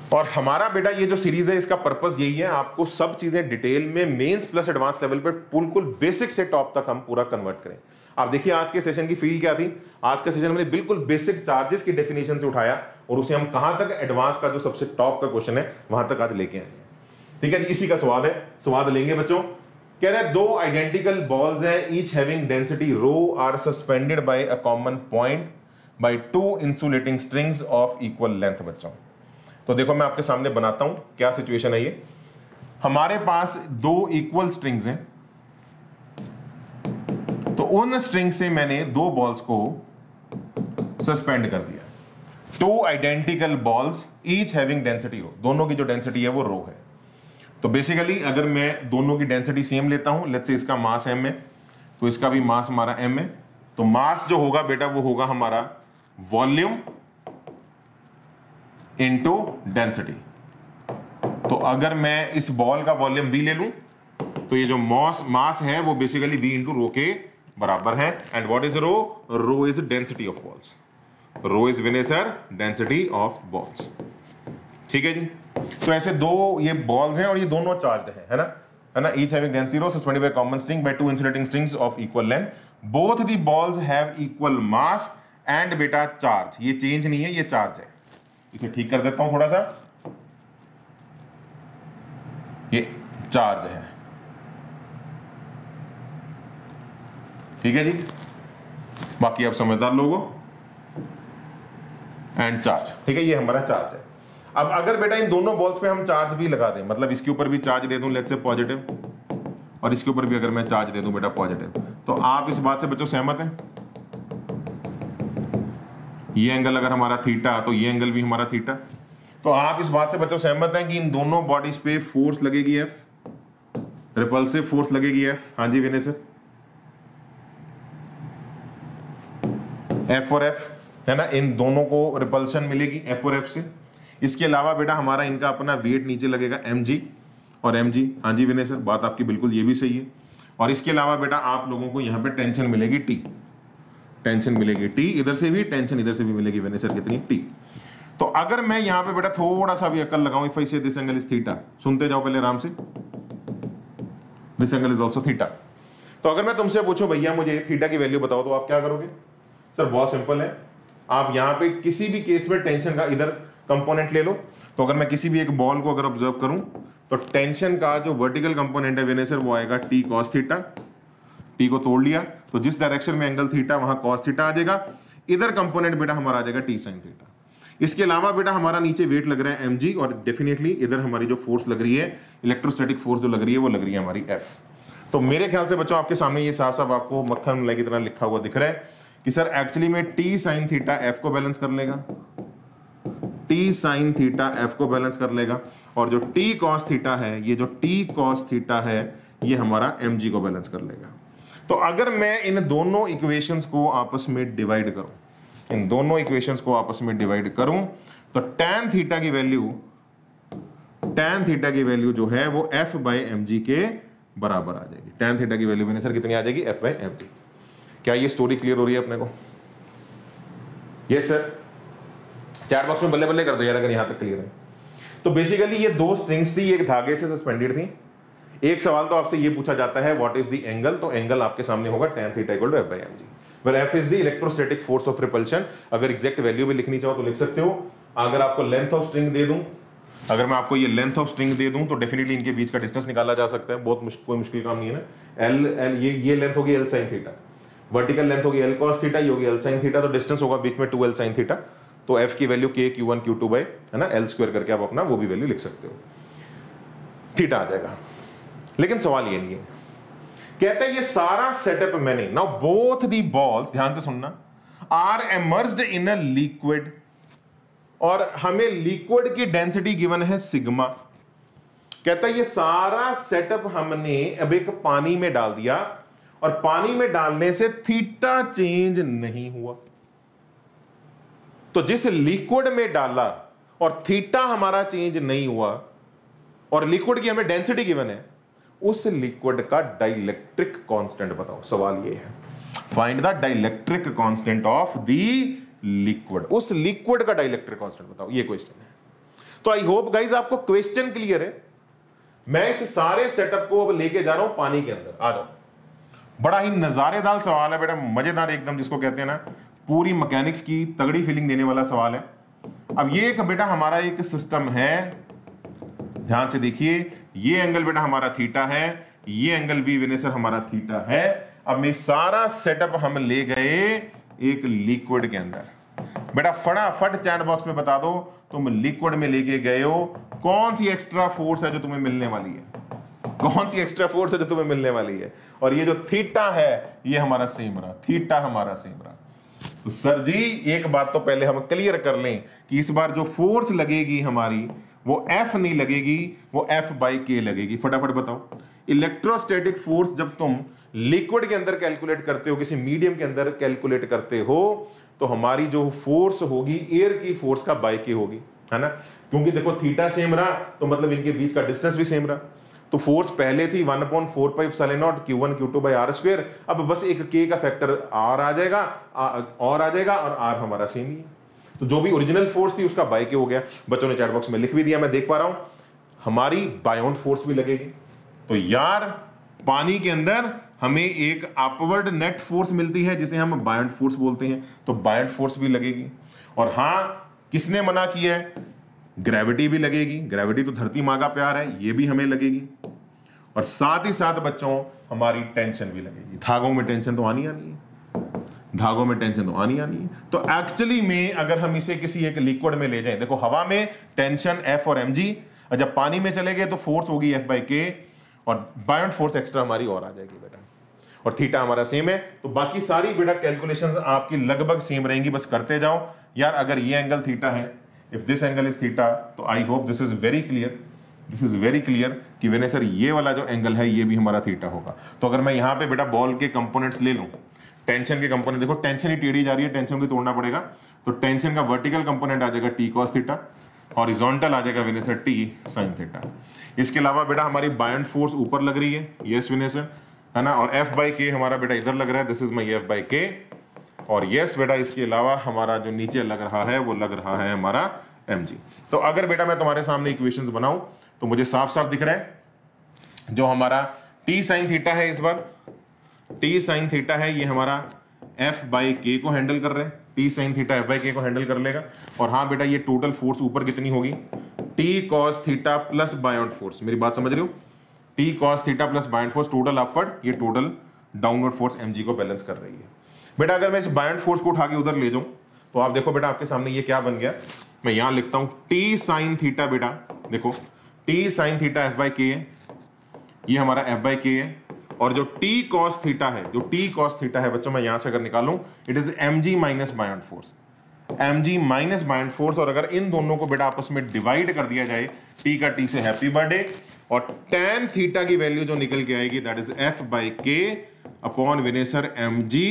और हमारा बेटा ये जो सीरीज है इसका पर्पस यही है, आपको सब चीजें डिटेल में मेंस प्लस एडवांस लेवल पे बिल्कुल बेसिक से टॉप तक हम पूरा कन्वर्ट करें। आप देखिए आज के सेशन की फील क्या थी। आज का सेशन मैंने बिल्कुल बेसिक चार्जेस की डेफिनेशन से उठाया और उसे हम कहां तक एडवांस का जो सबसे टॉप का क्वेश्चन है वहां तक आज लेके आएंगे। ठीक है, इसी का स्वाद है, स्वाद लेंगे बच्चों। कह रहे हैं दो आइडेंटिकल बॉल्स हैं, each having density rho are suspended by a common point by two insulating strings of equal length. बच्चों तो देखो मैं आपके सामने बनाता हूं क्या सिचुएशन है। ये हमारे पास दो इक्वल स्ट्रिंग्स हैं, तो उन स्ट्रिंग से मैंने दो बॉल्स को सस्पेंड कर दिया। Two identical balls each having density rho, दोनों की जो डेंसिटी है वो रो है। तो बेसिकली अगर मैं दोनों की डेंसिटी सेम लेता हूं, लेट्स से इसका मास m है तो इसका भी मास हमारा m है, तो मास जो होगा बेटा वो होगा हमारा वॉल्यूम इनटू डेंसिटी। तो अगर मैं इस बॉल का वॉल्यूम v ले लूं तो ये जो मास मास है वो बेसिकली v इंटू रो के बराबर है। And what is rho? Rho is density of balls, rho is Vinay sir density of balls. ठीक है जी। तो ऐसे दो ये बॉल्स हैं और ये दोनों चार्ज्ड हैं, है ना, है ना। Each having density rho suspended by common string by two insulating strings of equal length, both the balls have equal mass and बेटा चार्ज। ये चेंज नहीं है, ये चार्ज है। इसे ठीक कर देता हूं थोड़ा सा, ये चार्ज है। ठीक है जी, बाकी आप समझदार लोगों। एंड चार्ज, ठीक है, ये हमारा चार्ज है। अब अगर बेटा इन दोनों बॉल्स पे हम चार्ज भी लगा दें, मतलब इसके ऊपर भी चार्ज दे दूं लेट्स से पॉजिटिव, और इसके ऊपर भी अगर मैं चार्ज दे दूं बेटा पॉजिटिव, तो आप इस बात से बच्चों सहमत हैं? ये एंगल अगर हमारा थीटा तो ये एंगल भी हमारा थीटा। तो आप इस बात से बच्चों सहमत हैं कि इन दोनों बॉडीज पे फोर्स लगेगी एफ, रिपल्सिव फोर्स लगेगी एफ। हाँ जी विनय सर, एफ और एफ है ना, इन दोनों को रिपल्शन मिलेगी एफ और एफ से। इसके अलावा बेटा हमारा इनका अपना वेट नीचे लगेगा mg और mg। हाँ जी विनय सर, बात आपकी बिल्कुल ये भी सही है। और इसके अलावा बेटा आप लोगों को यहाँ पे टेंशन मिलेगी t, टेंशन मिलेगी t, इधर से भी टेंशन इधर से भी मिलेगी विनय सर, कितनी t। तो अगर मैं यहाँ पे बेटा थोड़ा सा भी अकल लगाऊं, इफ आई से दिस एंगल इज थीटा, सुनते जाओ पहले आराम से, this angle is also theta. तो अगर मैं तुमसे पूछूं भैया मुझे थीटा की वैल्यू बताओ, तो आप क्या करोगे? सर बहुत सिंपल है, आप यहाँ पे किसी भी केस में टेंशन का इधर कंपोनेंट ले लो। तो अगर मैं किसी भी एक बॉल को अगर ऑब्जर्व करूं तो टेंशन का जो वर्टिकल कंपोनेंट है विनय सर वो आएगा टी कॉस थीटा। टी को तोड़ लिया तो जिस डायरेक्शन में एंगल थीटा वहां कॉस थीटा आ जाएगा, इधर कंपोनेंट बेटा हमारा आ जाएगा टी साइन थीटा। इसके अलावा बेटा हमारा नीचे वेट लग रहा है एमजी, और डेफिनेटली इधर हमारी जो फोर्स लग रही है, इलेक्ट्रोस्टैटिक फोर्स जो लग रही है वो लग रही है हमारी एफ। तो मेरे ख्याल से बच्चों आपके सामने ये साफ साफ आपको मक्खन मलाई की तरह लिखा हुआ दिख रहा है कि सर एक्चुअली में टी साइन थीटा एफ को बैलेंस कर लेगा, टी साइन थीटा एफ को बैलेंस कर लेगा, और जो टी कॉस थीटा है, ये जो टी कॉस थीटा है ये हमारा mg को बैलेंस कर लेगा। तो अगर मैं इन दोनों इक्वेशंस को आपस में डिवाइड करूं, इन दोनों इक्वेशंस को आपस में डिवाइड करूं तो tan थीटा की वैल्यू, tan थीटा की वैल्यू जो है वो f बाय mg के बराबर आ जाएगी। tan थीटा की वैल्यू मैंने सर कितनी आ जाएगी? f by mg। क्या ये स्टोरी क्लियर हो रही है अपने को? यस सर, चैट बॉक्स में बल्ले बल्ले कर दो यार अगर यहां तक क्लियर है। तो बेसिकली ये दो स्ट्रिंग्स थी, एक धागे से सस्पेंडेड थी। एक सवाल तो आपसे ये पूछा जाता है व्हाट इज द एंगल, तो एंगल आपके सामने होगा tan theta equal to f by mg, where f is the electrostatic force of repulsion. अगर एग्जैक्ट वैल्यू भी लिखनी चाहो तो लिख सकते हो। अगर आपको लेंथ ऑफ स्ट्रिंग दे दूं, अगर मैं आपको ये लेंथ ऑफ स्ट्रिंग दे दूं तो डेफिनेटली इनके बीच का डिस्टेंस निकाला जा सकता है, बहुत मुश्किल, कोई मुश्किल काम नहीं है ना। एल एल ये ये लेंथ होगी l sine theta, vertical length होगी एल कॉस थीटा, ये होगी एल साइन थीटा, तो डिस्टेंस होगा बीच में टू एल साइन थीटा। तो f की value k Q one Q two by है ना एल स्क्वायर करके आप अपना वो भी वैल्यू लिख सकते हो, थीटा आ जाएगा। लेकिन सवाल ये नहीं है, कहता है ये सारा सेटअप मैंने, नाउ बोथ दी बॉल्स, ध्यान से सुनना, are immersed in a liquid, और हमें लिक्विड की डेंसिटी गिवन है सिग्मा। कहता है ये सारा सेटअप हमने अब एक पानी में डाल दिया, और पानी में डालने से थीटा चेंज नहीं हुआ। तो जिस लिक्विड में डाला और थीटा हमारा चेंज नहीं हुआ, और लिक्विड की हमें डेंसिटी गिवन है, उस लिक्विड का डाइलेक्ट्रिक कांस्टेंट बताओ। सवाल ये है, find the dielectric constant of the liquid. उस लिक्विड का डाइलेक्ट्रिक कांस्टेंट बताओ, ये क्वेश्चन है। तो आई होप गाइज आपको क्वेश्चन क्लियर है। मैं इस सारे सेटअप को अब लेके जा रहा हूं पानी के अंदर। आ जाओ, बड़ा ही नजारेदार सवाल है बेटा, मजेदार एकदम, जिसको कहते हैं ना पूरी मैकेनिक्स की तगड़ी फीलिंग देने वाला सवाल है। अब ये एक बेटा हमारा एक सिस्टम है, ध्यान से देखिए, ये एंगल बेटा हमारा थीटा है, ये एंगल भी विनय सर हमारा थीटा है। अब मैं सारा सेटअप हम ले गए एक लिक्विड के अंदर। बेटा फटाफट चैट बॉक्स में बता दो तुम लिक्विड में लेके गए हो, कौन सी एक्स्ट्रा फोर्स है जो तुम्हें मिलने वाली है, कौन सी एक्स्ट्रा फोर्स है जो तुम्हें मिलने वाली है। और ये जो थीटा है ये हमारा सेम रहा, थीटा हमारा सेम रहा। तो सर जी एक बात तो पहले हम क्लियर कर लें कि इस बार जो फोर्स लगेगी हमारी वो F नहीं लगेगी, वो F बाई के लगेगी। फटाफट बताओ, इलेक्ट्रोस्टैटिक फोर्स जब तुम लिक्विड के अंदर कैलकुलेट करते हो, किसी मीडियम के अंदर कैलकुलेट करते हो, तो हमारी जो फोर्स होगी एयर की फोर्स का बाई के होगी, है ना। क्योंकि देखो थीटा सेम रहा तो मतलब इनके बीच का डिस्टेंस भी सेम रहा। तो फोर्स पहले थी one upon four pi epsilon naught Q one Q two by are square. अब बस एक के का फैक्टर आर आ जाएगा, और आ जाएगा, और आर हमारा सेम ही है। तो जो भी ओरिजिनल फोर्स थी उसका बाई के हो गया। बच्चों ने चैट बॉक्स में लिख भी दिया, मैं देख पा रहा हूं। हमारी बायोंड फोर्स भी लगेगी। तो यार पानी के अंदर हमें एक अपवर्ड नेट फोर्स मिलती है जिसे हम बायोंड फोर्स बोलते हैं, तो बायोंड फोर्स भी लगेगी। और हां, किसने मना किया है, ग्रेविटी भी लगेगी। ग्रेविटी तो धरती माँ का प्यार है, ये भी हमें लगेगी। और साथ ही साथ बच्चों हमारी टेंशन भी लगेगी। धागों में टेंशन तो आनी आनी है, धागों में टेंशन तो आनी आनी है। तो एक्चुअली में अगर हम इसे किसी एक लिक्विड में ले जाएं, देखो हवा में टेंशन एफ और एम जी, और जब पानी में चले गए तो फोर्स होगी एफ बाई के, और बायोंड फोर्स एक्स्ट्रा हमारी और आ जाएगी बेटा। और थीटा हमारा सेम है, तो बाकी सारी बेटा कैलकुलेशंस आपकी लगभग सेम रहेंगी, बस करते जाओ। यार अगर ये एंगल थीटा है, if this angle is theta, तो I hope this is very clear, this is very clear कि विनय सर ये वाला जो एंगल है ये भी हमारा थीटा होगा। तो अगर मैं यहाँ पे बेटा बॉल के कंपोनेंट्स ले लूं, टेंशन के कंपोनेंट, देखो टेंशन ही टेढ़ी जा रही है, टेंशन को तोड़ना पड़ेगा। तो टेंशन का वर्टिकल कंपोनेंट आ जाएगा टी कॉस थीटा, हॉरिजॉन्टल आ जाएगा Vinay sir T sine theta. इसके अलावा बेटा हमारी बायोंड फोर्स ऊपर लग रही है, यस विनय सर, है ना। और एफ बाई के हमारा बेटा इधर लग रहा है, this is my F by K. और यस बेटा इसके अलावा हमारा जो नीचे लग रहा है वो लग रहा है हमारा एम जी। तो अगर बेटा मैं तुम्हारे सामने इक्वेशंस बनाऊं तो मुझे साफ साफ दिख रहा है जो हमारा टी साइन थीटा है, इस बार टी साइन थीटा है, ये हमारा एफ बाई के को हैंडल कर रहे हैं। T sine theta F by K को हैंडल कर लेगा। और हाँ बेटा ये टोटल फोर्स ऊपर कितनी होगी, T cos theta plus buoyant force. मेरी बात समझ रहे हो, T cos theta plus buoyant force total upward, ये total downward force m g को बैलेंस कर रही है। बेटा अगर मैं इस बायोंड फोर्स को उठा के उधर ले जाऊं तो आप देखो बेटा आपके सामने ये क्या बन गया। मैं यहां लिखता हूं टी साइन थीटा, बेटा देखो T sine theta F by K है, ये हमारा एफ बाई के है। और जो टी कॉस थीटा है, जो टी कॉस थीटा है बच्चों, मैं यहां से अगर निकालूं it is m g minus buoyant force, m g minus buoyant force. और अगर इन दोनों को बेटा आपस में डिवाइड कर दिया जाए, टी का टी से हैप्पी बर्थडे, और tan थीटा की वैल्यू जो निकल के आएगी that is F by K upon Vinay sir m g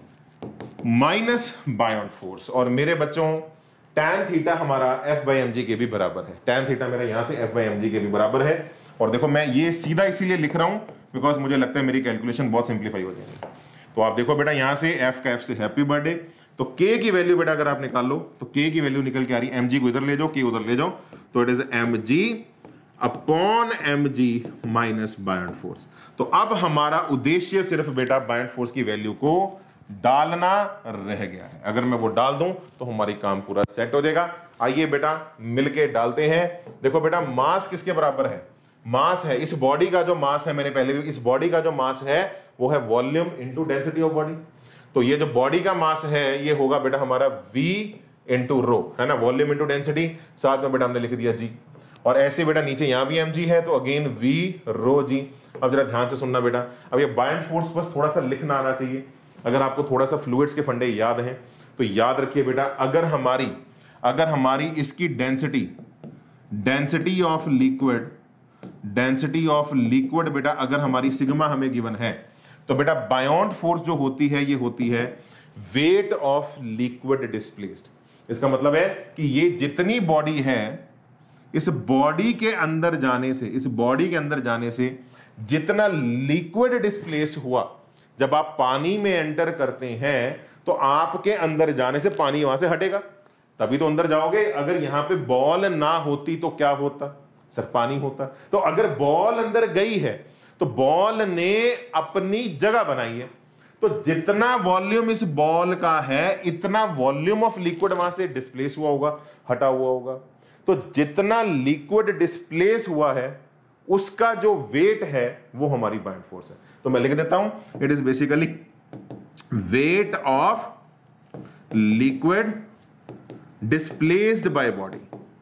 minus buoyant force. और मेरे बच्चों tan थीटा हमारा f बाई एम जी के भी बराबर है, tan थीटा मेरा यहां से f बाई एम जी के भी बराबर है। और देखो मैं ये सीधा इसीलिए लिख रहा हूं बिकॉज मुझे लगता है मेरी कैलकुलेशन बहुत सिंप्लीफाई हो जाएगी। तो आप देखो बेटा यहां से f का f से हैप्पी बर्थडे, तो k की वैल्यू बेटा अगर आप निकाल लो तो k की वैल्यू निकल के आ रही है, mg को इधर ले जाओ, k उधर ले जाओ, तो it is mg upon mg minus buoyant force. तो अब हमारा उद्देश्य सिर्फ बेटा बायोंड फोर्स की वैल्यू को डालना रह गया है। अगर मैं वो डाल दूं तो हमारी काम पूरा सेट हो जाएगा। आइए बेटा मिलके डालते हैं। देखो बेटा मास किसके बराबर है, मास है इस बॉडी का जो मास है, मैंने पहले भी, इस बॉडी का जो मास है वो है volume into density of body. तो ये जो बॉडी का मास है ये होगा बेटा हमारा v इंटू रो, है ना, वॉल्यूम इंटू डेंसिटी, साथ में बेटा हमने लिख दिया g। और ऐसे बेटा नीचे यहां भी mg है तो अगेन v रो g। अब जरा ध्यान से सुनना बेटा, अब ये बायोंड फोर्स बस थोड़ा सा लिखना आना चाहिए। अगर आपको थोड़ा सा फ्लूइड्स के फंडे याद हैं तो याद रखिए बेटा, अगर हमारी अगर हमारी इसकी density density of liquid density of liquid बेटा अगर हमारी सिग्मा हमें गिवन है तो बेटा बायोंड फोर्स जो होती है ये होती है वेट ऑफ लिक्विड डिस्प्लेस्ड। इसका मतलब है कि ये जितनी बॉडी है, इस बॉडी के अंदर जाने से इस बॉडी के अंदर जाने से जितना लिक्विड डिस्प्लेस हुआ, जब आप पानी में एंटर करते हैं तो आपके अंदर जाने से पानी वहां से हटेगा, तभी तो अंदर जाओगे। अगर यहां पे बॉल ना होती तो क्या होता सर, पानी होता। तो अगर बॉल अंदर गई है तो बॉल ने अपनी जगह बनाई है, तो जितना वॉल्यूम इस बॉल का है इतना वॉल्यूम ऑफ लिक्विड वहां से डिस्प्लेस हुआ होगा, हटा हुआ होगा। तो जितना लिक्विड डिस्प्लेस हुआ है उसका जो वेट है वो हमारी बाइंड फोर्स है। तो मैं लिख देता हूं, it is basically weight of liquid displaced by body,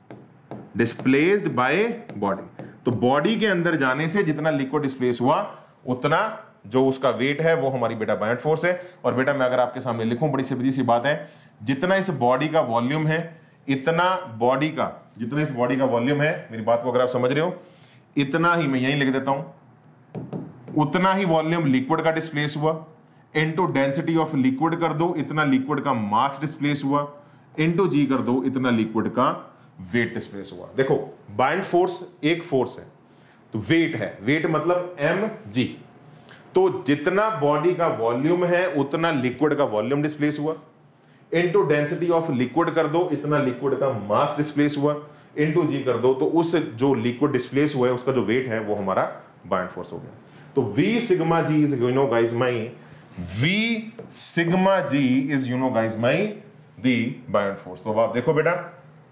displaced by body. तो बॉडी के अंदर जाने से जितना लिक्विड डिस्प्लेस हुआ उतना जो उसका वेट है वो हमारी बेटा बाइंड फोर्स है। और बेटा मैं अगर आपके सामने लिखूं, बड़ी सीधी सी बात है, जितना इस बॉडी का वॉल्यूम है इतना बॉडी का, जितना इस बॉडी का वॉल्यूम है, मेरी बात को अगर आप समझ रहे हो, इतना ही मैं यहीं लिख देता हूं, उतना ही वॉल्यूम लिक्विड का डिस्प्लेस हुआ, इनटू डेंसिटी ऑफ लिक्विड कर दो, इतना लिक्विड का मास डिस्प्लेस हुआ, इनटू जी कर दो, इतना लिक्विड का वेट डिस्प्लेस हुआ। देखो बाइंड फोर्स एक फोर्स है, तो वेट है, वेट मतलब एम जी। तो जितना बॉडी का वॉल्यूम है उतना लिक्विड का वॉल्यूम डिस्प्लेस हुआ, इनटू डेंसिटी ऑफ लिक्विड कर दो, इतना लिक्विड का मास डिस्प्लेस हुआ, इनटू जी कर दो, तो उस जो लिक्विड डिस्प्लेस हुआ है उसका जो वेट है वो हमारा बाइंड फोर्स हो गया। तो V sigma g is you know guys my V sigma g is you know guys my the buoyant force. तो अब आप देखो बेटा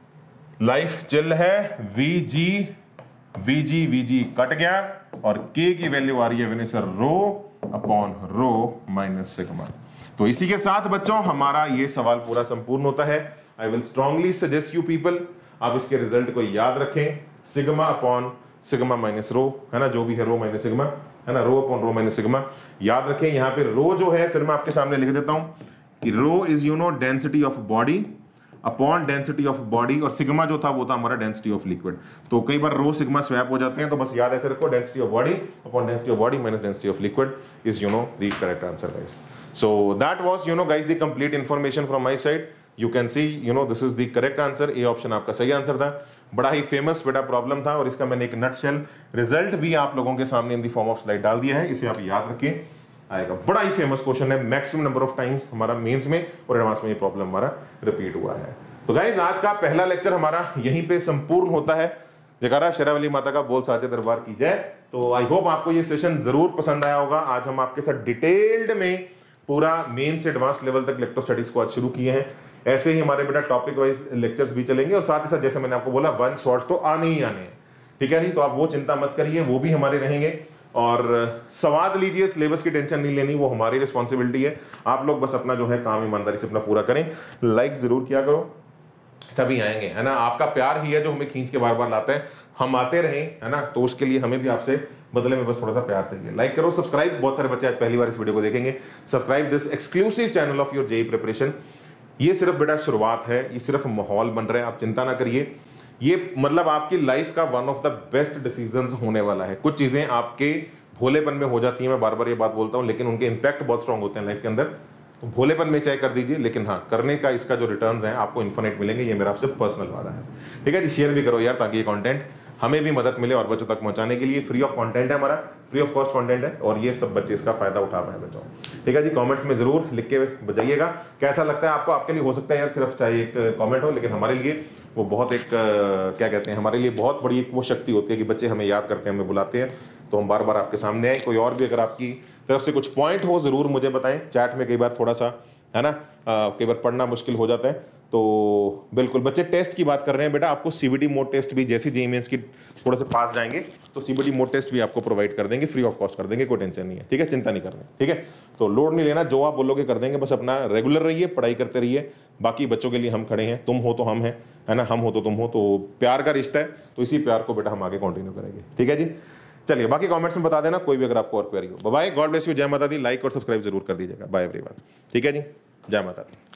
लाइफ चिल है, v g v g v g cut गया और K की वैल्यू आ रही है Vinay sir rho upon rho minus sigma. तो इसी के साथ बच्चों हमारा ये सवाल पूरा संपूर्ण होता है। I will strongly suggest you people, आप इसके रिजल्ट को याद रखें, sigma upon sigma minus rho, है ना, जो भी है रो माइनस सिग्मा, है ना, rho upon rho minus sigma याद रखें। यहाँ पे रो जो है फिर मैं आपके सामने लिख देता हूं कि rho is you know density of body upon density of body, और सिग्मा जो था वो था हमारा डेंसिटी ऑफ लिक्विड। तो कई बार रो सिग्मा स्वैप हो जाते हैं, तो बस याद ऐसे रखो, density of body upon density of body minus density of liquid is you know the correct answer guys. So that was you know guys the complete information from my side. You can see you know this is the correct answer. A option आपका सही answer था। बड़ा ही famous बेटा problem था और इसका मैंने एक नटशेल रिजल्ट भी आप लोगों के सामने in the form of slide डाल दिया है, इसे आप याद रखिए, आएगा। बड़ा ही फेमस क्वेश्चन है, मैक्सिमम नंबर ऑफ टाइम्स हमारा मेंस में और एडवांस में ये प्रॉब्लम हमारा रिपीट हुआ है। तो गाइस आज का पहला लेक्चर हमारा यहीं पे संपूर्ण होता है। जयकारा शेरावाली माता का बोल साचे दरबार की जय। तो आई होप आपको ये सेशन जरूर पसंद आया होगा। आज हम आपके साथ डिटेल्ड में पूरा मेन से एडवांस लेवल तक इलेक्ट्रोस्टैटिक्स को आज शुरू किए हैं। ऐसे ही हमारे बेटा टॉपिक वाइज लेक्चर्स भी चलेंगे और साथ ही साथ जैसे मैंने आपको बोला वन शॉट्स तो आने ही आने हैं, ठीक है नहीं, तो आप वो चिंता मत करिए, वो भी हमारे रहेंगे। और स्वाद लीजिए, सिलेबस की टेंशन नहीं लेनी, वो हमारी रिस्पॉन्सिबिलिटी है। आप लोग बस अपना जो है काम ईमानदारी से अपना पूरा करें, लाइक जरूर किया करो, तभी आएंगे, है ना। आपका प्यार ही है जो हमें खींच के बार बार लाता है, हम आते रहें, है ना, तो उसके लिए हमें भी आपसे बदले में बस थोड़ा सा प्यार चाहिए। लाइक करो, सब्सक्राइब, बहुत सारे बच्चे आज पहली बार इस वीडियो को देखेंगे, subscribe this exclusive channel of your JEE preparation. ये सिर्फ बेटा शुरुआत है, ये सिर्फ माहौल बन रहा है, आप चिंता ना करिए। ये मतलब आपकी लाइफ का one of the best decisions होने वाला है। कुछ चीजें आपके भोलेपन में हो जाती हैं, मैं बार बार ये बात बोलता हूं, लेकिन उनके इंपैक्ट बहुत स्ट्रांग होते हैं लाइफ के अंदर। तो भोलेपन में चाहे कर दीजिए, लेकिन हाँ करने का इसका जो रिटर्न्स हैं आपको इन्फिनिट मिलेंगे, ये मेरा आपसे पर्सनल वादा है, ठीक है जी। शेयर भी करो यार, ताकि ये कंटेंट हमें भी मदद मिले और बच्चों तक पहुंचाने के लिए। फ्री ऑफ कंटेंट है हमारा, फ्री ऑफ कॉस्ट कंटेंट है, और ये सब बच्चे इसका फायदा उठा पाए बच्चों, ठीक है जी। कमेंट्स में जरूर लिख के बताइएगा कैसा लगता है आपको। आपके लिए हो सकता है यार सिर्फ चाहे एक कमेंट हो, लेकिन हमारे लिए वो बहुत एक क्या कहते हैं, हमारे लिए बहुत बड़ी एक वो शक्ति होती है कि बच्चे हमें याद करते हैं, हमें बुलाते हैं, तो हम बार बार आपके सामने आए। कोई और भी अगर आपकी तरफ से कुछ पॉइंट हो जरूर मुझे बताएं। चैट में कई बार थोड़ा सा, है ना, कई बार पढ़ना मुश्किल हो जाता है, तो बिल्कुल। बच्चे टेस्ट की बात कर रहे हैं बेटा, आपको सीबीटी मोड टेस्ट भी, जैसी जेईई मेंस की थोड़ा सा पास जाएंगे तो सीबीटी मोड टेस्ट भी आपको प्रोवाइड कर देंगे, फ्री ऑफ कॉस्ट कर देंगे, कोई टेंशन नहीं है, ठीक है, चिंता नहीं करनी, ठीक है। तो लोड नहीं लेना, जो आप बोलोगे कर देंगे, बस अपना रेगुलर रहिए, पढ़ाई करते रहिए। बाकी बच्चों के लिए हम खड़े हैं, तुम हो तो हम हैं, है ना, हम हो तो तुम हो, तो प्यार का रिश्ता है, तो इसी प्यार को बेटा हम आगे कंटिन्यू करेंगे, ठीक है जी। चलिए बाकी कमेंट्स में बता देना कोई भी अगर आपको और क्वेरी हो। बाय, गॉड ब्लेस यू, जय माता दी। लाइक और सब्सक्राइब जरूर कर दीजिएगा। बाय एवरीवन, ठीक है जी, जय माता दी।